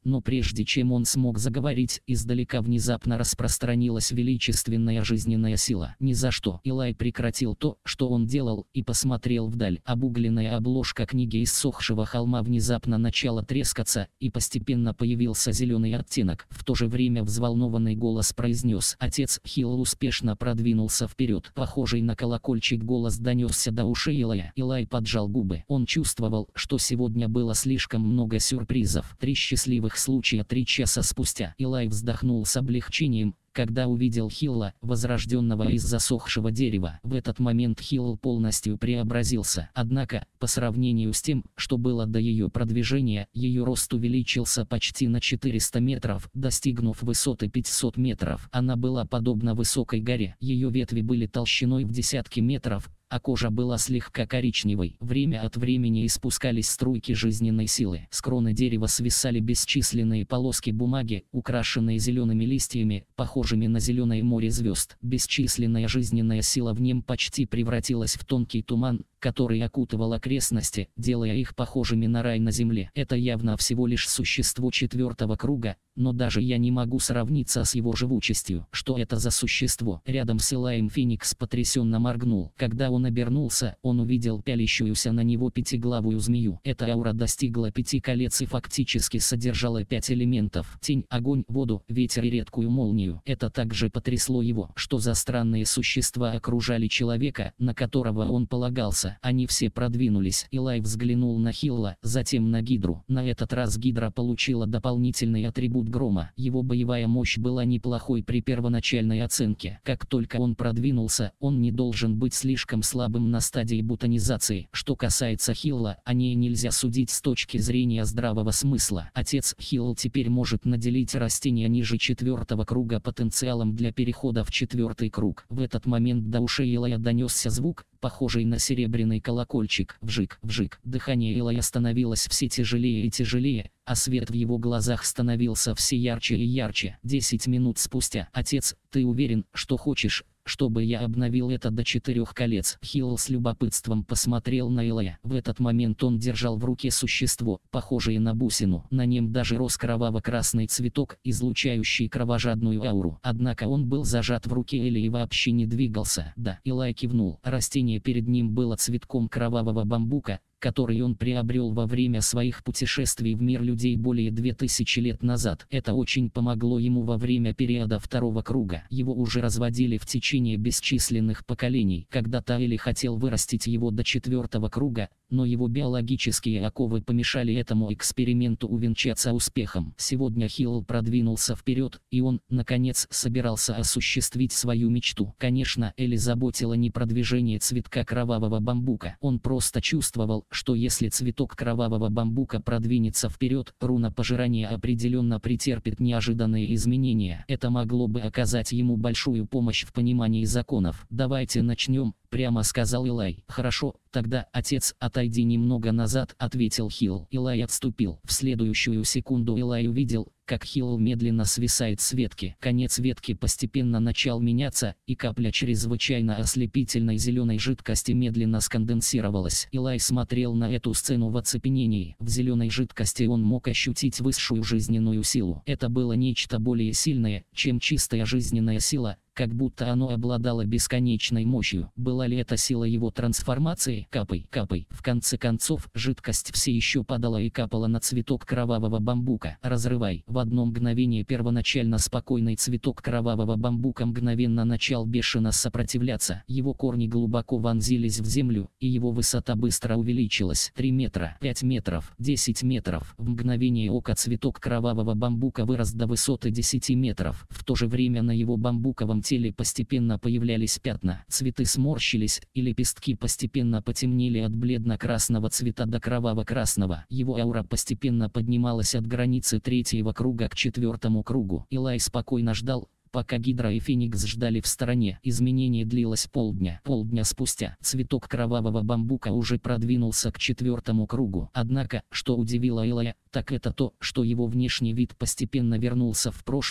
S1: но прежде чем он смог заговорить, издалека внезапно распространилась величественная жизненная сила. Ни за что. Илай прекратил то, что он делал, и посмотрел вдаль. Обугленная обложка книги иссохшего холма внезапно начала трескаться, и постепенно появился зеленый оттенок. В то же время взволнованный голос произнес: «Отец». Хилл успешно продвинулся вперед. Похожий на колокольчик голос донесся до ушей Илая. Илай поджал губы. Он чувствовал, что сегодня было слишком много сюрпризов. Три счастливых случая три часа спустя. Илай вздохнул с облегчением, когда увидел Хилла, возрожденного из засохшего дерева. В этот момент Хилл полностью преобразился. Однако, по сравнению с тем, что было до ее продвижения, ее рост увеличился почти на четыреста метров, достигнув высоты пятьсот метров. Она была подобна высокой горе. Ее ветви были толщиной в десятки метров, а кожа была слегка коричневой. Время от времени испускались струйки жизненной силы. С кроны дерева свисали бесчисленные полоски бумаги, украшенные зелеными листьями, похожими на зеленое море звезд. Бесчисленная жизненная сила в нем почти превратилась в тонкий туман, который окутывал окрестности, делая их похожими на рай на земле. Это явно всего лишь существо четвертого круга, но даже я не могу сравниться с его живучестью. Что это за существо? Рядом с Илаем Феникс потрясенно моргнул. Когда он обернулся, он увидел пялящуюся на него пятиглавую змею. Эта аура достигла пяти колец и фактически содержала пять элементов: тень, огонь, воду, ветер и редкую молнию. Это также потрясло его. Что за странные существа окружали человека, на которого он полагался? Они все продвинулись. Илай взглянул на Хилла, затем на Гидру. На этот раз Гидра получила дополнительный атрибут грома. Его боевая мощь была неплохой при первоначальной оценке. Как только он продвинулся, он не должен быть слишком слабым на стадии бутонизации. Что касается Хилла, о ней нельзя судить с точки зрения здравого смысла. Отец Хилл теперь может наделить растения ниже четвертого круга потенциалом для перехода в четвертый круг. В этот момент до ушей Илая донесся звук, похожий на серебряный колокольчик. Вжик, вжик. Дыхание Илая становилось все тяжелее и тяжелее, а свет в его глазах становился все ярче и ярче. Десять минут спустя. «Отец, ты уверен, что хочешь, чтобы я обновил это до четырех колец?» Хилл с любопытством посмотрел на Илая. В этот момент он держал в руке существо, похожее на бусину. На нем даже рос кроваво-красный цветок, излучающий кровожадную ауру. Однако он был зажат в руке Эли и вообще не двигался. «Да». Илай кивнул. Растение перед ним было цветком кровавого бамбука, который он приобрел во время своих путешествий в мир людей более двух тысяч лет назад. Это очень помогло ему во время периода второго круга. Его уже разводили в течение бесчисленных поколений. Когда-то Эли хотел вырастить его до четвертого круга, но его биологические оковы помешали этому эксперименту увенчаться успехом. Сегодня Хилл продвинулся вперед, и он, наконец, собирался осуществить свою мечту. Конечно, Эли заботило не продвижение цветка кровавого бамбука. Он просто чувствовал, что если цветок кровавого бамбука продвинется вперед, руна пожирания определенно претерпит неожиданные изменения. Это могло бы оказать ему большую помощь в понимании законов. «Давайте начнем», — прямо сказал Илай. «Хорошо, тогда, отец, отойди немного назад», — ответил Хилл. Илай отступил. В следующую секунду Илай увидел, как Хилл медленно свисает с ветки. Конец ветки постепенно начал меняться, и капля чрезвычайно ослепительной зеленой жидкости медленно сконденсировалась. Илай смотрел на эту сцену в оцепенении. В зеленой жидкости он мог ощутить высшую жизненную силу. Это было нечто более сильное, чем чистая жизненная сила, как будто оно обладало бесконечной мощью. Была ли это сила его трансформации? Капай, капай. В конце концов, жидкость все еще падала и капала на цветок кровавого бамбука. «Разрывай». В одно мгновение первоначально спокойный цветок кровавого бамбука мгновенно начал бешено сопротивляться. Его корни глубоко вонзились в землю, и его высота быстро увеличилась. три метра, пять метров, десять метров. В мгновение ока цветок кровавого бамбука вырос до высоты десяти метров. В то же время на его бамбуковом теле постепенно появлялись пятна. Цветы сморщились, и лепестки постепенно потемнели от бледно-красного цвета до кроваво-красного. Его аура постепенно поднималась от границы третьего круга к четвертому кругу. Илай спокойно ждал, пока Гидра и Феникс ждали в стороне. Изменение длилось полдня. Полдня спустя цветок кровавого бамбука уже продвинулся к четвертому кругу. Однако, что удивило Илая, так это то, что его внешний вид постепенно вернулся в прошлое.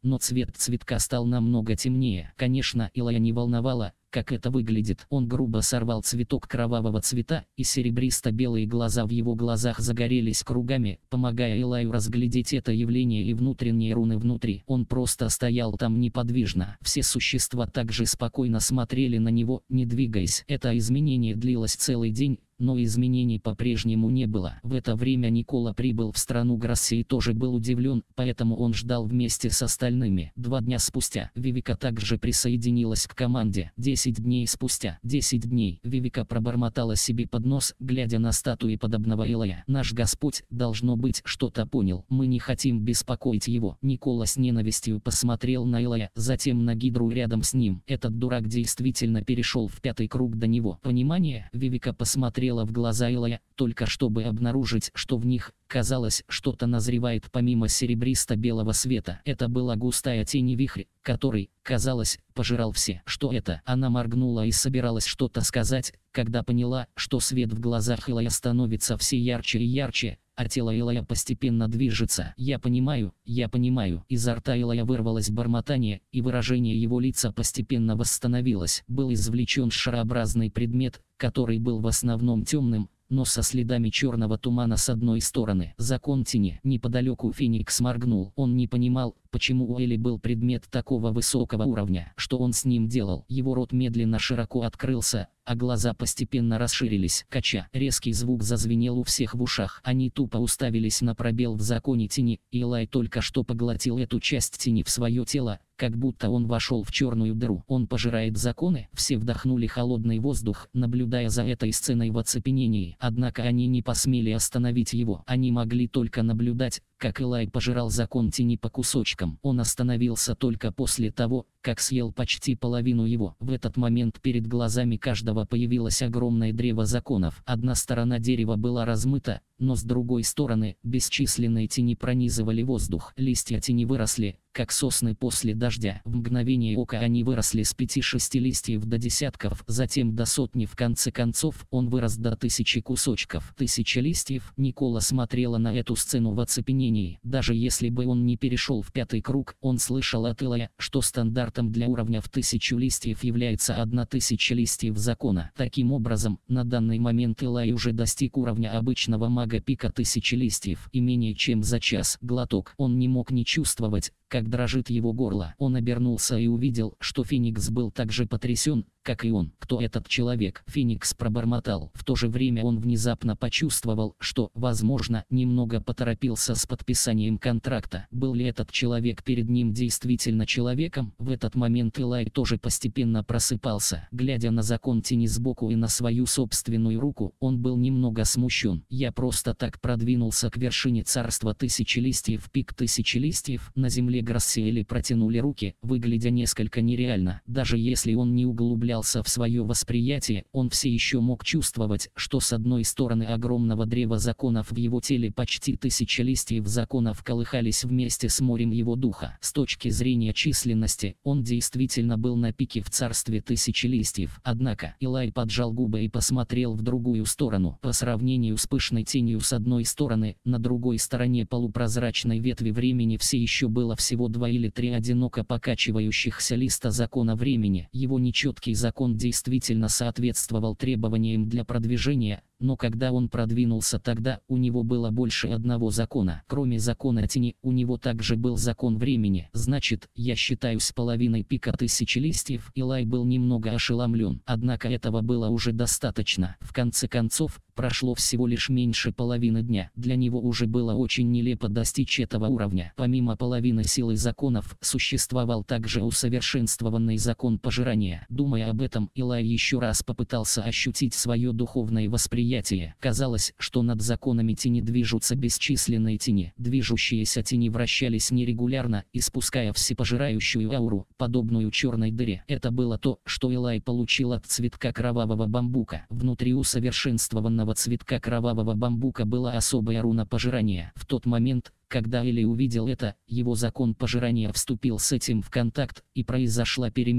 S1: но цвет цветка стал намного темнее. Конечно, Илая не волновало, как это выглядит. Он грубо сорвал цветок кровавого цвета, и серебристо-белые глаза в его глазах загорелись кругами, помогая Илаю разглядеть это явление и внутренние руны внутри. Он просто стоял там неподвижно. Все существа также спокойно смотрели на него, не двигаясь. Это изменение длилось целый день, но изменений по-прежнему не было. В это время Никола прибыл в страну Грасси и тоже был удивлен, поэтому он ждал вместе с остальными. Два дня спустя Вивика также присоединилась к команде. Десять дней спустя. Десять дней. Вивика пробормотала себе под нос, глядя на статуи подобного Илая. Наш Господь, должно быть, что-то понял. Мы не хотим беспокоить его. Никола с ненавистью посмотрел на Илая, затем на Гидру рядом с ним. Этот дурак действительно перешел в пятый круг до него. Понимание? Вивика посмотрела в глаза Илая, только чтобы обнаружить, что в них, казалось, что-то назревает помимо серебристо-белого света. Это была густая тень и вихрь, который, казалось, пожирал все. Что это? Она моргнула и собиралась что-то сказать, когда поняла, что свет в глазах Илая становится все ярче и ярче, а тело Илая постепенно движется. «Я понимаю, я понимаю». Изо рта Илая вырвалось бормотание, и выражение его лица постепенно восстановилось. Был извлечен шарообразный предмет, который был в основном темным, но со следами черного тумана с одной стороны. Закон тени. Неподалеку Феникс моргнул. Он не понимал, почему у Эли был предмет такого высокого уровня. Что он с ним делал? Его рот медленно широко открылся, а глаза постепенно расширились. Кача. Резкий звук зазвенел у всех в ушах. Они тупо уставились на пробел в законе тени, и Илай только что поглотил эту часть тени в свое тело, как будто он вошел в черную дыру. Он пожирает законы. Все вдохнули холодный воздух, наблюдая за этой сценой в оцепенении. Однако они не посмели остановить его. Они могли только наблюдать, как Илай пожирал закон тени по кусочкам. Он остановился только после того, как съел почти половину его. В этот момент перед глазами каждого появилось огромное древо законов. Одна сторона дерева была размыта, но с другой стороны бесчисленные тени пронизывали воздух. Листья тени выросли, как сосны после дождя. В мгновение ока они выросли с пяти-шести листьев до десятков, затем до сотни. В конце концов он вырос до тысячи кусочков. Тысяча листьев. Никола смотрела на эту сцену в оцепенении. Даже если бы он не перешел в пятый круг, он слышал от Илая, что стандартом для уровня в тысячу листьев является одна тысяча листьев закона. Таким образом, на данный момент Илай уже достиг уровня обычного мага пика тысячи листьев. И менее чем за час. Глоток. Он не мог не чувствовать, как дрожит его горло. Он обернулся и увидел, что Феникс был так же потрясен, как и он. Кто этот человек? Феникс пробормотал. В то же время он внезапно почувствовал, что, возможно, немного поторопился с подписанием контракта. Был ли этот человек перед ним действительно человеком? В этот момент Илай тоже постепенно просыпался. Глядя на закон тени сбоку и на свою собственную руку, он был немного смущен. Я просто так продвинулся к вершине царства тысячи листьев. Пик тысячи листьев. На земле Грассиэли протянули руки, выглядя несколько нереально. Даже если он не углублялся в свое восприятие, он все еще мог чувствовать, что с одной стороны огромного древа законов в его теле почти тысяча листьев законов колыхались вместе с морем его духа. С точки зрения численности, он действительно был на пике в царстве тысячи листьев. Однако, Илай поджал губы и посмотрел в другую сторону. По сравнению с пышной тенью с одной стороны, на другой стороне полупрозрачной ветви времени все еще было всего два или три одиноко покачивающихся листа закона времени. Его нечеткий закон действительно соответствовал требованиям для продвижения, но когда он продвинулся тогда, у него было больше одного закона. Кроме закона тени, у него также был закон времени. Значит, я считаюсь половиной пика тысячи листьев. Илай был немного ошеломлен. Однако этого было уже достаточно. В конце концов, прошло всего лишь меньше половины дня. Для него уже было очень нелепо достичь этого уровня. Помимо половины силы законов, существовал также усовершенствованный закон пожирания. Думая об этом, Илай еще раз попытался ощутить свое духовное восприятие. Казалось, что над законами тени движутся бесчисленные тени. Движущиеся тени вращались нерегулярно, испуская всепожирающую ауру, подобную черной дыре. Это было то, что Илай получил от цветка кровавого бамбука. Внутри усовершенствованного цветка кровавого бамбука была особая руна пожирания. В тот момент, когда Эли увидел это, его закон пожирания вступил с этим в контакт, и произошла перемена,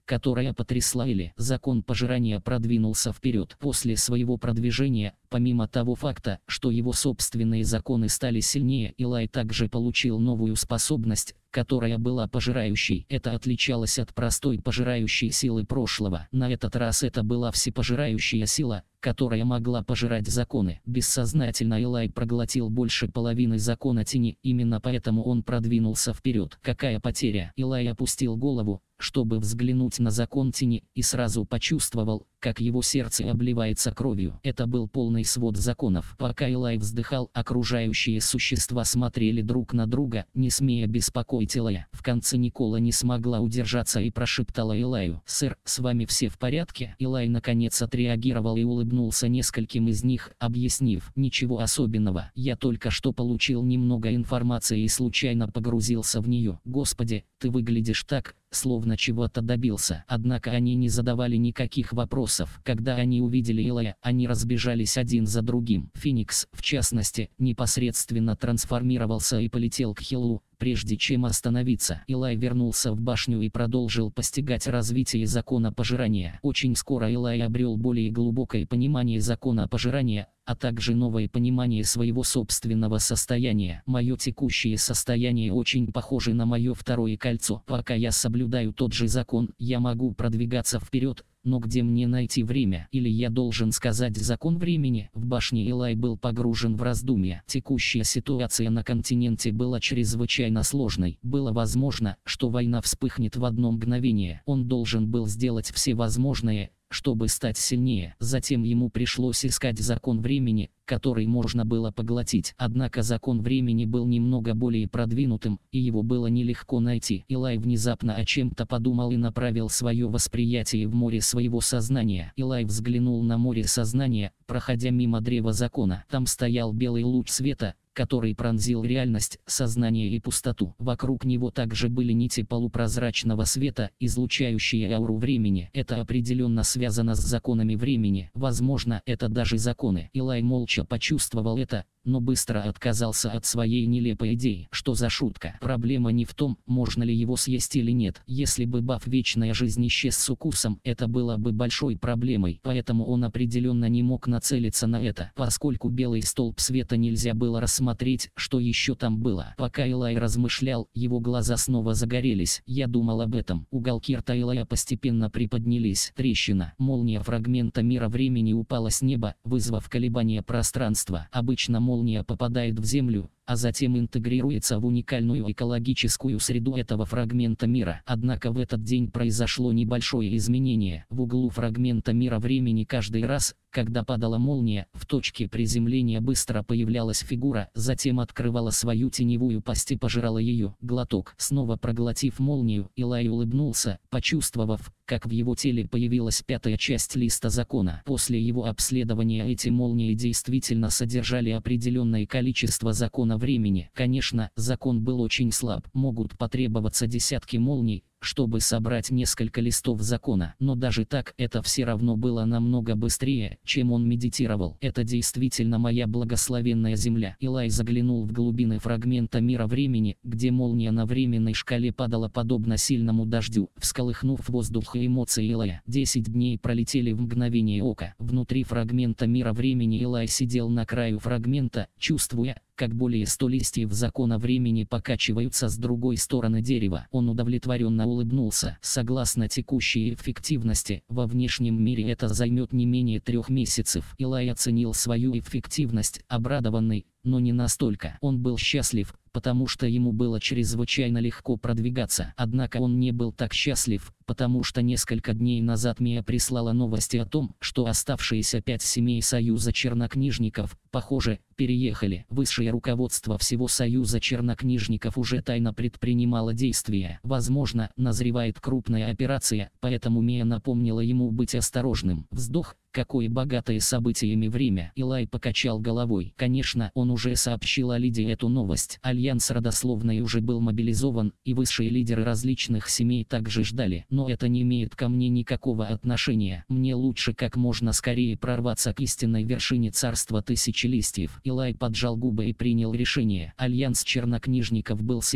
S1: которая потрясла Эли. Закон пожирания продвинулся вперед. После своего продвижения, помимо того факта, что его собственные законы стали сильнее, Илай также получил новую способность, которая была пожирающей. Это отличалось от простой пожирающей силы прошлого. На этот раз это была всепожирающая сила, которая могла пожирать законы. Бессознательно Илай проглотил больше половины закона тени, именно поэтому он продвинулся вперед. Какая потеря? Илай опустил голову, чтобы взглянуть на закон тени, и сразу почувствовал, как его сердце обливается кровью. Это был полный свод законов. Пока Илай вздыхал, окружающие существа смотрели друг на друга, не смея беспокоить Илая. В конце Никола не смогла удержаться и прошептала Илаю: «Сэр, с вами все в порядке?» Илай наконец отреагировал и улыбнулся нескольким из них, объяснив: «Ничего особенного, я только что получил немного информации и случайно погрузился в нее». «Господи, ты выглядишь так, словно чего-то добился». Однако они не задавали никаких вопросов. Когда они увидели Илая, они разбежались один за другим. Феникс, в частности, непосредственно трансформировался и полетел к Хиллу, прежде чем остановиться. Илай вернулся в башню и продолжил постигать развитие закона пожирания. Очень скоро Илай обрел более глубокое понимание закона пожирания, а также новое понимание своего собственного состояния. Мое текущее состояние очень похоже на мое второе кольцо. Пока я соблюдаю тот же закон, я могу продвигаться вперед, но где мне найти время? Или я должен сказать закон времени? В башне Илай был погружен в раздумья. Текущая ситуация на континенте была чрезвычайно сложной. Было возможно, что война вспыхнет в одно мгновение. Он должен был сделать все возможное, чтобы стать сильнее. Затем ему пришлось искать закон времени, который можно было поглотить. Однако закон времени был немного более продвинутым, и его было нелегко найти. Илай внезапно о чем-то подумал и направил свое восприятие в море своего сознания. Илай взглянул на море сознания, проходя мимо древа закона. Там стоял белый луч света, который пронзил реальность, сознание и пустоту. Вокруг него также были нити полупрозрачного света, излучающие ауру времени. Это определенно связано с законами времени. Возможно, это даже законы. Илай молча почувствовал это, но быстро отказался от своей нелепой идеи. Что за шутка? Проблема не в том, можно ли его съесть или нет. Если бы баф «Вечная жизнь» исчез с укусом, это было бы большой проблемой, поэтому он определенно не мог нацелиться на это. Поскольку белый столб света нельзя было рассмотреть, что еще там было. Пока Илай размышлял, его глаза снова загорелись. Я думал об этом. Уголки рта Илая постепенно приподнялись. Трещина. Молния фрагмента мира времени упала с неба, вызвав колебания пространства. Обычно молния попадает в Землю, а затем интегрируется в уникальную экологическую среду этого фрагмента мира. Однако в этот день произошло небольшое изменение. В углу фрагмента мира времени каждый раз, когда падала молния, в точке приземления быстро появлялась фигура, затем открывала свою теневую пасть и пожирала ее. Глоток. Снова проглотив молнию, Илай улыбнулся, почувствовав, как в его теле появилась пятая часть листа закона. После его обследования эти молнии действительно содержали определенное количество закона времени. Конечно, закон был очень слаб. Могут потребоваться десятки молний, чтобы собрать несколько листов закона. Но даже так, это все равно было намного быстрее, чем он медитировал. Это действительно моя благословенная земля. Илай заглянул в глубины фрагмента мира времени, где молния на временной шкале падала подобно сильному дождю, всколыхнув воздух и эмоции Илая. Десять дней пролетели в мгновение ока. Внутри фрагмента мира времени Илай сидел на краю фрагмента, чувствуя, как более ста листьев закона времени покачиваются с другой стороны дерева. Он удовлетворенно улыбнулся. Согласно текущей эффективности, во внешнем мире это займет не менее трех месяцев. Илай оценил свою эффективность, обрадованный, но не настолько. Он был счастлив, потому что ему было чрезвычайно легко продвигаться. Однако он не был так счастлив, потому что несколько дней назад Мия прислала новости о том, что оставшиеся пять семей Союза чернокнижников, похоже, переехали. Высшее руководство всего Союза чернокнижников уже тайно предпринимало действия. Возможно, назревает крупная операция, поэтому Мия напомнила ему быть осторожным. Вздох. Какое богатое событиями время. Илай покачал головой. Конечно, он уже сообщил Алиде эту новость. Альянс родословной уже был мобилизован, и высшие лидеры различных семей также ждали. Но это не имеет ко мне никакого отношения. Мне лучше как можно скорее прорваться к истинной вершине царства тысячи листьев. Илай поджал губы и принял решение. Альянс чернокнижников был силен,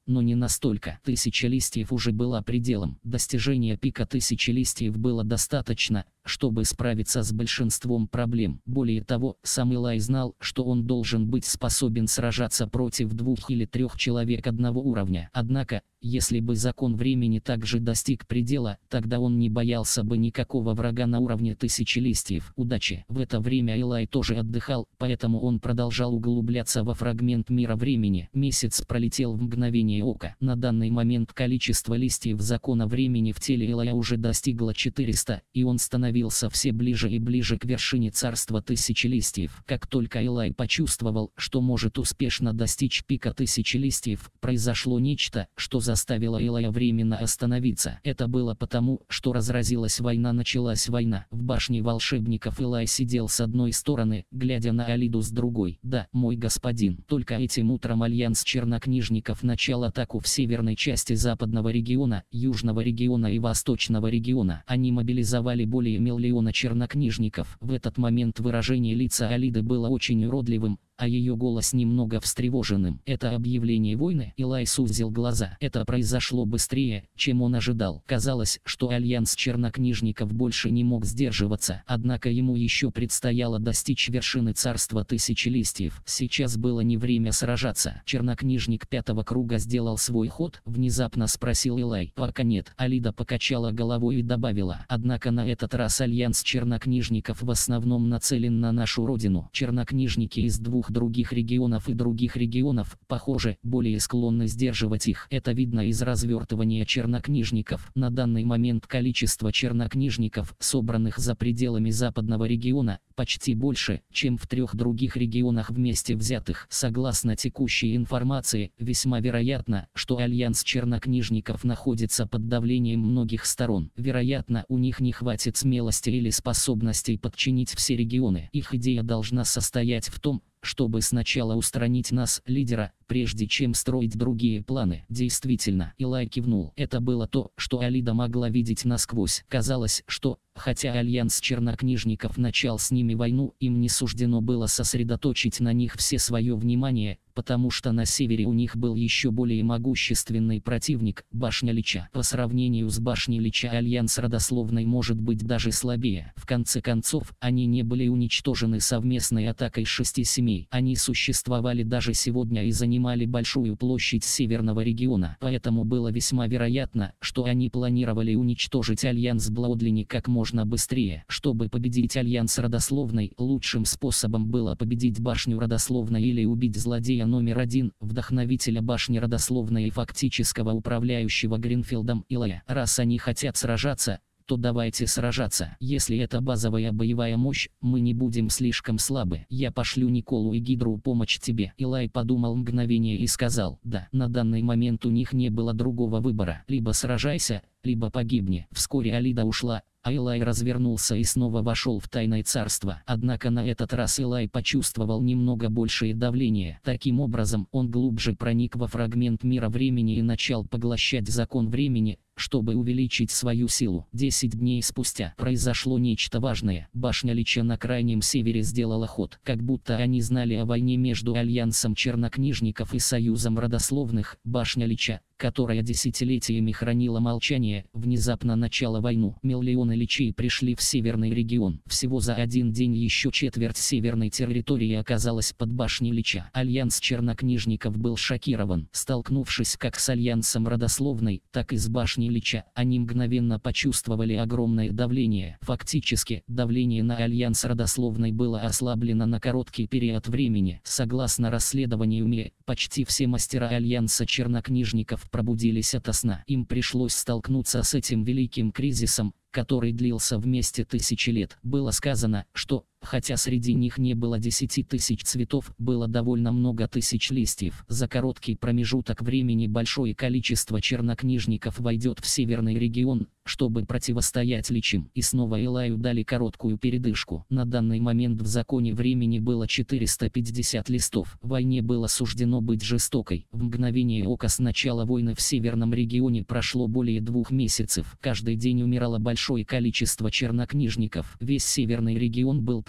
S1: но не настолько. Тысяча листьев уже была пределом. Достижение пика тысячи листьев было достаточно, чтобы справиться с большинством проблем. Более того, сам Илай знал, что он должен быть способен сражаться против двух или трех человек одного уровня. Однако, если бы закон времени также достиг предела, тогда он не боялся бы никакого врага на уровне тысячи листьев. Удачи! В это время Илай тоже отдыхал, поэтому он продолжал углубляться во фрагмент мира времени. Месяц пролетел в мгновение ока. На данный момент количество листьев закона времени в теле Илая уже достигло четырёхсот, и он становился все ближе и ближе к вершине царства тысячи листьев. Как только Илай почувствовал, что может успешно достичь пика тысячи листьев, произошло нечто, что заставило Илая временно остановиться. Это было потому, что разразилась война. Началась война. В башне волшебников Илай сидел с одной стороны, глядя на Алиду с другой. Да, мой господин. Только этим утром альянс чернокнижников начал атаку в северной части западного региона, южного региона и восточного региона. Они мобилизовали более миллиона чернокнижников. В этот момент выражение лица Алиды было очень уродливым, а ее голос немного встревоженным. Это объявление войны? Илай сузил глаза. Это произошло быстрее, чем он ожидал. Казалось, что альянс чернокнижников больше не мог сдерживаться. Однако ему еще предстояло достичь вершины царства тысячи листьев. Сейчас было не время сражаться. Чернокнижник пятого круга сделал свой ход? Внезапно спросил Илай. Пока нет. Алида покачала головой и добавила. Однако на этот раз альянс чернокнижников в основном нацелен на нашу родину. Чернокнижники из двух других регионов и других регионов, похоже, более склонны сдерживать их. Это видно из развертывания чернокнижников. На данный момент количество чернокнижников, собранных за пределами западного региона, почти больше, чем в трех других регионах вместе взятых. Согласно текущей информации, весьма вероятно, что альянс чернокнижников находится под давлением многих сторон. Вероятно, у них не хватит смелости или способностей подчинить все регионы. Их идея должна состоять в том, чтобы сначала устранить нас, лидера, прежде чем строить другие планы. Действительно, Илай кивнул. Это было то, что Алида могла видеть насквозь. Казалось, что, хотя альянс чернокнижников начал с ними войну, им не суждено было сосредоточить на них все свое внимание, потому что на севере у них был еще более могущественный противник – Башня Лича. По сравнению с Башней Лича альянс родословной может быть даже слабее. В конце концов, они не были уничтожены совместной атакой шести семей. Они существовали даже сегодня и занимали большую площадь северного региона. Поэтому было весьма вероятно, что они планировали уничтожить альянс Блаудлини как можно быстрее. Чтобы победить альянс родословной, лучшим способом было победить Башню родословной или убить злодея номер один, вдохновителя башни родословной и фактического управляющего Гринфилдом Илая. Раз они хотят сражаться, то давайте сражаться. Если это базовая боевая мощь, мы не будем слишком слабы. Я пошлю Николу и Гидру помочь тебе. Илай подумал мгновение и сказал, да, на данный момент у них не было другого выбора. Либо сражайся, либо погибни. Вскоре Алида ушла, а Илай развернулся и снова вошел в тайное царство. Однако на этот раз Илай почувствовал немного большее давление. Таким образом, он глубже проник во фрагмент мира времени и начал поглощать закон времени, чтобы увеличить свою силу. Десять дней спустя произошло нечто важное. Башня Лича на крайнем севере сделала ход. Как будто они знали о войне между Альянсом Чернокнижников и Союзом Родословных. Башня Лича, которая десятилетиями хранила молчание, внезапно начала войну. Миллионы личей пришли в северный регион. Всего за один день еще четверть северной территории оказалась под башней Лича. Альянс Чернокнижников был шокирован. Столкнувшись как с Альянсом Родословной, так и с башней Лича, они мгновенно почувствовали огромное давление. Фактически, давление на Альянс Родословной было ослаблено на короткий период времени. Согласно расследованию МИ, почти все мастера Альянса Чернокнижников пробудились ото сна. Им пришлось столкнуться с этим великим кризисом, который длился вместе тысячи лет. Было сказано, что, хотя среди них не было десяти тысяч цветов, было довольно много тысяч листьев. За короткий промежуток времени большое количество чернокнижников войдет в северный регион, чтобы противостоять личам. И снова Илаю дали короткую передышку. На данный момент в законе времени было четыреста пятьдесят листов. Войне было суждено быть жестокой. В мгновение ока с начала войны в северном регионе прошло более двух месяцев. Каждый день умирало большое количество чернокнижников. Весь северный регион был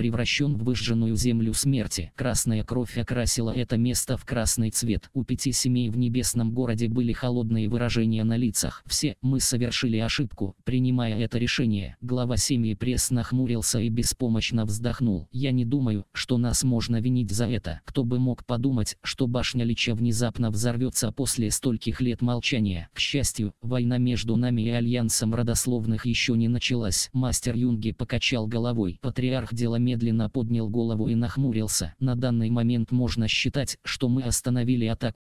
S1: превращен в выжженную землю смерти. Красная кровь окрасила это место в красный цвет. У пяти семей в небесном городе были холодные выражения на лицах. Все мы совершили ошибку, принимая это решение. Глава семьи Пресс нахмурился и беспомощно вздохнул. Я не думаю, что нас можно винить за это. Кто бы мог подумать, что башня Лича внезапно взорвется после стольких лет молчания. К счастью, война между нами и Альянсом родословных еще не началась. Мастер Юнги покачал головой. Патриарх дела медленно поднял голову и нахмурился. На данный момент можно считать, что мы остановили атаку